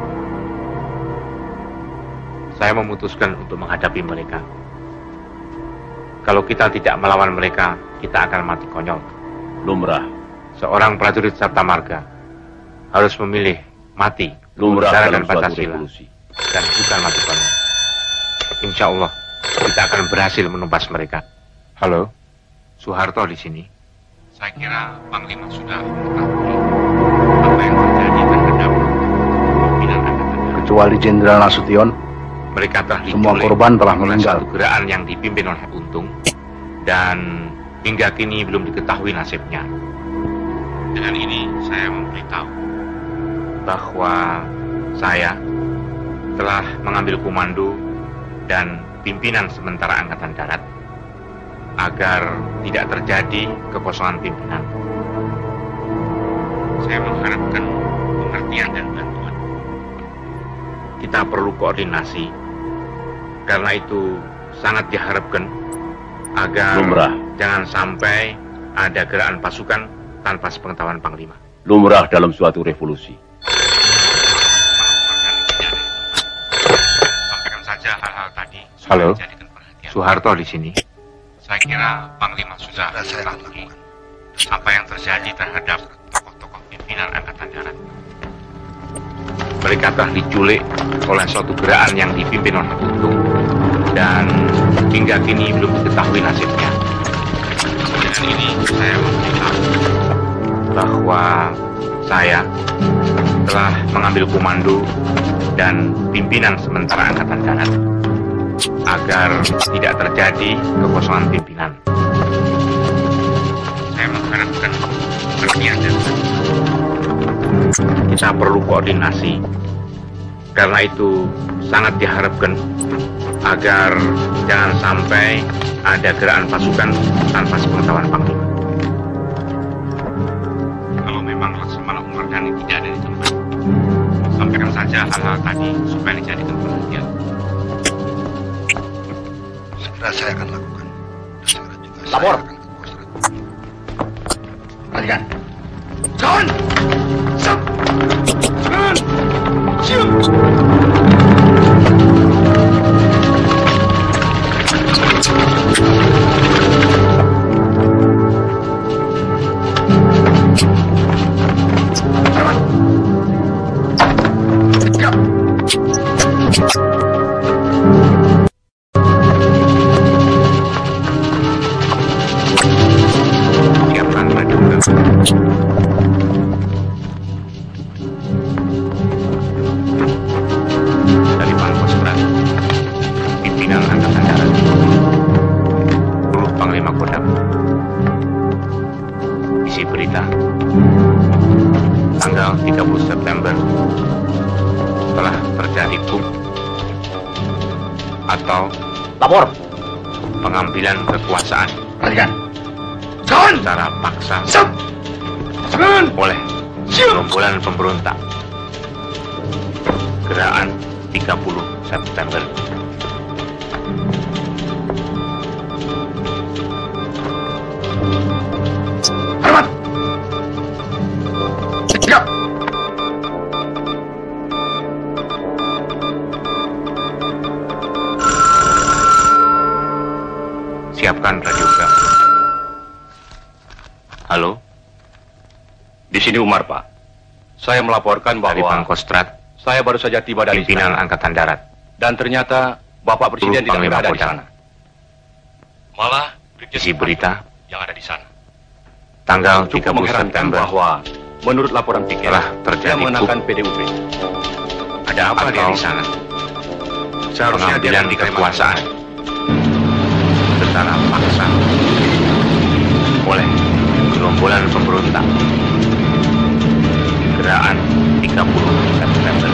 Saya memutuskan untuk menghadapi mereka. Kalau kita tidak melawan mereka, kita akan mati konyol. Lumrah. Seorang prajurit Sabta Marga harus memilih mati lumrah negara dan dalam suatu Pancasila revolusi. dan bukan mati konyol. Insya Allah kita akan berhasil menumpas mereka. Halo, Soeharto di sini. Saya kira Panglima sudah mengetahui apa yang terjadi terhadap pimpinan angkatan darat. Kecuali Jenderal Nasution, mereka telah semua diculik korban telah oleh meninggal. satu gerakan yang dipimpin oleh Untung dan hingga kini belum diketahui nasibnya. Dengan ini saya memberitahu bahwa saya telah mengambil komando dan pimpinan sementara Angkatan Darat agar tidak terjadi kekosongan pimpinan. Saya mengharapkan pengertian dan bantuan. Kita perlu koordinasi, karena itu sangat diharapkan agar Lumrah. jangan sampai ada gerakan pasukan tanpa sepengetahuan Panglima. Lumrah dalam suatu revolusi. Sampaikan saja hal-hal tadi. Halo, Soeharto di sini. Saya kira Panglima sudah mengetahui apa yang terjadi terhadap tokoh-tokoh pimpinan Angkatan Darat. Mereka telah diculik oleh suatu gerakan yang dipimpin oleh Untung dan hingga kini belum diketahui nasibnya. Dengan ini saya memberitahu bahwa saya telah mengambil komando dan pimpinan sementara Angkatan Darat agar tidak terjadi kekosongan pimpinan. Saya mengharapkan pengertian dan kita perlu koordinasi, karena itu sangat diharapkan agar jangan sampai ada gerakan pasukan tanpa sepengetahuan Panglima. Kalau memang Laksamana Umar Dhani tidak ada di tempat, sampaikan saja hal-hal tadi supaya dijadikan perhatian. Segera saya akan lakukan. Segera juga Lapor. Perhatikan. Kawan! Siap! Kawan! Siap! Siapkan maju ke dari Pangkostrat, pimpinan Angkatan Darat, seluruh Panglima Kodam. Isi berita tanggal tiga puluh September telah terjadi coup atau Lapor. pengambilan kekuasaan. Perhatikan. Secara paksa. Oleh gerombolan pemberontak. Gerakan tiga puluh September. Hormat. Sikap. Siapkan radiogram. Halo. Di sini Umar, Pak. Saya melaporkan bahwa dari Pangkostrat, saya baru saja tiba dari pimpinan istana. Angkatan Darat. Dan ternyata Bapak Presiden tidak berada di sana. Malah isi berita yang ada di sana. tanggal tiga Cukup puluh mengherankan September bahwa menurut laporan piket telah terjadi dia mengenakan P D U P. Ada apa dia di sana? Seharusnya dia di kekuasaan secara paksa oleh gerombolan pemberontak. Gerakan tiga puluh September.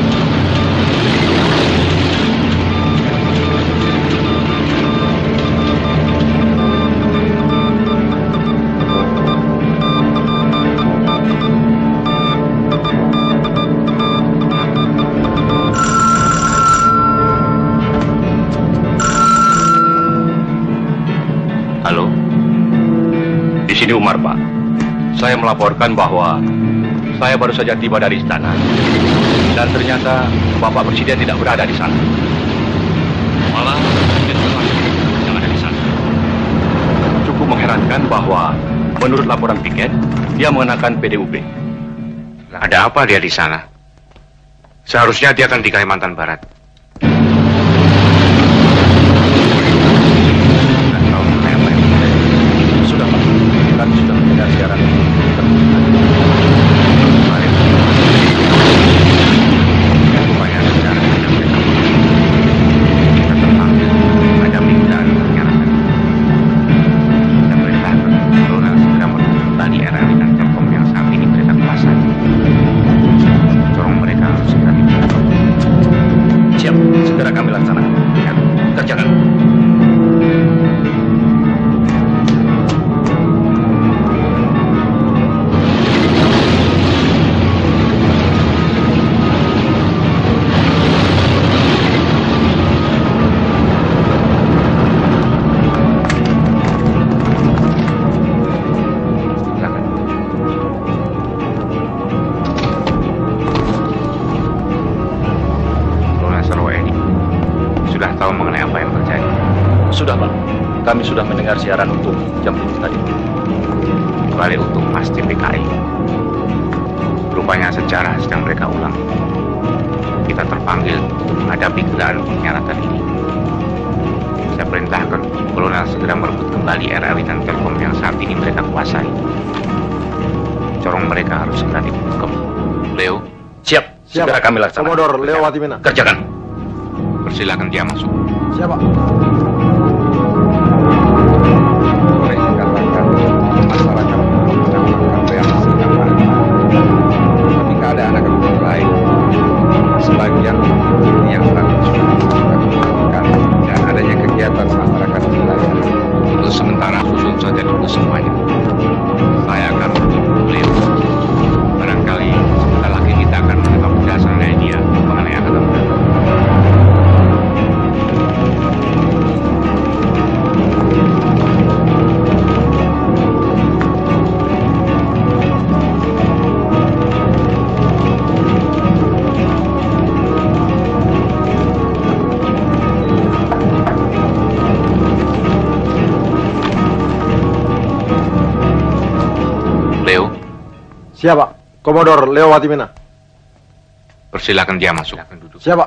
Halo. Di sini Umar, Pak. Saya melaporkan bahwa saya baru saja tiba dari istana. Dan ternyata Bapak Presiden tidak berada di sana. Malah Presiden yang ada di sana. Cukup mengherankan bahwa menurut laporan piket dia mengenakan P D U P. Ada apa dia di sana? Seharusnya dia akan di Kalimantan Barat. Sudah, Pak. Kami sudah mendengar siaran. Supaya secara tidak mereka kita terpanggil ada pimpinan penyiaran. Kita perintahkan Kolonel segera menuju kembali R R I dan Telkom yang saat ini mereka kuasai. Corong mereka harus segera dibuka. Siap, segera kami laksanakan. Ya, kerjakan. Sudah, Pak. Kami sudah mendengar siaran untuk jam tujuh tadi. Kembali untuk pasti P K I. Rupanya sejarah sedang mereka ulang. Kita terpanggil untuk menghadapi gerakan pengkhianatan ini. Saya perintahkan Kolonel segera merebut kembali R R I dan Telkom yang saat ini mereka kuasai. Corong mereka harus segera dibuka. Leo, siap. Segera kami laksanakan. Komodor Leo Watimena. Kerjakan. Persilakan dia masuk. Siapa? Boleh dikatakan masyarakat mengamalkan reaksi yang ada. Ketika ada anak kecil lain, sebagian yang sangat sudah dilakukan dan adanya kegiatan masyarakat di wilayah. Untuk sementara susun saja dulu semuanya. Saya akan menuju beliau. Barangkali sebentar lagi kita akan menerima penjelasan dari dia mengenai Angkatan Darat. Siapa? Komodor Leo Watimena. Persilakan dia masuk. Siapa?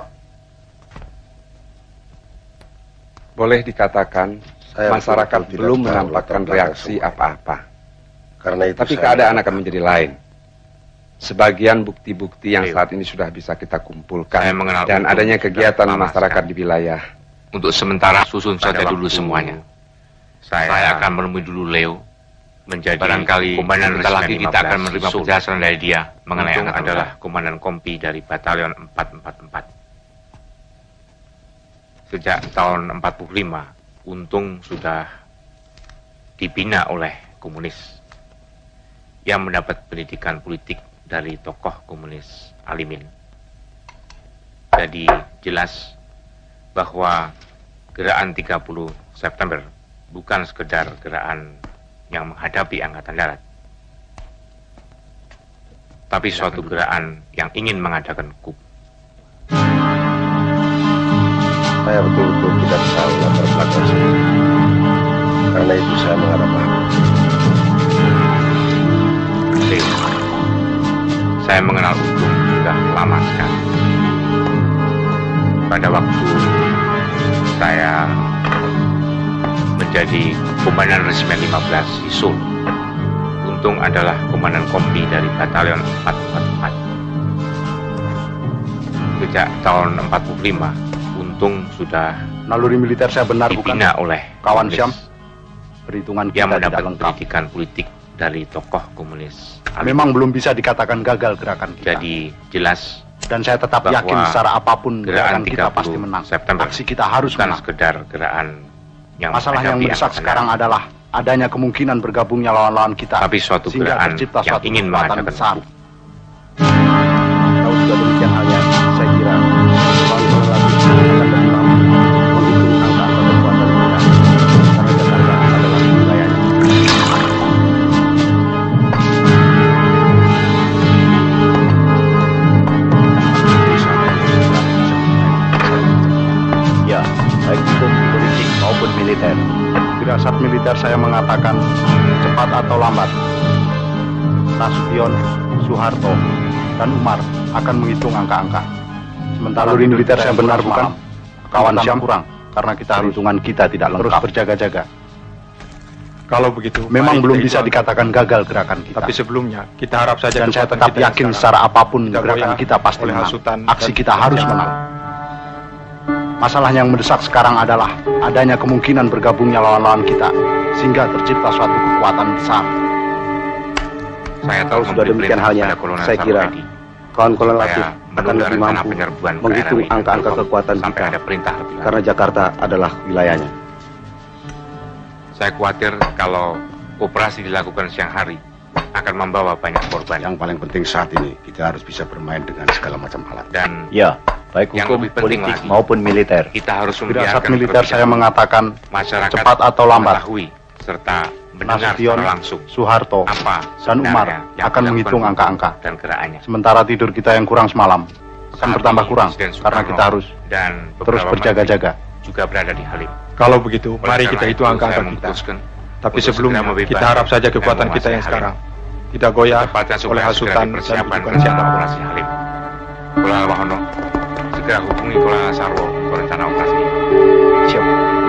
Boleh dikatakan Saya masyarakat betul-betul belum tidak menampakkan tahu reaksi apa-apa. Karena itu Tapi saya keadaan mengatakan. akan menjadi lain. Sebagian bukti-bukti yang saat ini sudah bisa kita kumpulkan Saya mengenal dan Untung adanya sudah kegiatan lama masyarakat sekali. di wilayah. Untuk sementara susun saja Pada dulu waktu semuanya. Saya, saya akan menemui dulu Leo. menjadi Barangkali komandan sebentar lagi Resimen kita akan lima belas. menerima Sul. penjelasan dari dia mengenai Untung Angkatan adalah Darat. Komandan Kompi dari Batalion empat empat empat. Sejak tahun empat puluh lima, Untung sudah dibina oleh komunis yang mendapat pendidikan politik dari tokoh komunis Alimin. Jadi jelas bahwa gerakan tiga puluh September bukan sekedar gerakan yang menghadapi Angkatan Darat, tapi suatu gerakan yang ingin mengadakan coup. Saya betul-betul tidak tahu latar belakang saya. Karena itu saya menghadap Bapak. Saya mengenal Untung sudah lama sekali. Pada waktu saya menjadi komandan resimen lima belas di Solo, Untung adalah komandan kompi dari batalion empat empat empat. Sejak tahun empat puluh lima, Untung sudah naluri militer saya benar dibina bukan? oleh Kawan komunis Syam, perhitungan yang kita tidak mendapat lengkap. pendidikan politik dari tokoh komunis. Memang belum bisa dikatakan gagal gerakan kita. Jadi jelas dan saya tetap bahwa yakin secara apapun gerakan kita pasti menang. September Aksi kita harus bukan menang. sekedar gerakan yang Masalah yang menghadapi mendesak Angkatan sekarang Darat, adalah adanya kemungkinan bergabungnya lawan-lawan kita. tapi suatu sehingga gerakan tercipta yang suatu ingin kekuatan mengadakan besar. coup. Kalau sudah demikian halnya, saya kira kawan-kawan lagi akan lebih mampu menghitung angka-angka kekuatan kita. Karena Jakarta adalah wilayahnya. Ya, baik itu politik maupun militer. Firasat militer saya mengatakan cepat atau lambat, Nasution, Soeharto, dan Umar akan menghitung angka-angka. Sementara di militer saya benar bukan? Kawan Syam kurang, karena kita hitungan kita tidak lengkap. Terus berjaga-jaga. Kalau begitu, Memang mari belum kita bisa itu dikatakan gagal gerakan kita. Tapi sebelumnya, kita harap saja Dan saya kekuatan tetap kita yang yakin sekarang secara apapun tidak gerakan goyah kita pasti oleh menang. hasutan Aksi dan kita harus kebencian. menang. Masalah yang mendesak sekarang adalah adanya kemungkinan bergabungnya lawan-lawan kita, sehingga tercipta suatu kekuatan besar. Saya tahu Kalau sudah demikian halnya, saya kira kawan-kawan Latif akan lebih mampu menghitung angka-angka kekuatan sampai kita. ada perintah lebih lanjut. Karena Jakarta adalah wilayahnya. Saya khawatir kalau operasi dilakukan siang hari akan membawa banyak korban. Yang paling penting saat ini kita harus bisa bermain dengan segala macam alat. Dan Ya, baik yang hukum, lebih penting politik lagi, maupun militer. kita harus Firasat membiarkan militer terlebih saya dahulu mengatakan masyarakat cepat atau lambat, mengetahui serta mendengar Nasution, secara langsung Soeharto, apa dan Umar sebenarnya yang akan dilakukan menghitung Untung angka-angka. dan gerakannya. Sementara tidur kita yang kurang semalam akan Saat bertambah ini kurang Presiden karena Soekarno kita harus dan terus beberapa berjaga-jaga. menteri juga berada di Halim. Kalau begitu, Oleh mari karena kita itu, hitung angka-angka saya kita. memutuskan Tapi untuk sebelumnya, segera membebas kita harap saja dan kekuatan kita yang menguasai sekarang Halim. tidak goyah Tepatnya supaya oleh segera hasutan dan dipersiapkan kebutuhan rencana siapapun. operasi Halim. Kolonel Wahono, segera hubungi Kolonel Sarwo untuk rencana operasi ini. Siap.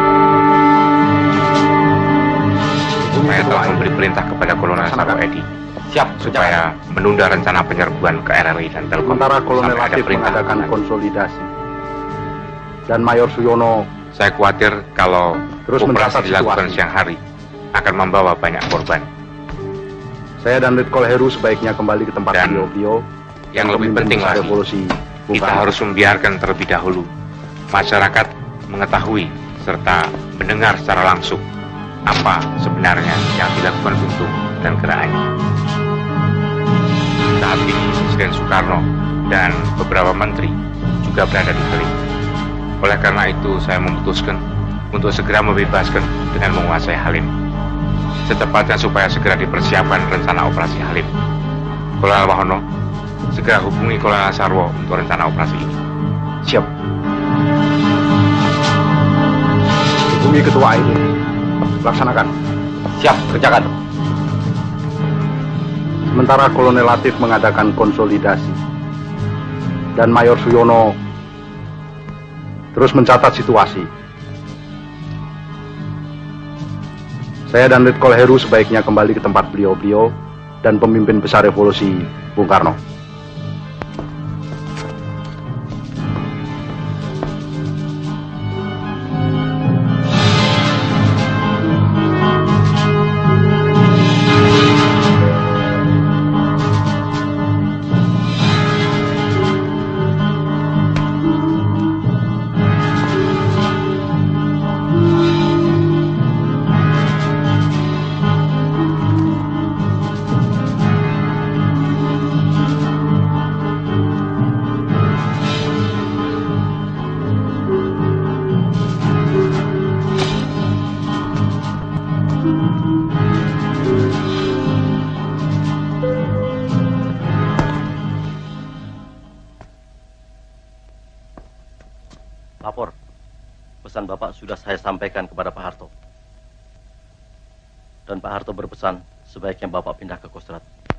Saya telah memberi perintah kepada Kolonel Sarwo Edi Siap, supaya menunda rencana penyerbuan ke R R I dan Telkom Sementara Kolonel sampai ada Latif perintah mengadakan lebih lanjut. konsolidasi dan Mayor Suyono Saya khawatir kalau Terus operasi mencatat dilakukan situasi. siang hari akan membawa banyak korban. Saya dan Letkol Heru sebaiknya kembali ke tempat Dan beliau-beliau. Yang dan lebih pemimpin penting besar lagi, revolusi kita bukan. harus membiarkan terlebih dahulu masyarakat mengetahui serta mendengar secara langsung apa sebenarnya yang dilakukan Untung dan gerakannya. Saat ini Presiden Soekarno dan beberapa menteri juga berada di Halim. Oleh karena itu saya memutuskan untuk segera membebaskan dengan menguasai Halim. Secepatnya supaya segera dipersiapkan rencana operasi Halim. Kolonel Wahono, segera hubungi Kolonel Sarwo untuk rencana operasi ini. Siap. Hubungi Ketua A I D. Laksanakan. Siap, kerjakan. Sementara Kolonel Latif mengadakan konsolidasi dan Mayor Suyono terus mencatat situasi. Saya dan Letkol Heru sebaiknya kembali ke tempat beliau-beliau dan pemimpin besar revolusi Bung Karno. Pesan Bapak sudah saya sampaikan kepada Pak Harto. Dan Pak Harto berpesan sebaiknya Bapak pindah ke Kostrad.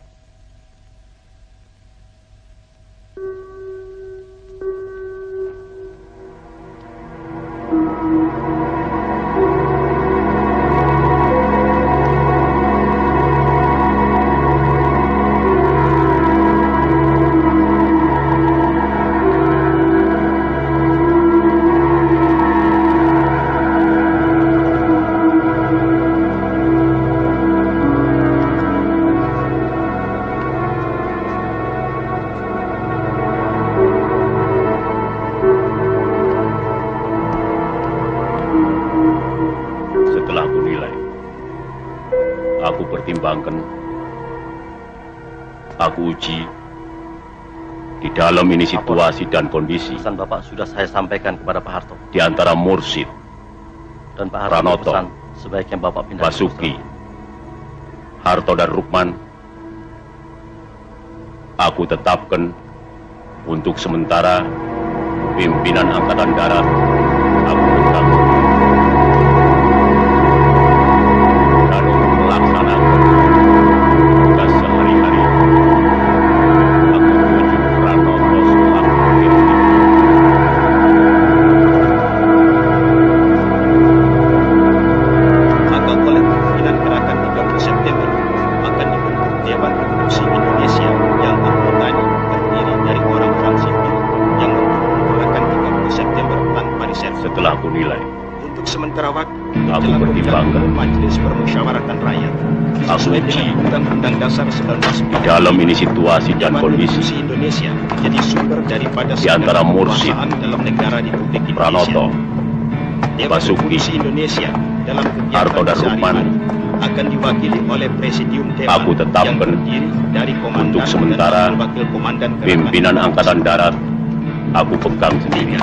Aku uji di dalam ini situasi dan kondisi. Pesan Bapak sudah saya sampaikan kepada Pak Harto. Di antara Mursid dan Pak Harto Pranoto, berpesan sebaiknya Bapak pindah Basuki, Harto dan Rukman, aku tetapkan untuk sementara pimpinan Angkatan Darat. Aku pegang dan untuk melaksanakan tugas sehari-hari. Aku tuju Pranoto selaku pimpinan. Maka oleh pimpinan gerakan tiga puluh September akan dibentuk Dewan Revolusi Indonesia yang anggotanya terdiri dari orang-orang sipil yang mendukung gerakan tiga puluh September tanpa reserve. Setelah aku nilai, untuk sementara waktu, aku pertimbangkan Majelis Permusyawaratan Rakyat aku uji Undang-Undang Dasar seribu sembilan ratus empat puluh lima. dalam ini situasi dan kondisi. Indonesia menjadi sumber daripada di antara Mursid, dalam negara di Republik Indonesia. Pranoto, Dewan Basuki, Revolusi Indonesia dalam kegiatan Harto dan Rukman akan diwakili oleh Presidium Dewan aku tetapkan yang terdiri dari komandan untuk sementara dan wakil komandan pimpinan Angkatan Darat aku pegang sendiri.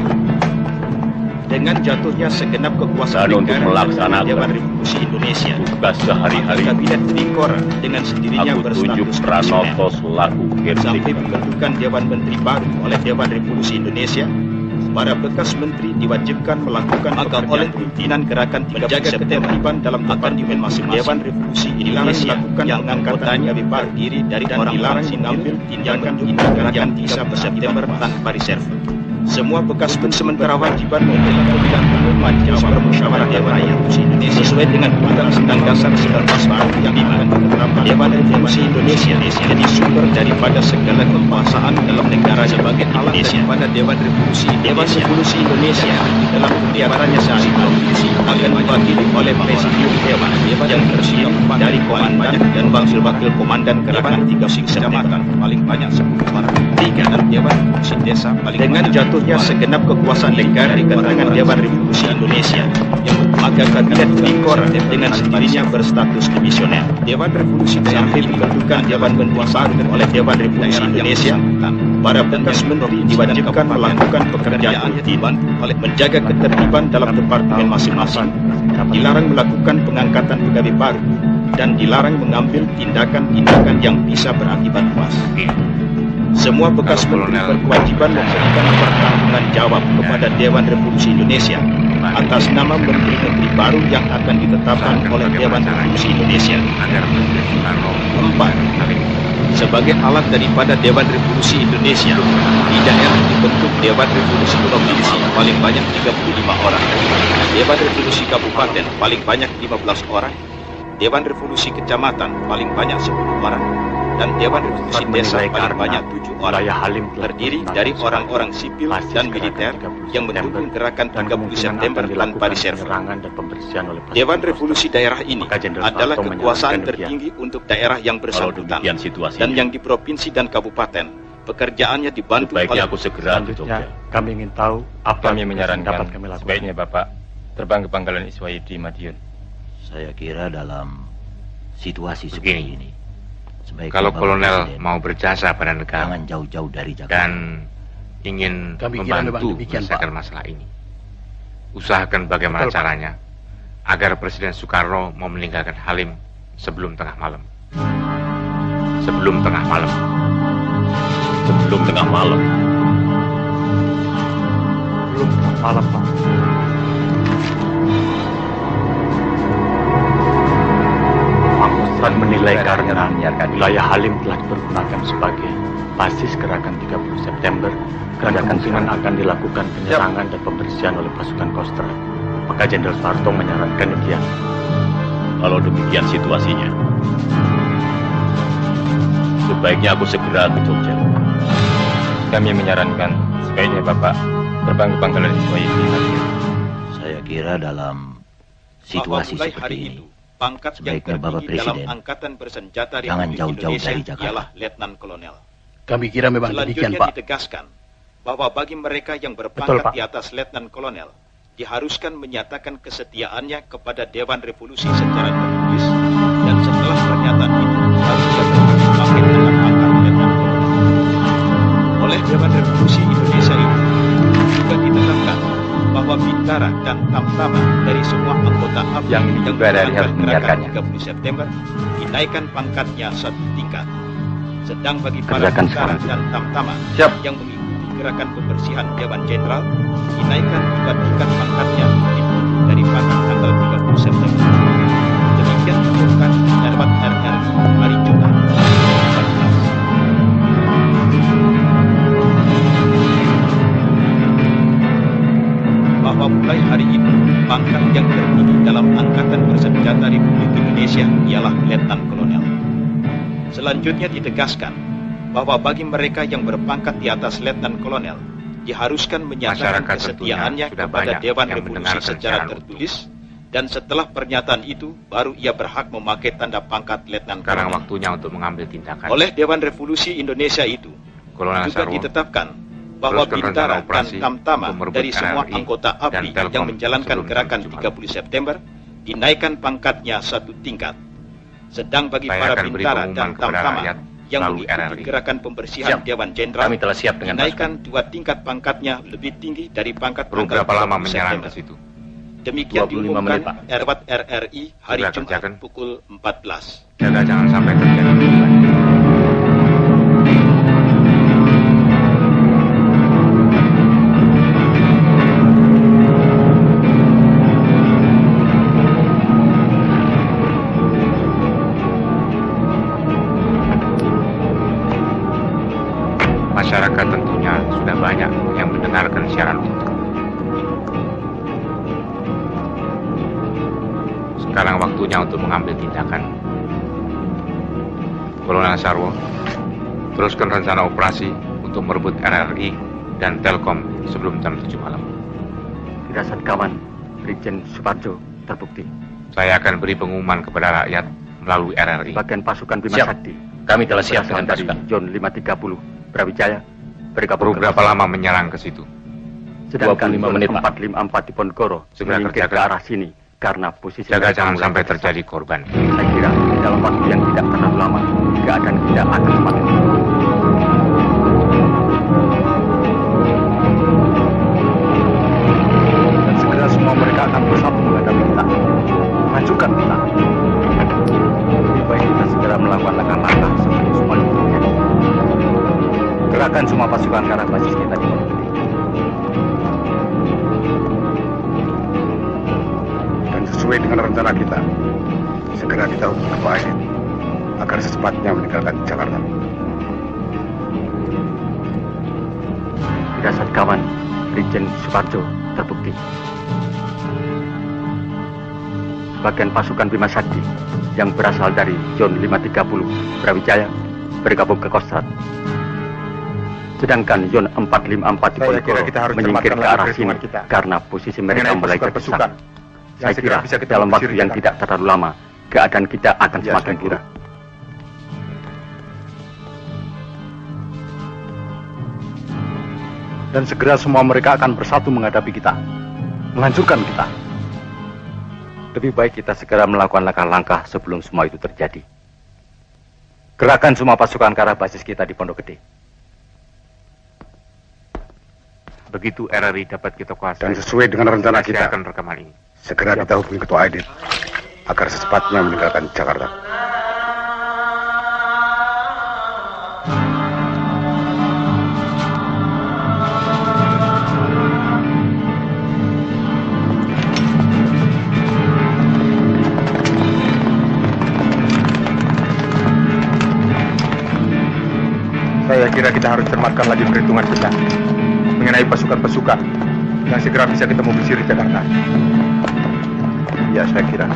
Dengan jatuhnya segenap kekuasaan dan untuk negara melaksanakan Dewan Revolusi Indonesia tugas sehari-hari, Kabinet Trikora dengan sendirinya aku berstatus tuju Pranoto selaku sampai Kirtik. pembentukan Dewan Menteri baru oleh Dewan Revolusi Indonesia. Para bekas menteri diwajibkan melakukan maka oleh pimpinan gerakan tiga puluh September dalam departemen masing-masing. Dewan Revolusi Indonesia melakukan yang anggotanya terdiri dari dan dilarang mengambil tindakan tindakan yang bisa September tanpa reserve. Semua bekas menteri sementara wajiban menjalankan bidang umum Majelis Permusyawaratan Rakyat Indonesia sesuai dengan Undang-Undang Dasar seribu sembilan ratus empat puluh lima yang dimana penerapan Dewan Revolusi Indonesia jadi sumber daripada segala kekuasaan dalam negara sebagai alat daripada Dewan Revolusi Dewan Revolusi Indonesia dalam kegiatannya sehari-hari akan diwakili oleh Presidium Dewan yang terdiri dari komandan dan wakil-wakil komandan gerakan tiga puluh kecamatan paling banyak sepuluh orang, tiga dan Dewan Revolusi Desa paling dengan jatuhnya segenap kekuasaan negara di tangan Dewan Revolusi Indonesia yang maka Kabinet Trikora dengan sendirinya berstatus dimisioner. Dewan Revolusi sampai pembentukan Dewan Menteri baru oleh Dewan Revolusi Indonesia. Para bekas menteri diwajibkan melakukan pekerjaan rutin oleh menjaga ketertiban dalam departemen masing-masing, dilarang melakukan pengangkatan pegawai baru, dan dilarang mengambil tindakan-tindakan yang bisa berakibat luas. Semua bekas menteri berkewajiban memberikan pertanggungan jawab kepada Dewan Revolusi Indonesia atas nama menteri-menteri baru yang akan ditetapkan oleh Dewan Revolusi Indonesia. Empat, sebagai alat daripada Dewan Revolusi Indonesia, di daerah dibentuk Dewan Revolusi Provinsi paling banyak tiga puluh lima orang, Dewan Revolusi Kabupaten paling banyak lima belas orang, Dewan Revolusi Kecamatan paling banyak sepuluh orang, dan Dewan Revolusi Desa paling banyak tujuh orang, terdiri dari orang-orang sipil dan militer yang mendukung gerakan tiga puluh September tanpa reserve. Dewan Revolusi daerah ini adalah kekuasaan tertinggi untuk daerah yang bersangkutan dan yang di provinsi dan kabupaten. Pekerjaannya dibantu oleh aku segera Selanjutnya, kami ingin tahu apa Kami yang menyarankan dapat kami lakukan. sebaiknya Bapak terbang ke Pangkalan Iswai di Madiun. Saya kira dalam situasi seperti ini, sebaiknya Kalau Bapak kolonel Presiden mau berjasa pada negara jangan jauh-jauh dari Jakarta dan ingin Kami kira memang membantu demikian, menyelesaikan masalah ini, usahakan bagaimana Betul, Pak. caranya agar Presiden Soekarno mau meninggalkan Halim sebelum tengah malam. Sebelum tengah malam. Sebelum tengah malam. Belum tengah malam, Pak. Oleh karena wilayah Halim telah dipergunakan sebagai basis gerakan tiga puluh September, dan kemungkinan akan dilakukan penyerangan dan pembersihan oleh pasukan Kostrad. Maka Jenderal Soeharto menyarankan demikian. Kalau demikian situasinya, sebaiknya aku segera ke Jogja. Kami menyarankan sebaiknya Bapak terbang ke Pangkalan Iswayudi. Saya kira dalam situasi seperti ini, pangkat sebaiknya Bapak Presiden Angkatan Bersenjata jangan Republik jauh-jauh Indonesia dari Jakarta. ialah Letnan Kolonel. Kami kira memang demikian, Selanjutnya Pak. ditegaskan bahwa bagi mereka yang Betul, berpangkat Pak. di atas Letnan Kolonel diharuskan menyatakan kesetiaannya kepada Dewan Revolusi secara tertulis, dan setelah pernyataan itu baru ia berhak memakai tanda pangkat Letnan Kolonel. Oleh Dewan Revolusi Indonesia itu juga ditetapkan bahwa Bintara dan Tamtama dari semua anggota A B R I Yang ini yang juga dari menjalankan harus gerakan menyiarkannya. tiga puluh September dinaikkan pangkatnya satu tingkat. Sedang bagi para Kerjakan Bintara sekarang. dan Tamtama Siap. yang mengikuti gerakan pembersihan Dewan Jenderal dinaikkan dua tingkat pangkatnya dari pada tanggal tiga puluh September. Demikian diumumkan dapat R R I hari Jumat empat belas. Bahwa mulai hari itu pangkat yang tertinggi dalam Angkatan Bersenjata Republik Indonesia ialah Letnan Kolonel. Selanjutnya ditegaskan bahwa bagi mereka yang berpangkat di atas Letnan Kolonel diharuskan menyatakan Masyarakat kesetiaannya tentunya sudah kepada banyak Dewan yang Revolusi mendengarkan secara siaran tertulis, dan setelah pernyataan itu baru ia berhak memakai tanda pangkat Letnan Sekarang Kolonel. waktunya untuk mengambil tindakan. Oleh Dewan Revolusi Indonesia itu Kolonel juga Sarwo ditetapkan bahwa teruskan Bintara rencana dan operasi Tamtama untuk merebut dari semua R R I anggota A B dan R I Telkom yang menjalankan sebelum gerakan Jumat. tiga puluh September dinaikkan pangkatnya satu tingkat. Sedang bagi Saya para akan beri Bintara pengumuman dan kepada Tamtama rakyat yang melalui mengikuti R R I. gerakan pembersihan Siap. Dewan Jenderal Kami telah siap dengan dinaikkan dua tingkat pangkatnya lebih tinggi dari pangkat Perlu tanggal berapa tiga lama puluh menyerang September. ke situ? Demikian dua puluh lima diumumkan menit, Pak. Erwat R R I hari Sudah Jumat kerjakan? pukul empat belas. Jaga jangan sampai terjadi korban. Masyarakat tentunya sudah banyak yang mendengarkan siaran itu. Sekarang waktunya untuk mengambil tindakan. Kolonel Sarwo, teruskan rencana operasi untuk merebut R R I dan Telkom sebelum jam tujuh malam. Firasat kawan Brigjen Suparjo terbukti. Saya akan beri pengumuman kepada rakyat melalui R R I. Bagian pasukan Bima Siap. Sakti. Kami telah siap berasal dengan dari pasukan. Zone lima tiga puluh Brawijaya Perlu bergabung ke berapa lama menyerang ke situ? sedangkan dua puluh lima Zone menit, Pak. empat lima empat di Ponegoro Segera menyingkir ke kerjakan. arah sini karena posisi Jaga mereka jangan mulai sampai terdesak. terjadi korban. Saya kira dalam waktu yang tidak terlalu lama keadaan kita akan semakin buruk. Dan segera semua mereka akan bersatu menghadapi kita, menghancurkan kita. Lebih baik kita segera melakukan langkah-langkah sebelum semua itu terjadi. Gerakan semua pasukan ke arah basis kita di Pondok Gede. Dan sesuai dengan rencana kita, segera kita hubungi Ketua Aidit agar secepatnya meninggalkan Jakarta. Firasat kawan Brigjen Suparjo terbukti. Bagian pasukan Bima Sakti yang berasal dari Zone lima tiga puluh Brawijaya bergabung ke Kostrad. Sedangkan Zone empat lima empat di Saya kira Ponegoro kita harus menyingkir cermatkan ke lagi arah perhitungan sini kita karena posisi mereka mengenai mulai pasukan-pasukan terdesak. yang Saya segera kira bisa kita dalam waktu usir yang Jakarta. tidak terlalu lama keadaan kita akan Ya, semakin saya kira. buruk. Dan segera semua mereka akan bersatu menghadapi kita, menghancurkan kita. Lebih baik kita segera melakukan langkah-langkah sebelum semua itu terjadi. Gerakan semua pasukan ke arah basis kita di Pondok Gede. Begitu R R I dapat kita kuasai. Dan sesuai dengan rencana saya kita, akan rekaman ini. segera kita hubungi Ketua Aidit agar secepatnya meninggalkan Jakarta. Saya kira kita harus cermatkan lagi perhitungan kita mengenai pasukan-pasukan yang segera bisa kita mobilisir di Jakarta. Ya, saya kira.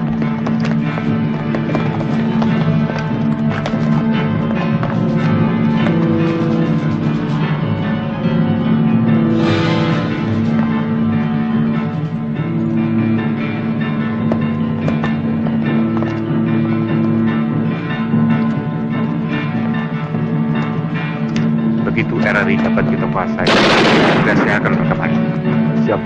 Begitu R R I dapat kita kuasai, tugasnya akan berkembang. Siap.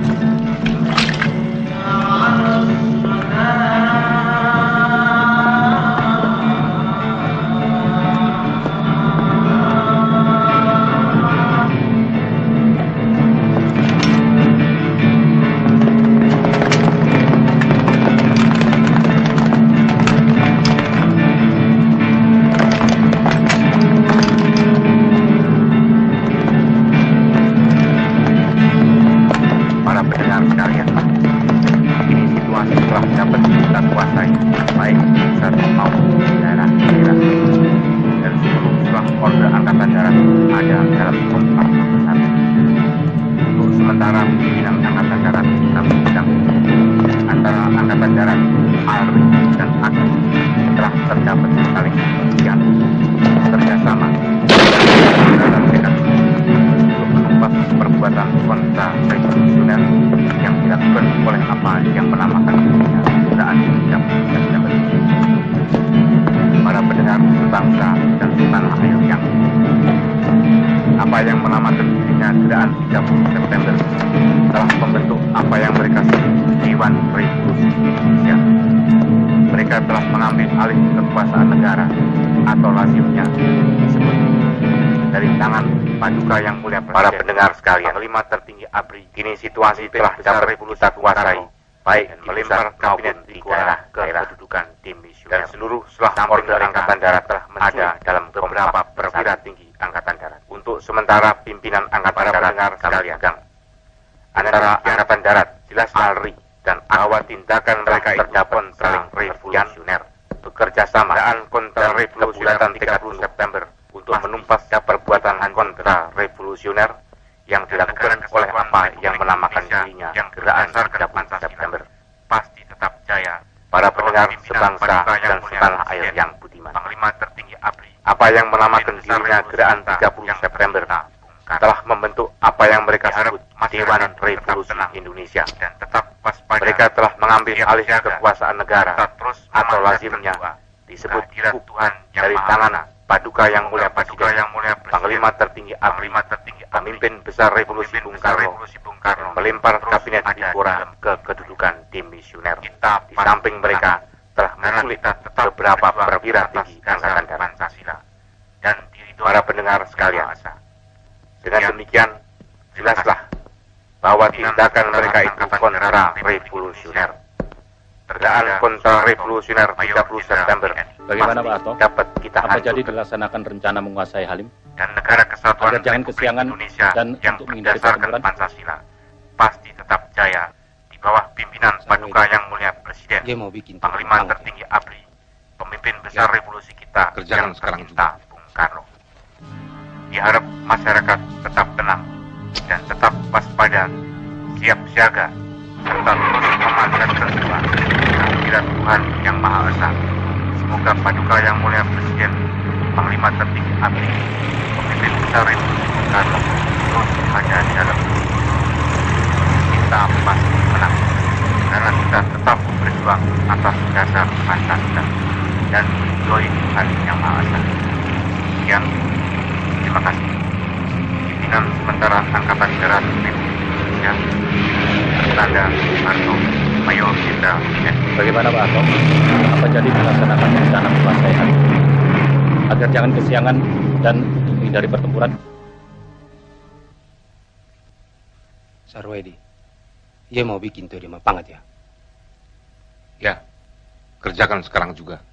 Situasi telah dapat kita kuasai, baik melempar kabinet di daerah kedudukan dimisioner dan seluruh selah order angkatan darat telah ada dalam beberapa perwira tinggi angkatan darat. Untuk sementara pimpinan angkatan darat sekalian pegang antara angkatan darat jelas Alri dan bahwa tindakan mereka terdapat saling revolusioner bekerja sama dan kontra revolusioner tiga puluh September untuk menumpas perbuatan kontra revolusioner yang dilakukan oleh apa yang menamakan dirinya gerakan tiga puluh September pasti tetap jaya. Para pendengar sebangsa dan setanah air yang budiman, Panglima tertinggi A B R I apa yang menamakan dirinya gerakan tiga puluh September telah membentuk apa yang mereka sebut Dewan Revolusi Indonesia dan tetap waspada. Mereka telah mengambil alih kekuasaan negara atau lazimnya disebut Tuhan dari tangan Paduka yang mulia Presiden, yang mulia Panglima tertinggi A B R I, pemimpin besar revolusi Bung Karno, melempar kabinet Dipora ke kedudukan dimisioner. Di samping mereka telah menculik beberapa perwira tinggi angkatan darat dan para pendengar sekalian. Dengan demikian jelaslah bahwa tindakan mereka itu kontra revolusioner. Gerakan kontra revolusioner tiga puluh September Bagaimana Pak Ato? Dapat kita apa jadi dilaksanakan rencana menguasai Halim dan negara kesatuan agar jangan kesiangan Indonesia dan yang untuk menghindari berdasarkan pertempuran Pancasila pasti tetap jaya di bawah pimpinan Paduka yang mulia Presiden, Panglima tertinggi A B R I, pemimpin besar ya. Revolusi kita kerjakan sekarang juga Bung Karno. Diharap masyarakat tetap tenang dan tetap waspada, siap siaga, serta terus memanjat berdoa kehadirat Tuhan Yang Maha Esa. Semoga Paduka yang mulia Presiden, Panglima tertinggi A B R I, pemimpin besar Republik Bung Karno terus ada di dalam kita pasti menang karena kita tetap berjuang atas dasar Pancasila dan menjoi Tuhan Yang Maha Esa. Sekian, terima kasih. Pimpinan sementara Angkatan Darat Republik Indonesia, Tanda Soekarno, Mayor Jenderal. Bagaimana Pak Ato? Apa jadi dilaksanakan rencana menguasai Halim agar jangan kesiangan dan untuk menghindari pertempuran? Sarwedi, ia mau bikin tuh di Mapangat ya? Ya, kerjakan sekarang juga.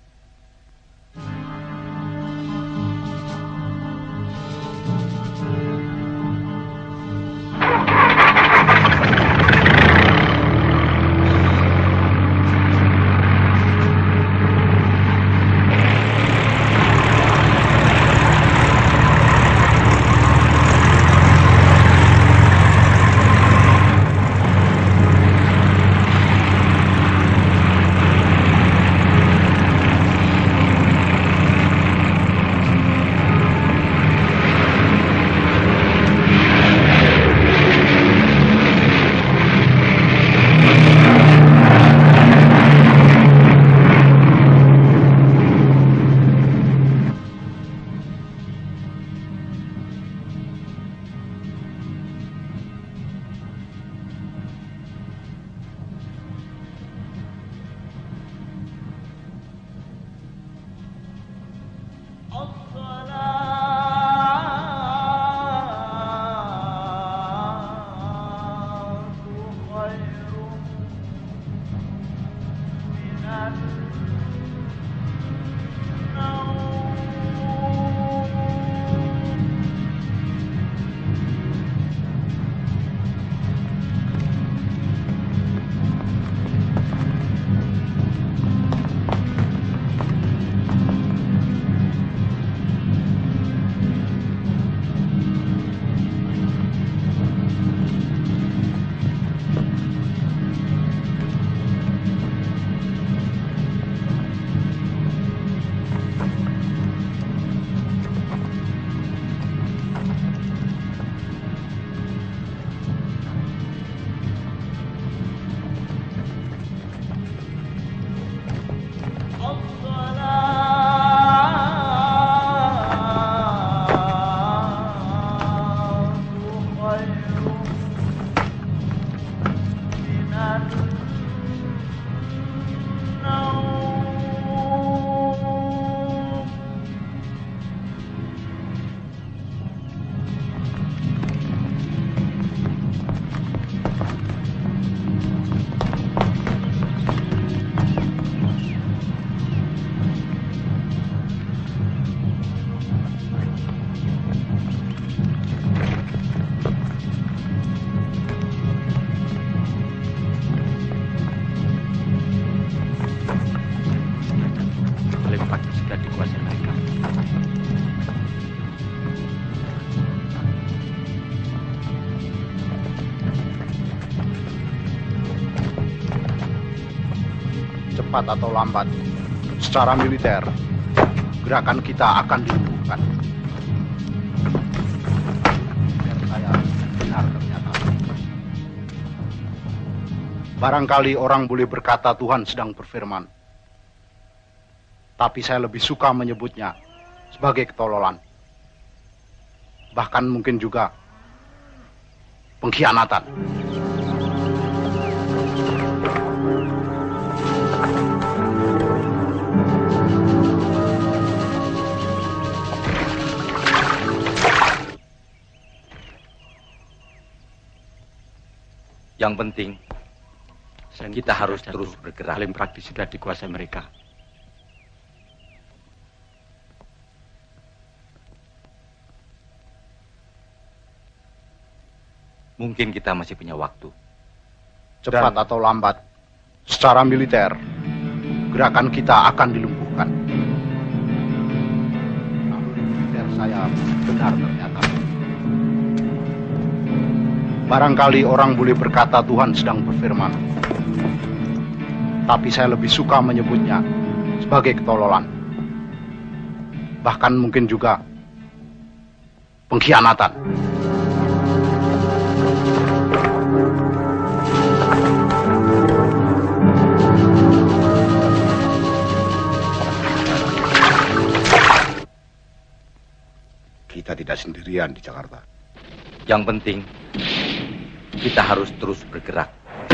cepat atau lambat, secara militer, gerakan kita akan dilumpuhkan. Biar saya benar ternyata. Barangkali orang boleh berkata Tuhan sedang berfirman, tapi saya lebih suka menyebutnya sebagai ketololan. Bahkan mungkin juga pengkhianatan. Yang penting, kita harus terus bergerak. Paling praktis sudah dikuasai mereka. Mungkin kita masih punya waktu. Cepat Dan... atau lambat, secara militer, gerakan kita akan dilumpuhkan. Namun militer saya benar ternyata. Barangkali orang boleh berkata Tuhan sedang berfirman, tapi saya lebih suka menyebutnya sebagai ketololan. Bahkan mungkin juga pengkhianatan. Kita tidak sendirian di Jakarta. Yang penting, kita harus terus bergerak.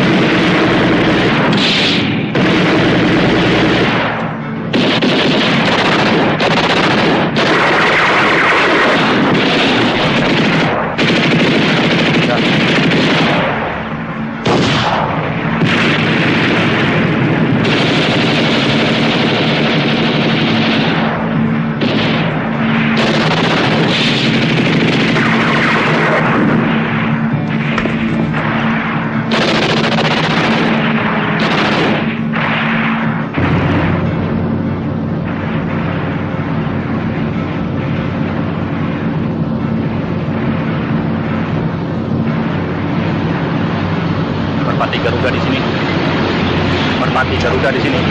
Garuda di sini. Merpati Garuda di sini.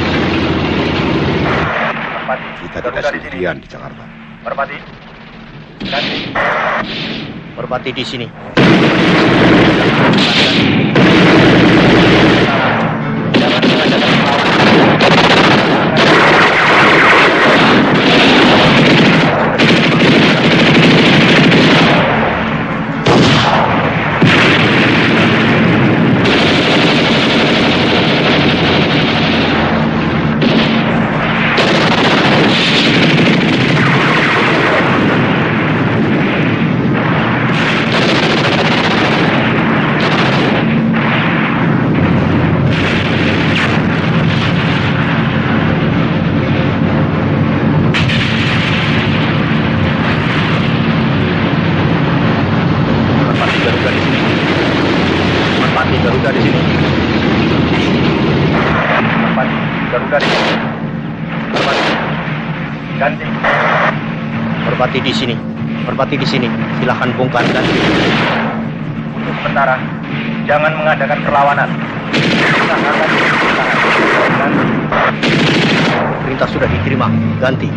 Merpati. Kita tidak sendirian di Jakarta. Merpati. Ganti. Merpati di sini. Jangan mengadakan melawan. Sudah di sini. Merpati. Ganti. Merpati di sini. Merpati di sini. Silahkan bongkar ganti. Untuk sementara, jangan mengadakan perlawanan. Perintah sudah diterima. Ganti.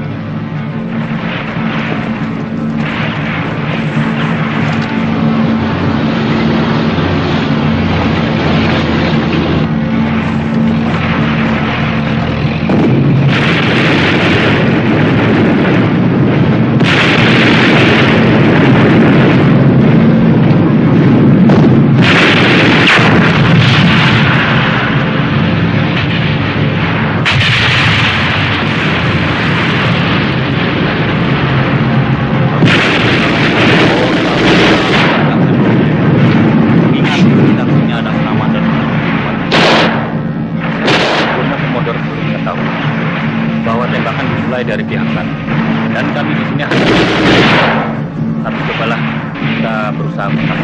Dari pihak sana, dan kami di sini hanya tapi cobalah kita berusaha menangkap.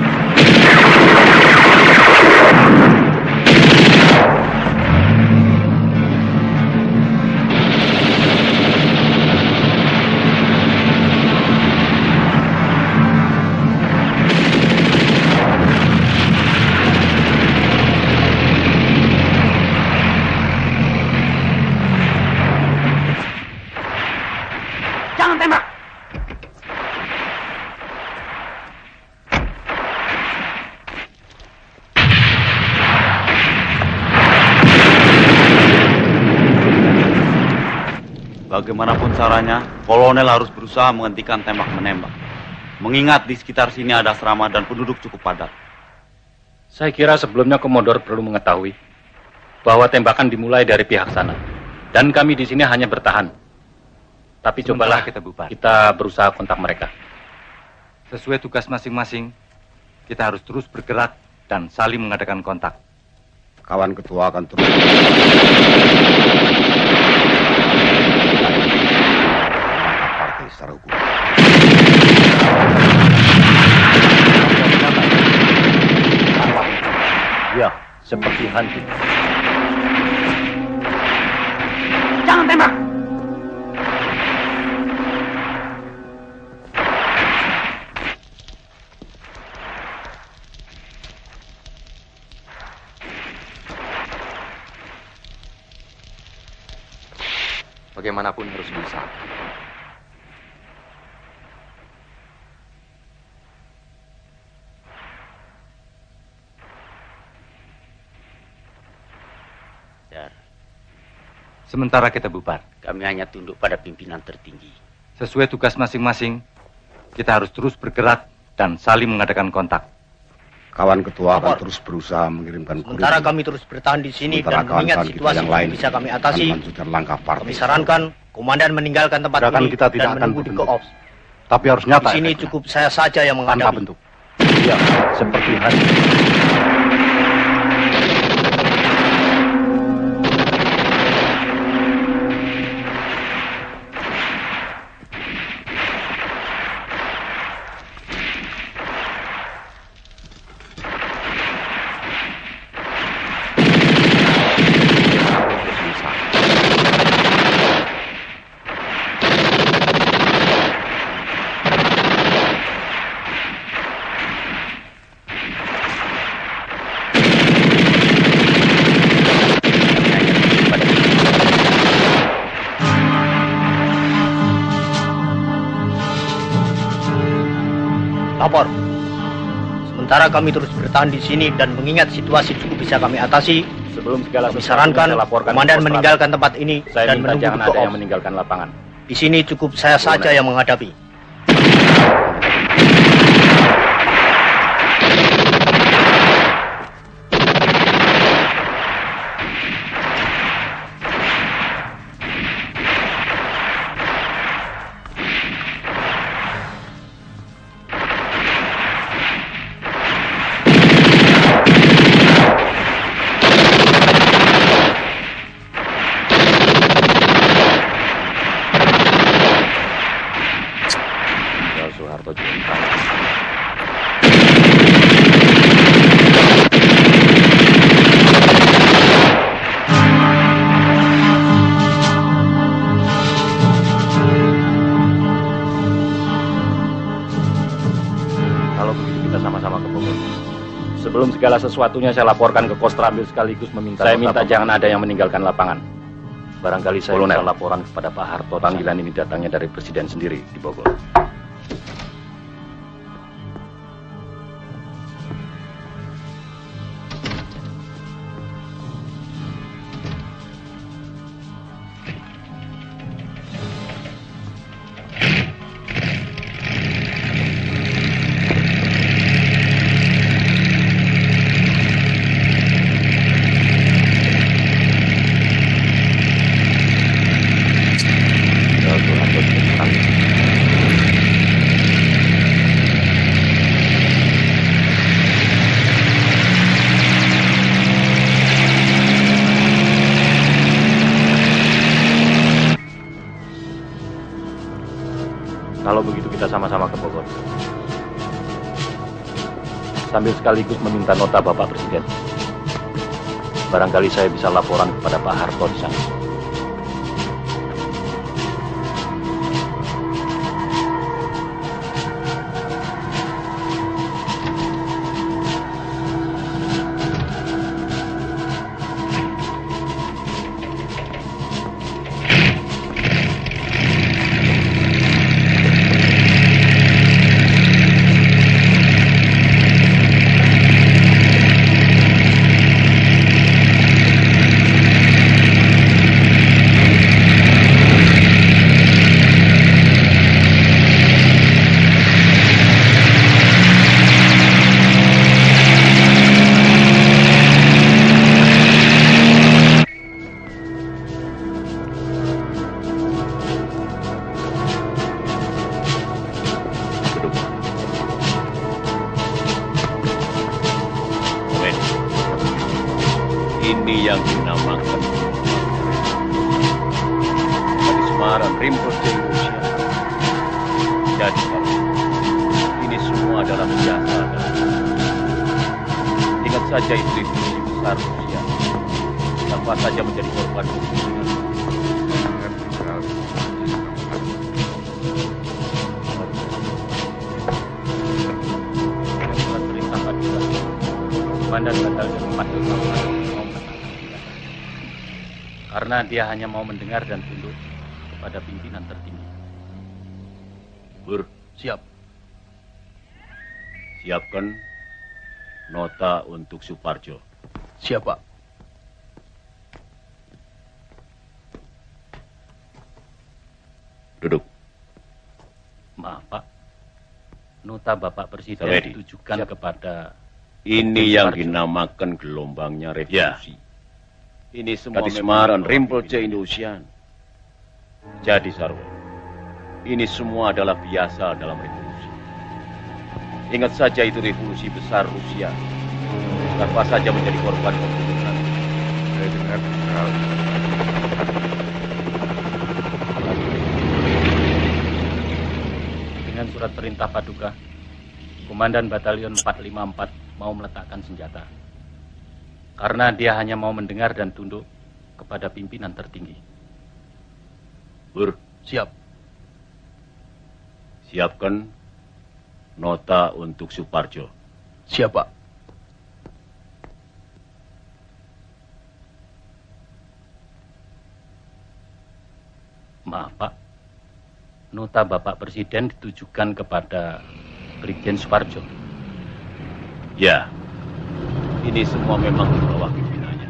Jangan tembak! Bagaimanapun caranya, kolonel harus berusaha menghentikan tembak-menembak. Mengingat di sekitar sini ada asrama dan penduduk cukup padat. Saya kira sebelumnya Komodor perlu mengetahui bahwa tembakan dimulai dari pihak sana, dan kami di sini hanya bertahan. Tapi cobalah kita bubar. Kita berusaha kontak mereka. Sesuai tugas masing-masing, kita harus terus bergerak dan saling mengadakan kontak. Kawan ketua akan terus. Partai secara hukum. Ya, seperti hantu. Jangan tembak! Bagaimanapun harus berusaha. Dar, Sementara kita bubar. kami hanya tunduk pada pimpinan tertinggi. Sesuai tugas masing-masing, kita harus terus bergerak dan saling mengadakan kontak. Kawan ketua akan terus berusaha mengirimkan kurir. Sementara kami terus bertahan di sini dan mengingat situasi yang lain bisa kami atasi, kami sarankan komandan meninggalkan tempat Gerakan ini kita tidak dan akan menunggu di berbentuk. Koops. Tapi harus nyata. Di sini cukup saya saja yang menghadapi. Tanpa bentuk. Ya, seperti hantu. Lapor. Sementara kami terus bertahan di sini dan mengingat situasi cukup bisa kami atasi, sebelum segala kami sarankan komandan meninggalkan tempat ini saya dan minta menunggu jangan di ada yang Koops. meninggalkan lapangan. Di sini cukup saya saja yang menghadapi. Sebelum segala sesuatunya saya laporkan ke Kostrambil sekaligus meminta saya minta jangan ada yang meninggalkan lapangan. Barangkali saya bisa laporan kepada Pak Harto. Panggilan ini datangnya dari Presiden sendiri di Bogor. Kalau begitu kita sama-sama ke Bogor. Sambil sekaligus meminta nota Bapak Presiden. Barangkali saya bisa laporan kepada Pak Harto di sana. Ini yang dinamakan Tadi Semarang Rimproce Indonesia. Jadi ini semua adalah biasa. Ingat saja itu revolusi besar Rusia. Siapa saja menjadi korban. Surat perintah Paduka Komandan Batalion empat lima empat karena dia hanya mau mendengar dan tunduk pada pimpinan tertinggi. Bur, siap. Siapkan nota untuk Suparjo. Siap, Pak. Duduk. Maaf, Pak. Nota Bapak Presiden Sawedi. ditujukan Siap. kepada... Ini yang dinamakan gelombangnya revolusi. Ya. Ini semua Tadi Semarang memang Rimproce Indosian. Jadi Sarwo, ini semua adalah biasa dalam revolusi. Ingat saja itu revolusi besar Rusia. Siapa saja menjadi korban pembunuhan. Saya dengar Jenderal. Dengan surat perintah Paduka, Komandan Batalion empat lima empat mau meletakkan senjata. Karena dia hanya mau mendengar dan tunduk kepada pimpinan tertinggi. Bur, siap. Siapkan nota untuk Suparjo. Siap, Pak. Maaf, Pak. Nota Bapak Presiden ditujukan kepada Brigjen Suparjo. Ya. Ini semua memang di bawah pimpinannya.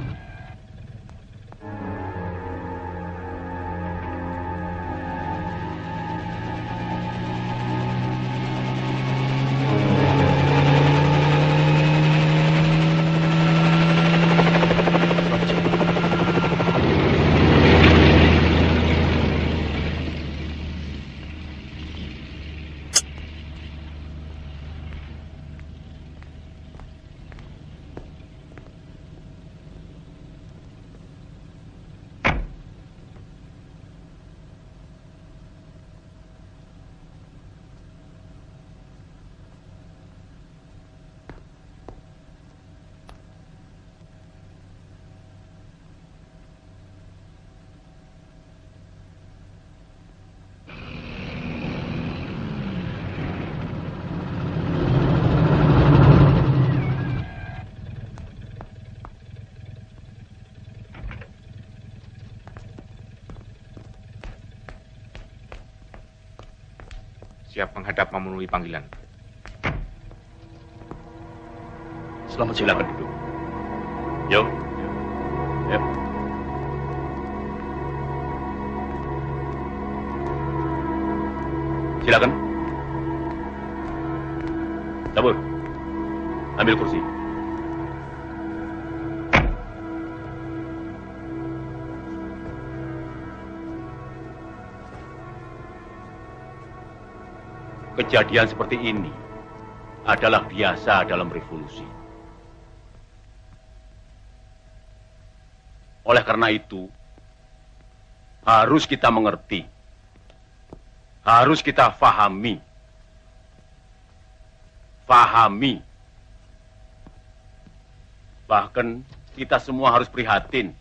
Siap menghadap memenuhi panggilan. Selamat silakan duduk. Yo. Ya. Silakan. Tabur. Ambil kursi. Kejadian seperti ini adalah biasa dalam revolusi. Oleh karena itu, harus kita mengerti, harus kita fahami, fahami. Bahkan kita semua harus prihatin.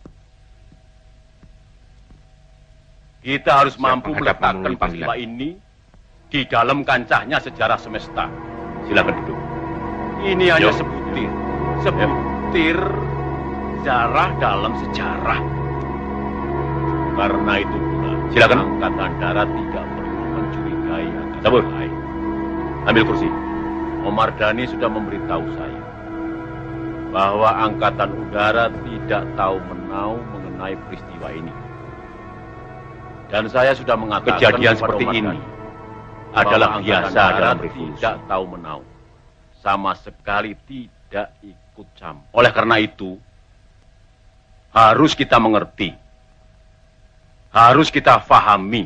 Kita harus mampu meletakkan peristiwa ini di dalam kancahnya sejarah semesta. Silakan duduk. Ini hanya sebutir, sebutir sejarah dalam sejarah. Karena itu pula, silakan. Angkatan Darat tidak perlu mencurigai angkatan lain. Ambil kursi. Omar Dhani sudah memberitahu saya bahwa Angkatan Udara tidak tahu menau mengenai peristiwa ini. Dan saya sudah mengatakan kejadian seperti Omar ini Dhani adalah biasa dalam revolusi. Tidak tahu menau, sama sekali tidak ikut campur. Oleh karena itu, harus kita mengerti, harus kita fahami.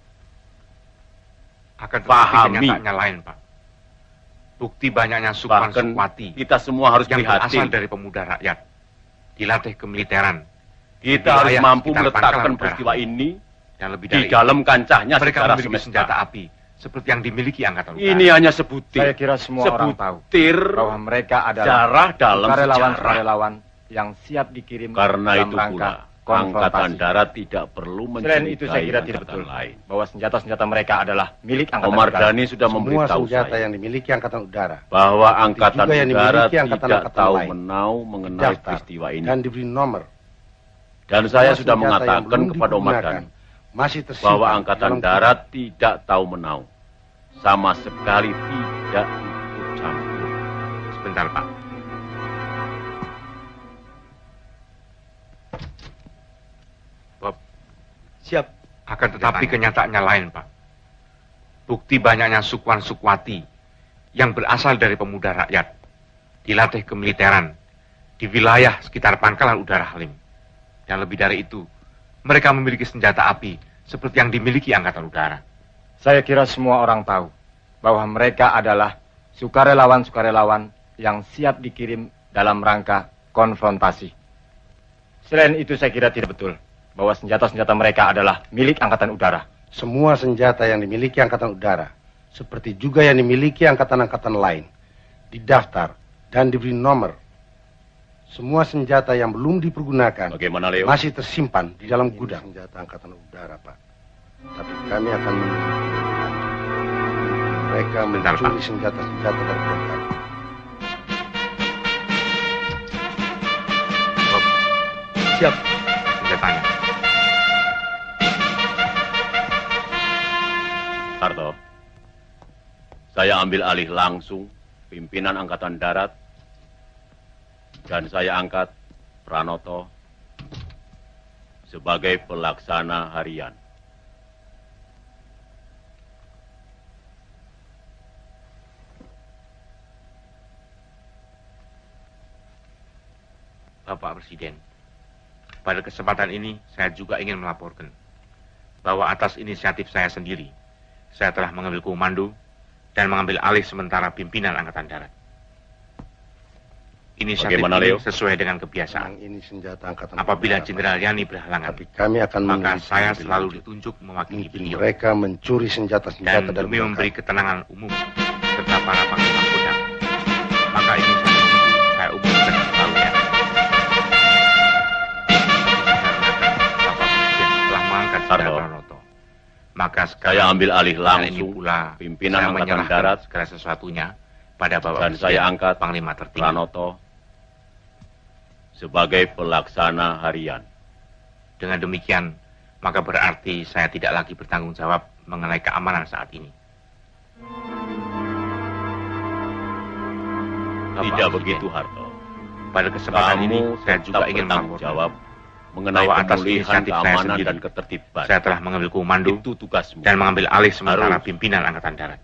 Akan fahami. Kenyataannya lain, Pak. Bukti banyaknya Sukman Sukwati kita semua harus yang prihatin. berasal dari pemuda rakyat, dilatih kemiliteran. Kita harus mampu meletakkan peristiwa ini dan lebih di dari dalam kancahnya mereka secara memiliki semesta. senjata api seperti yang dimiliki Angkatan Udara. Ini hanya sebutir. Saya kira semua orang tahu Sebutir bahwa mereka adalah sejarah dalam sukarelawan-sukarelawan yang siap dikirim Karena dalam itu rangka pula, Angkatan konfrontasi. Darat tidak perlu Selain mencurigai itu saya kira tidak betul lain. bahwa senjata-senjata mereka adalah milik Angkatan Omar Udara. Dhani sudah Semua memberitahu senjata saya yang dimiliki Angkatan Udara bahwa Angkatan juga yang Udara dimiliki tidak angkatan-angkatan tahu lain menau mengenai didaftar peristiwa ini. dan diberi nomor. Dan saya Semua sudah senjata yang mengatakan belum kepada Omar digunakan Dhani masih tersimpan bahwa Angkatan dalam Darat tidak tahu menau, sama sekali tidak ikut campur. Sebentar, Pak. Bob. Siap. Akan tetapi kenyataannya lain, Pak. Bukti banyaknya Sukman Sukwati yang berasal dari pemuda rakyat, dilatih kemiliteran di wilayah sekitar Pangkalan Udara Halim. Dan lebih dari itu, mereka memiliki senjata api seperti yang dimiliki Angkatan Udara. Saya kira semua orang tahu bahwa mereka adalah sukarelawan-sukarelawan yang siap dikirim dalam rangka konfrontasi. Selain itu saya kira tidak betul bahwa senjata-senjata mereka adalah milik Angkatan Udara. Semua senjata yang dimiliki Angkatan Udara, seperti juga yang dimiliki angkatan-angkatan lain, didaftar dan diberi nomor. Semua senjata yang belum dipergunakan Bagaimana, Leo? masih tersimpan di dalam gudang. Senjata Angkatan Udara, Pak. Tapi kami akan menunggu. Mereka mencuri senjata-senjata dari mereka. Siap. Senjatanya. Harto, saya ambil alih langsung pimpinan Angkatan Darat dan saya angkat Pranoto sebagai pelaksana harian. Bapak Presiden, pada kesempatan ini saya juga ingin melaporkan bahwa atas inisiatif saya sendiri, saya telah mengambil komando dan mengambil alih sementara pimpinan Angkatan Darat. Inisiatif Bagaimana, ini Leo? sesuai dengan kebiasaan. Ini senjata Angkatan Apabila Udara, Jenderal Yani berhalangan, Tapi kami akan maka meneliti saya lebih selalu lanjut. ditunjuk mewakili Mungkin beliau. mereka mencuri senjata-senjata Dan dari demi mereka. memberi ketenangan umum serta para panglima kodam, maka ini saya, saya umumkan selalu ya. Bapak Presiden telah mengangkat Saudara Harto. Pranoto. Maka Saya ambil alih sekarang ini langsung pula pimpinan saya Angkatan menyerahkan Darat segala sesuatunya pada Bapak dan Presiden, saya angkat Panglima tertinggi. Pranoto sebagai pelaksana harian. Dengan demikian, maka berarti saya tidak lagi bertanggung jawab mengenai keamanan saat ini. Tidak begitu, Harto. Pada kesempatan Kamu ini saya juga ingin bertanggung melaporkan jawab mengenai bahwa atas pemulihan inisiatif saya keamanan sendiri, dan ketertiban. saya telah mengambil komando Itu tugasmu. dan mengambil alih sementara Harus. pimpinan Angkatan Darat.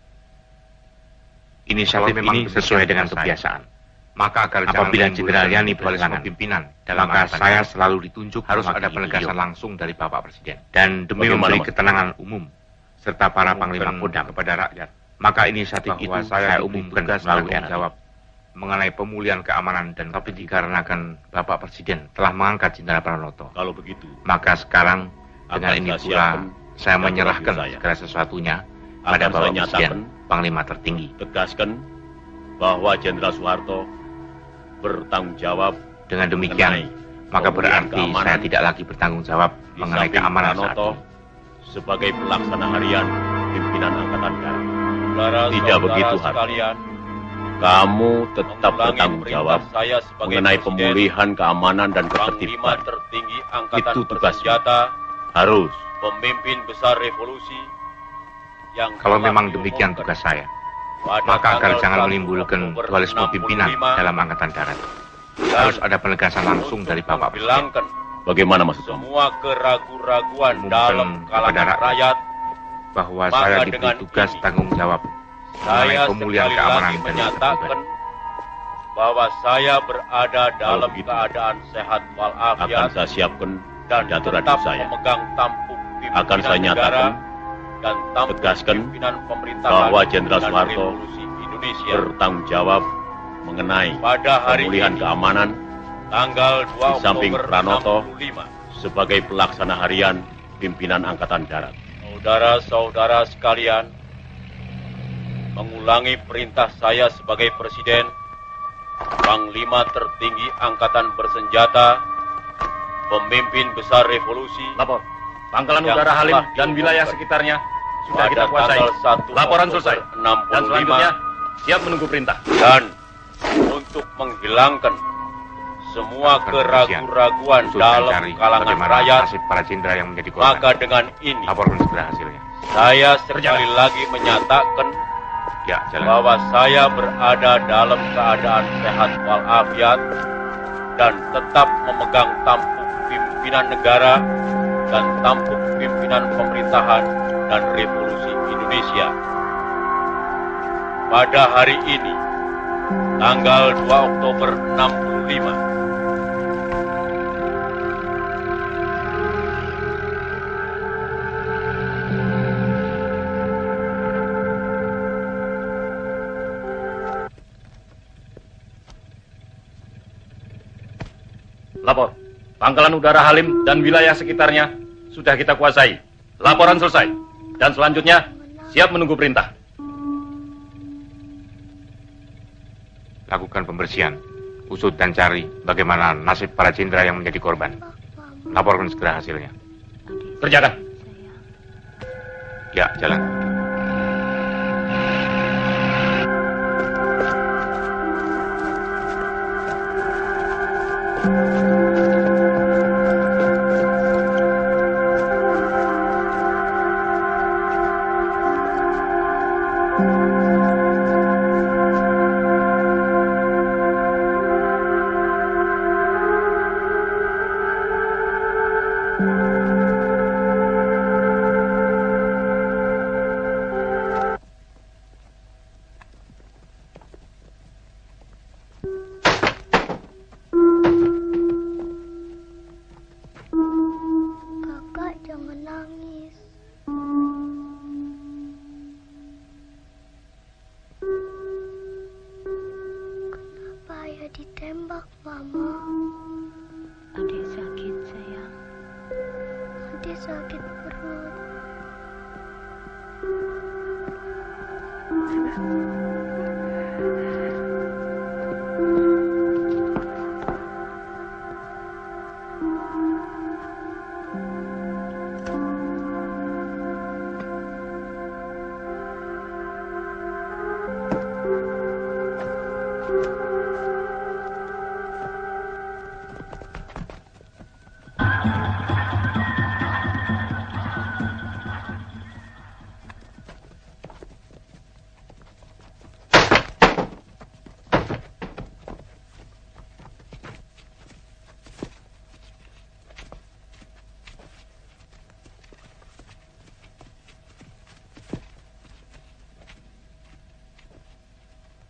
Inisiatif ini sesuai dengan kebiasaan. Maka agar apabila Jenderal Yani berhalangan pimpinan, maka saya selalu ditunjuk harus ada penegasan langsung dari Bapak Presiden. Dan demi Bagaimana, memberi Mas? ketenangan umum serta para panglima Kodam kepada rakyat, maka inisiatif itu saya umumkan melalui jawab mengenai pemulihan keamanan, dan tapi dikarenakan Bapak Presiden telah mengangkat Jenderal Pranoto. Kalau begitu, maka sekarang dengan akan ini saya pula siapkan saya dan menyerahkan saya. segala sesuatunya Akan pada saya Bapak nyatakan, Presiden, Panglima tertinggi. Tegaskan bahwa Jenderal Soeharto bertanggung jawab. Dengan demikian, maka berarti saya tidak lagi bertanggung jawab mengenai keamanan saat ini. Sebagai pelaksana harian pimpinan Angkatan Darat. Tidak begitu, Harto. Kamu tetap bertanggung jawab mengenai pemulihan keamanan dan ketertiban. Tertinggi Angkatan Itu tugasmu. Bersenjata, Harus. pemimpin besar revolusi yang Kalau telah memang demikian tugas saya, maka agar jangan menimbulkan dualisme pimpinan dalam Angkatan Darat, harus ada penegasan langsung dari Bapak Presiden. Bagaimana maksud kamu? semua keraguan-raguan dalam kalangan rakyat Bahwa Maka saya diberi dengan tugas tanggung jawab mengenai saya pemulihan sekali keamanan lagi dan menyatakan ketertiban. bahwa saya berada dalam begitu, keadaan sehat Akan walafiat saya siapkan dan jaturan tetap saya. memegang tampuk pimpinan Akan saya negara nyatakan dan tampuk tegaskan pimpinan pemerintahan bahwa Jenderal dan Soeharto Revolusi Indonesia bertanggung jawab mengenai pada hari pemulihan ini, keamanan tanggal dua di samping Oktober Pranoto enam puluh lima. sebagai pelaksana harian pimpinan Angkatan Darat. Saudara-saudara sekalian, mengulangi perintah saya sebagai Presiden, Panglima tertinggi Angkatan Bersenjata, pemimpin besar revolusi. Lapor. Pangkalan yang Udara Halim telah dan wilayah diumumkan sekitarnya sudah pada kita kuasai. tanggal satu Laporan Oktober selesai. enam puluh lima. Dan selanjutnya siap menunggu perintah. Dan untuk menghilangkan semua keraguan-raguan Untuk dalam mencari kalangan bagaimana rakyat, nasib para jenderal yang menjadi korban. maka dengan ini Laporkan segera hasilnya. saya sekali lagi menyatakan Ya, jalan. bahwa saya berada dalam keadaan sehat walafiat dan tetap memegang tampuk pimpinan negara dan tampuk pimpinan pemerintahan dan Revolusi Indonesia. Pada hari ini, tanggal dua Oktober enam puluh lima, Lapor. Pangkalan Udara Halim dan wilayah sekitarnya sudah kita kuasai. Laporan selesai. Dan selanjutnya siap menunggu perintah. Lakukan pembersihan, usut dan cari bagaimana nasib para jenderal yang menjadi korban. Laporkan segera hasilnya. Kerjakan. Ya, jalan. Kakak jangan nangis. Kenapa ayah ditembak, Mama? Adik sakit, sayang. Adik sakit perut.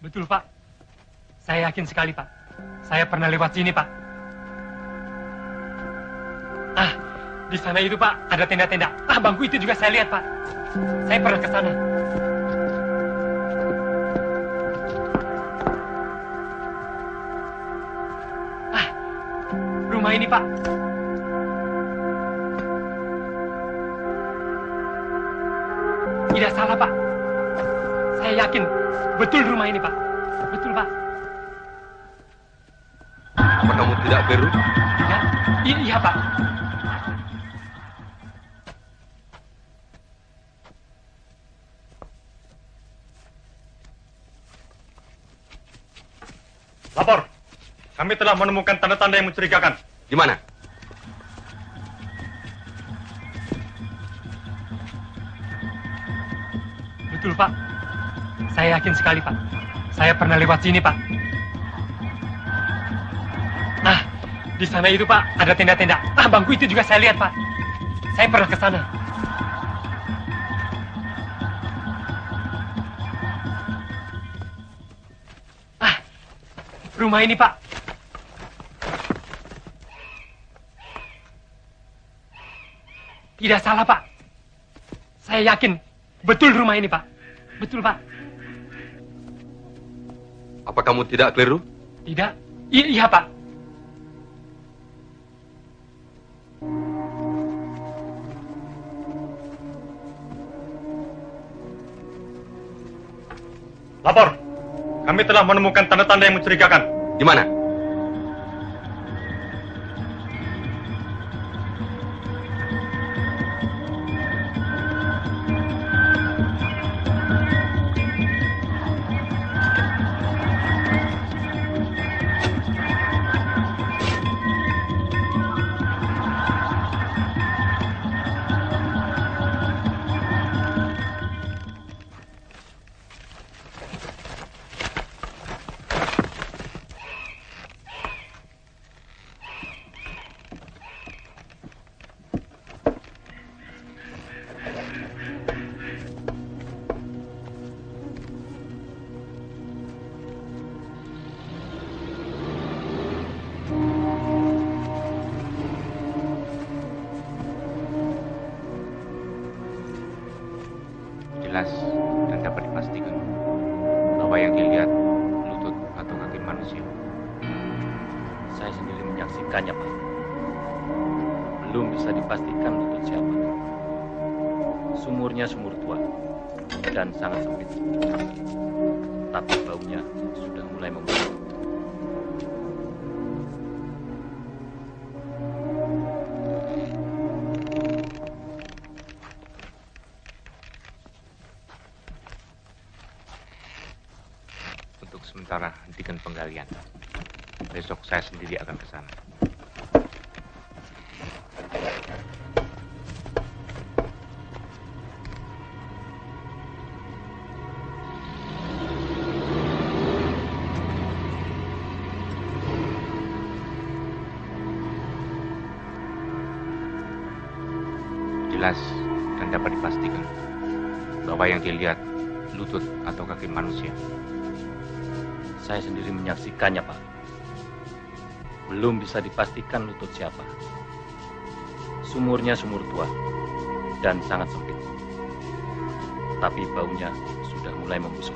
Betul, Pak. Saya yakin sekali, Pak. Saya pernah lewat sini, Pak. Ah, di sana itu, Pak, ada tenda-tenda. Ah, bangku itu juga saya lihat, Pak. Saya pernah ke sana. Ah, rumah ini, Pak. Tidak salah, Pak. Saya yakin betul rumah ini, Pak. Betul, Pak. Apa kamu tidak keliru? Tidak. I iya, Pak. Lapor. Kami telah menemukan tanda-tanda yang mencurigakan. Di mana? Betul, Pak. Saya yakin sekali, Pak. Saya pernah lewat sini, Pak. Ah, di sana itu, Pak, ada tenda-tenda. Ah, bangku itu juga saya lihat, Pak. Saya pernah ke sana. Ah, rumah ini, Pak. Tidak salah, Pak. Saya yakin betul rumah ini, Pak. Betul, Pak. Apa kamu tidak keliru? Tidak. I iya, Pak. Lapor. Kami telah menemukan tanda-tanda yang mencurigakan. Di mana? Jelas dan dapat dipastikan bahwa yang dilihat lutut atau kaki manusia. Saya sendiri menyaksikannya, Pak. Belum bisa dipastikan lutut siapa. Sumurnya sumur tua dan sangat sempit. Tapi baunya sudah mulai membusuk. Sementara hentikan penggalian. Besok saya sendiri akan ke sana. Jelas dan dapat dipastikan bahwa yang dilihat lutut atau kaki manusia. Saya sendiri menyaksikannya, Pak. Belum bisa dipastikan lutut siapa. Sumurnya sumur tua dan sangat sempit. Tapi baunya sudah mulai membusuk.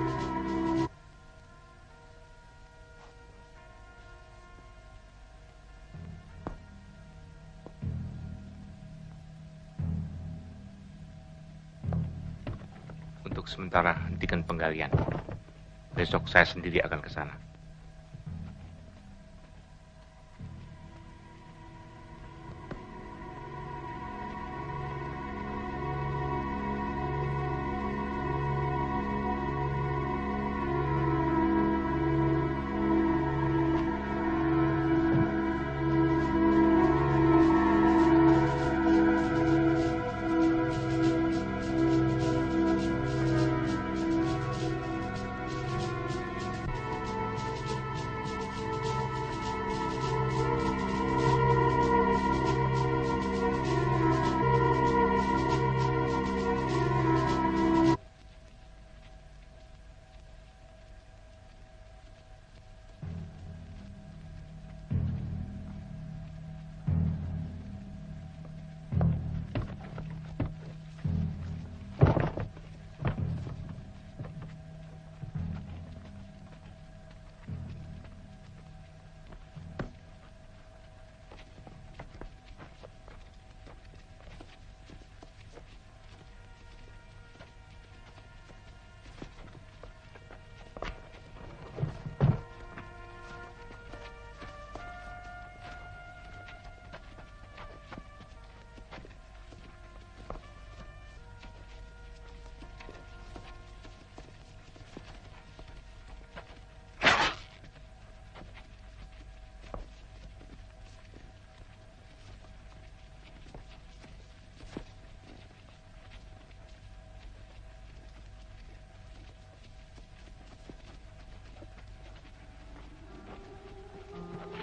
Untuk sementara hentikan penggalian. Besok saya sendiri akan ke sana.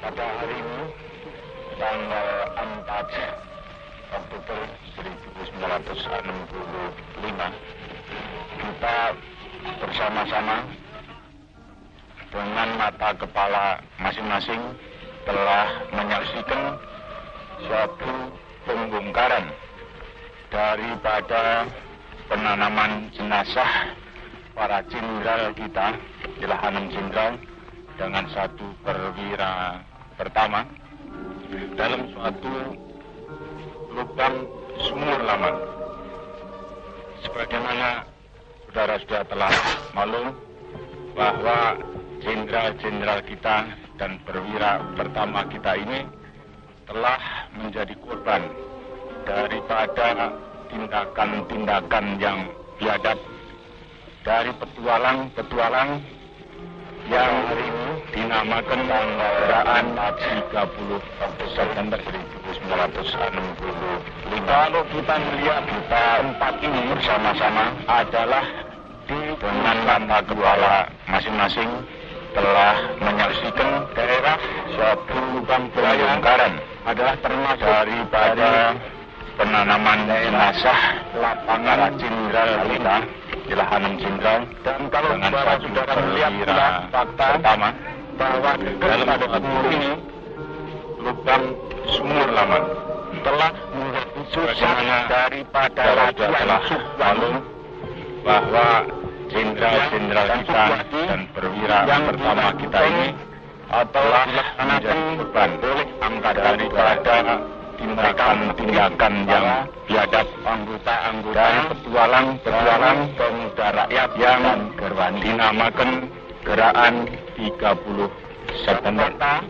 Pada hari ini, tanggal empat Oktober seribu sembilan ratus enam puluh lima, kita bersama-sama dengan mata kepala masing-masing telah menyaksikan suatu pembongkaran daripada penanaman jenazah para jenderal kita, Ilahanam Jenderal dengan satu perwira pertama dalam suatu lubang sumur lama. Sebagaimana saudara-saudara telah maklum bahwa jenderal-jenderal kita dan perwira pertama kita ini telah menjadi korban daripada tindakan-tindakan yang biadab dari petualang-petualang yang hari ini dinamakan Gerakan tiga puluh September seribu sembilan ratus enam puluh lima. Kalau kita melihat kita tempat ini bersama-sama adalah di dengan mata kepala masing-masing telah menyaksikan daerah suatu lubang pembongkaran adalah termasuk daripada penanaman jenazah lapangan jenderal kita, Ilahanam Jenderal. Dan kalau saudara-saudara melihat fakta pertama bahwa dalam sumur ini lubang sumur lama telah menjadi susah daripada latihan lalu bahwa jenderal-jenderal kita dan perwira yang pertama kita ini telah menjadi korban daripada tindakan-tindakan yang biadab anggota-anggota dari petualang-petualang pemuda rakyat yang dinamakan Gerakan tiga puluh September.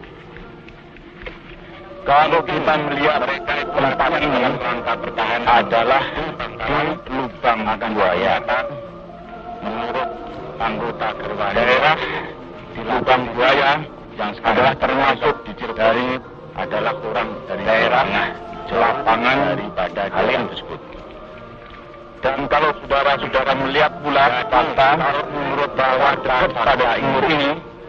Kalau kita melihat mereka tempat ini rangka pertahanan adalah di lubang buaya. Menurut anggota Gerwani, daerah di lubang buaya yang adalah termasuk di dari adalah kurang dari daerah lapangan daripada Halim tersebut. Dan kalau saudara-saudara melihat pula fakta menurut bahwa dekat pada sumur ini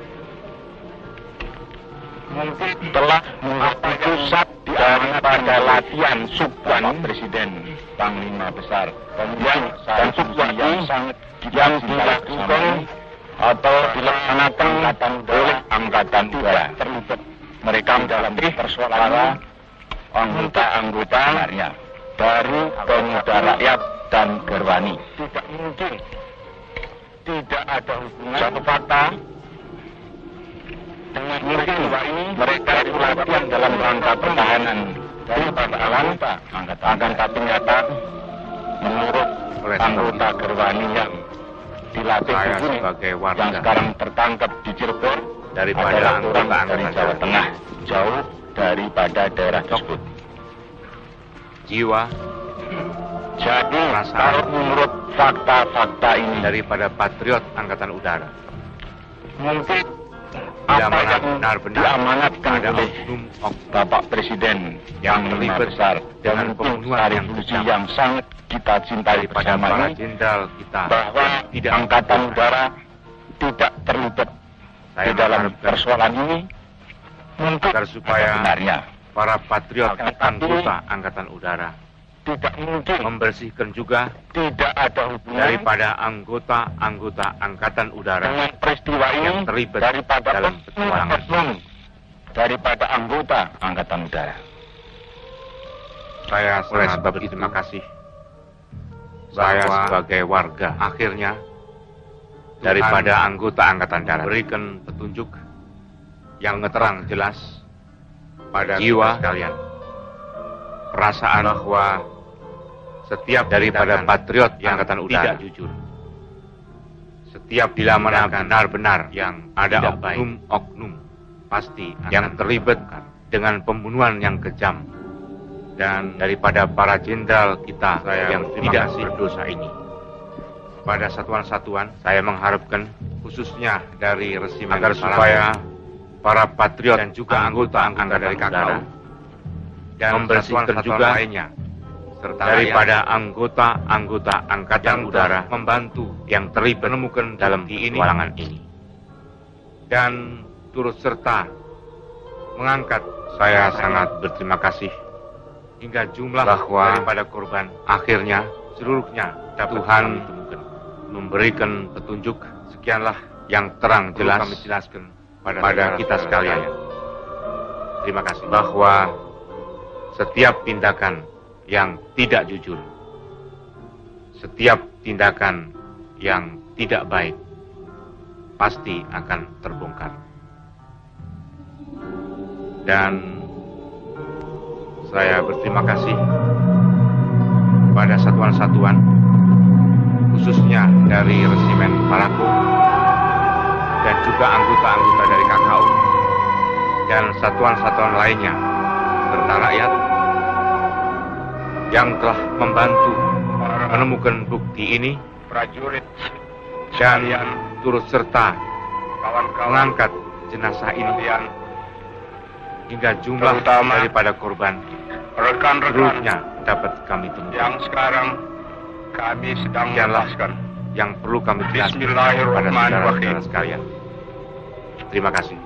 mungkin telah menjadi pusat daripada latihan Subwan Presiden Panglima Besar yang dan Subwan yang sangat yang dilakukan atau dilaksanakan oleh Angkatan Udara terlibat mereka dalam persoalan anggota-anggota dari pemuda rakyat dan Gerwani. Tidak mungkin tidak ada hubungan satu fakta dengan peristiwa ini. Mereka itu latihan dalam rangka pertahanan dari pertahanan angkatan. Akan tapi nyata menurut anggota Gerwani yang dilatih ini yang sekarang tertangkap di Cirebon daripada orang dari Jawa Tengah, jauh daripada daerah tersebut. Jiwa, jadi kalau menurut fakta-fakta ini daripada patriot Angkatan Udara, mungkin apa yang benar-benar diamanatkan oleh Bapak Presiden yang terlibat besar dengan pembunuhan revolusi yang sangat kita cintai bersama ini, jenderal kita bahwa tidak Angkatan Udara tidak terlibat di dalam persoalan ini, mungkin supaya benarnya para patriot anggota Angkatan Udara tidak mungkin membersihkan juga tidak ada hubungan daripada anggota-anggota Angkatan Udara dengan peristiwa ini yang terlibat daripada dalam petualangan daripada anggota Angkatan Udara. Saya oleh sebab itu terima kasih. Saya sebagai warga akhirnya daripada anggota Angkatan Darat berikan petunjuk yang terang jelas pada jiwa kalian, perasaan bahwa setiap daripada patriot yang Angkatan Udara tidak jujur, setiap bila mana benar-benar yang ada oknum-oknum pasti yang terlibat dengan pembunuhan yang kejam, dan daripada para jenderal kita saya yang tidak berdosa ini. Pada satuan-satuan saya mengharapkan khususnya dari resimen agar supaya para patriot dan juga anggota-anggota dari K K U dan membersihkan juga lainnya serta daripada anggota-anggota Angkatan Udara membantu yang terlibat menemukan dalam petualangan ini, dan turut serta mengangkat. Saya sangat berterima kasih hingga jumlah bahwa daripada korban akhirnya seluruhnya dapat Tuhan ditemukan, memberikan petunjuk. Sekianlah yang terang jelas kami jelaskan pada, pada kita sekalian. Terima kasih bahwa setiap tindakan yang tidak jujur, setiap tindakan yang tidak baik pasti akan terbongkar. Dan saya berterima kasih pada satuan-satuan, khususnya dari Resimen Palako dan juga anggota-anggota dari K K U dan satuan-satuan lainnya serta rakyat yang telah membantu menemukan bukti ini, prajurit dan yang turut serta mengangkat jenazah ini hingga jumlah terutama daripada korban rekan-rekannya dapat kami temukan. Yang sekarang kami sedang menjelaskan yang perlu kami jelaskan kepada saudara-saudara sekalian. Terima kasih.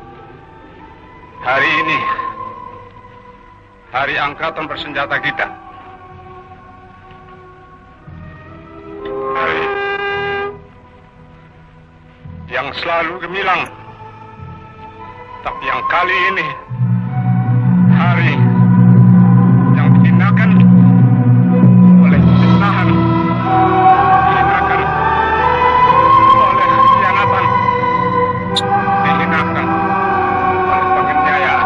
Hari ini hari angkatan bersenjata kita. Hari yang selalu gemilang, tapi yang kali ini hari yang dihinakan oleh fitnahan, dihinakan oleh khianatan, dihinakan oleh penganiayaan.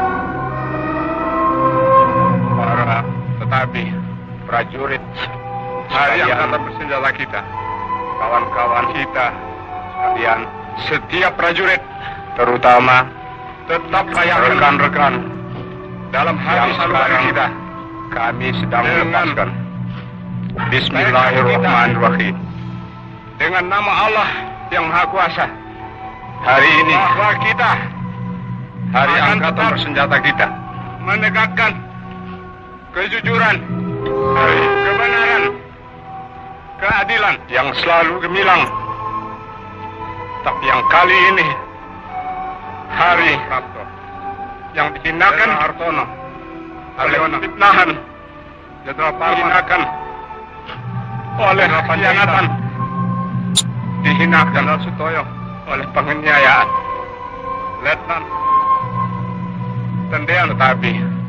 Para tetapi prajurit hari angkatan bersenjata kita, kawan-kawan kita sekalian, setiap prajurit terutama tetap layak rekan-rekan dalam hati sanubari kita, kami sedang melepaskan Bismillahirrahmanirrahim dengan nama Allah yang Maha Kuasa. Hari ini bahwa kita hari angkatan bersenjata kita menegakkan kejujuran, kebenaran, keadilan yang selalu gemilang, tapi yang kali ini hari yang dihinakan Hartono oleh fitnahan, dihinakan oleh khianatan, dihinakan Sutoyo oleh penganiayaan, Letnan Tendean. Tetapi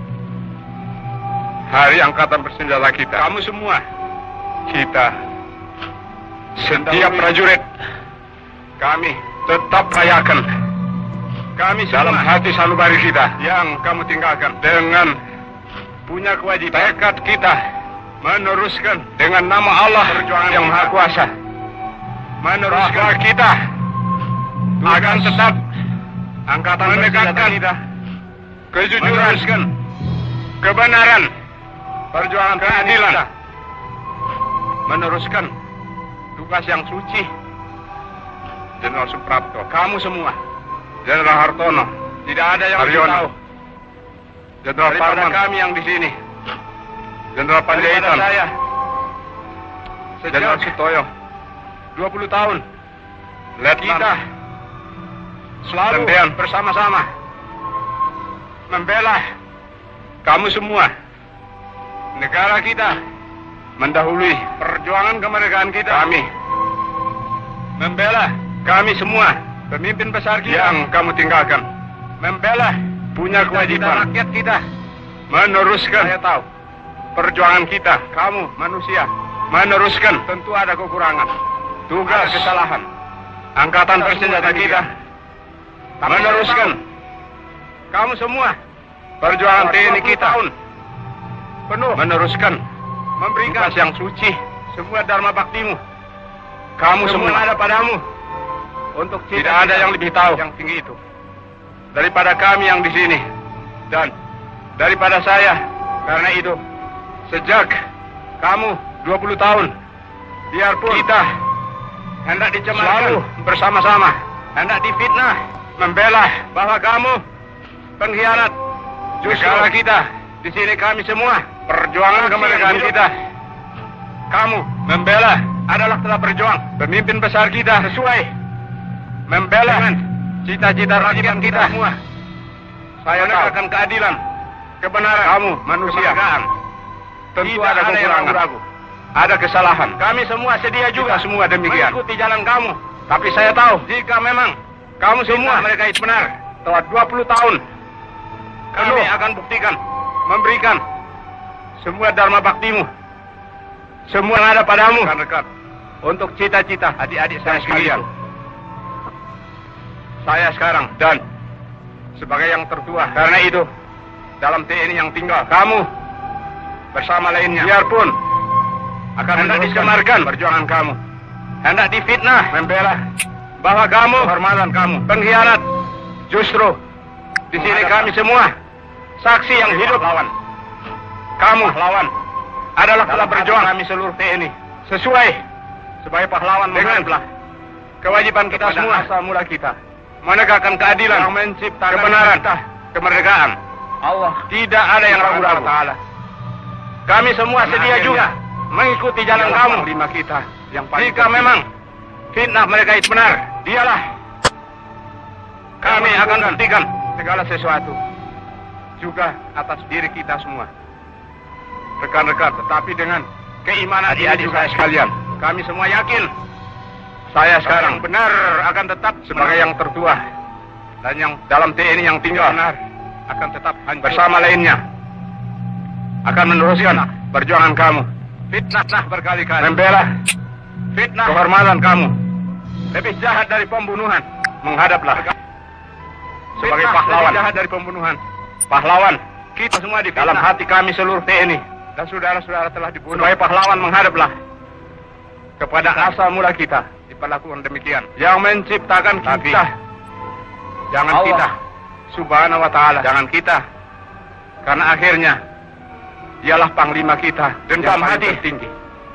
hari angkatan bersenjata kita, kamu semua, kita setiap prajurit, kami tetap rayakan kami dalam hati sanubari kita yang kamu tinggalkan dengan punya kewajiban, tekad kita meneruskan dengan nama Allah perjuangan yang Maha Kuasa, meneruskan kita akan tetap angkatan menegakkan kita kejujuran, kebenaran, perjuangan keadilan, meneruskan tugas yang suci. Jenderal Suprapto, kamu semua, Jenderal Hartono, tidak ada yang lebih tahu. Jenderal Parman, kami yang di sini, Jenderal Panjaitan, saya, Jenderal Sutoyo, dua puluh tahun, Letnan, kita selalu Tendean bersama-sama membela kamu semua. Negara kita mendahului perjuangan kemerdekaan kita. Kami membela kami semua, pemimpin besar kita yang kamu tinggalkan, membela punya kewajiban rakyat kita, meneruskan. Saya tahu perjuangan kita, kamu manusia, meneruskan. Tentu ada kekurangan, tugas, ada kesalahan. Angkatan bersenjata kita meneruskan. Kamu semua perjuangan T N I kita penuh meneruskan, memberikan yang suci, semua dharma baktimu. Kamu semua, semua ada padamu untuk tidak ada yang lebih tahu yang tinggi itu daripada kami yang di sini dan daripada saya. Karena itu sejak kamu dua puluh tahun, biarpun kita hendak dicemarkan selalu bersama-sama, hendak difitnah, membela bahwa kamu pengkhianat, justru negara kita di sini kami semua perjuangan kemerdekaan kita, kamu membela adalah telah berjuang. Pemimpin besar kita sesuai membela cita-cita rakyat kita semua, Saya menegakkan keadilan, kebenaran. Kamu manusia. Tentu ada kekurangan, ragu. Ada kesalahan. Kami semua sedia juga. Kita semua demikian. Mengikuti jalan kamu. Tapi saya tahu jika memang kamu semua mereka itu benar. Telah dua puluh tahun kami akan buktikan, memberikan semua dharma baktimu, semua yang ada padamu untuk cita-cita adik-adik saya sekalian. Saya sekarang dan sebagai yang tertua, karena itu dalam T N I yang tinggal, kamu bersama lainnya, biarpun akan hendak disemarkan perjuangan kamu, hendak difitnah, membela bahwa kamu, kehormatan kamu, pengkhianat, justru di sini kami semua saksi yang hidup lawan. Kamu lawan adalah telah berjuang kami seluruh T N I sesuai sebagai pahlawan dengan kewajiban kita semua asal mula kita menegakkan keadilan, yang menciptakan kebenaran, kita, kemerdekaan. Allah tidak ada yang ragu-ragu. Kami semua sedia juga mengikuti jalan kamu. Lima kita yang jika memang fitnah mereka itu benar, dialah kami akan buktikan segala sesuatu juga atas diri kita semua, rekan-rekan. Tetapi dengan keimanan adik-adik saya sekalian, kami semua yakin saya sekarang benar akan tetap sebagai yang tertua dan yang dalam T N I yang tinggal benar akan tetap bersama lainnya akan meneruskan perjuangan kamu. Fitnah berkali-kali, membela fitnah kehormatan kamu, lebih jahat dari pembunuhan. Menghadaplah sebagai pahlawan, lebih jahat dari pembunuhan. Pahlawan kita semua di dalam hati kami seluruh T N I dan saudara-saudara telah dibunuh. Sebagai pahlawan menghadaplah kepada asal mula kita diperlakukan demikian. Yang menciptakan kita, tapi, jangan Allah. Kita subhanahu wa ta'ala, jangan kita, karena akhirnya dialah panglima kita, dendam hati tinggi.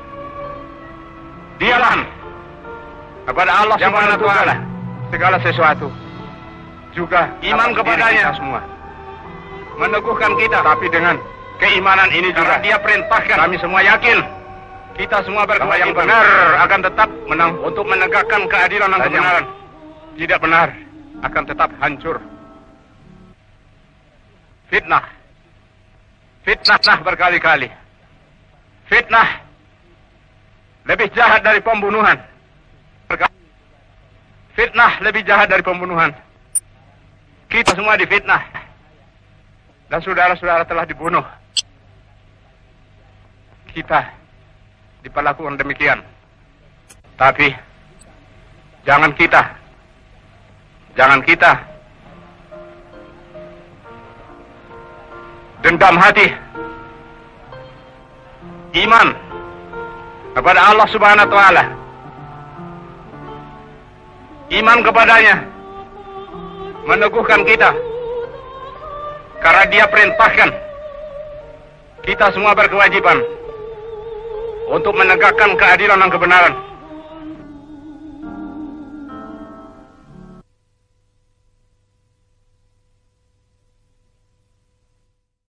Dialah kepada Allah subhanahu wa ta'ala segala sesuatu, juga iman kepadanya semua, meneguhkan kita. Tapi dengan keimanan ini juga dia perintahkan kami semua yakin kita semua berkata yang benar akan tetap menang untuk menegakkan keadilan dan kebenaran. Tidak benar akan tetap hancur. Fitnah, fitnah berkali-kali. Fitnah lebih jahat dari pembunuhan. Fitnah lebih jahat dari pembunuhan. Kita semua difitnah dan saudara-saudara telah dibunuh. Kita diperlakukan demikian. Tapi jangan kita, jangan kita dendam hati. Iman kepada Allah subhanahu wa ta'ala, iman kepadanya meneguhkan kita, karena dia perintahkan kita semua berkewajiban untuk menegakkan keadilan dan kebenaran.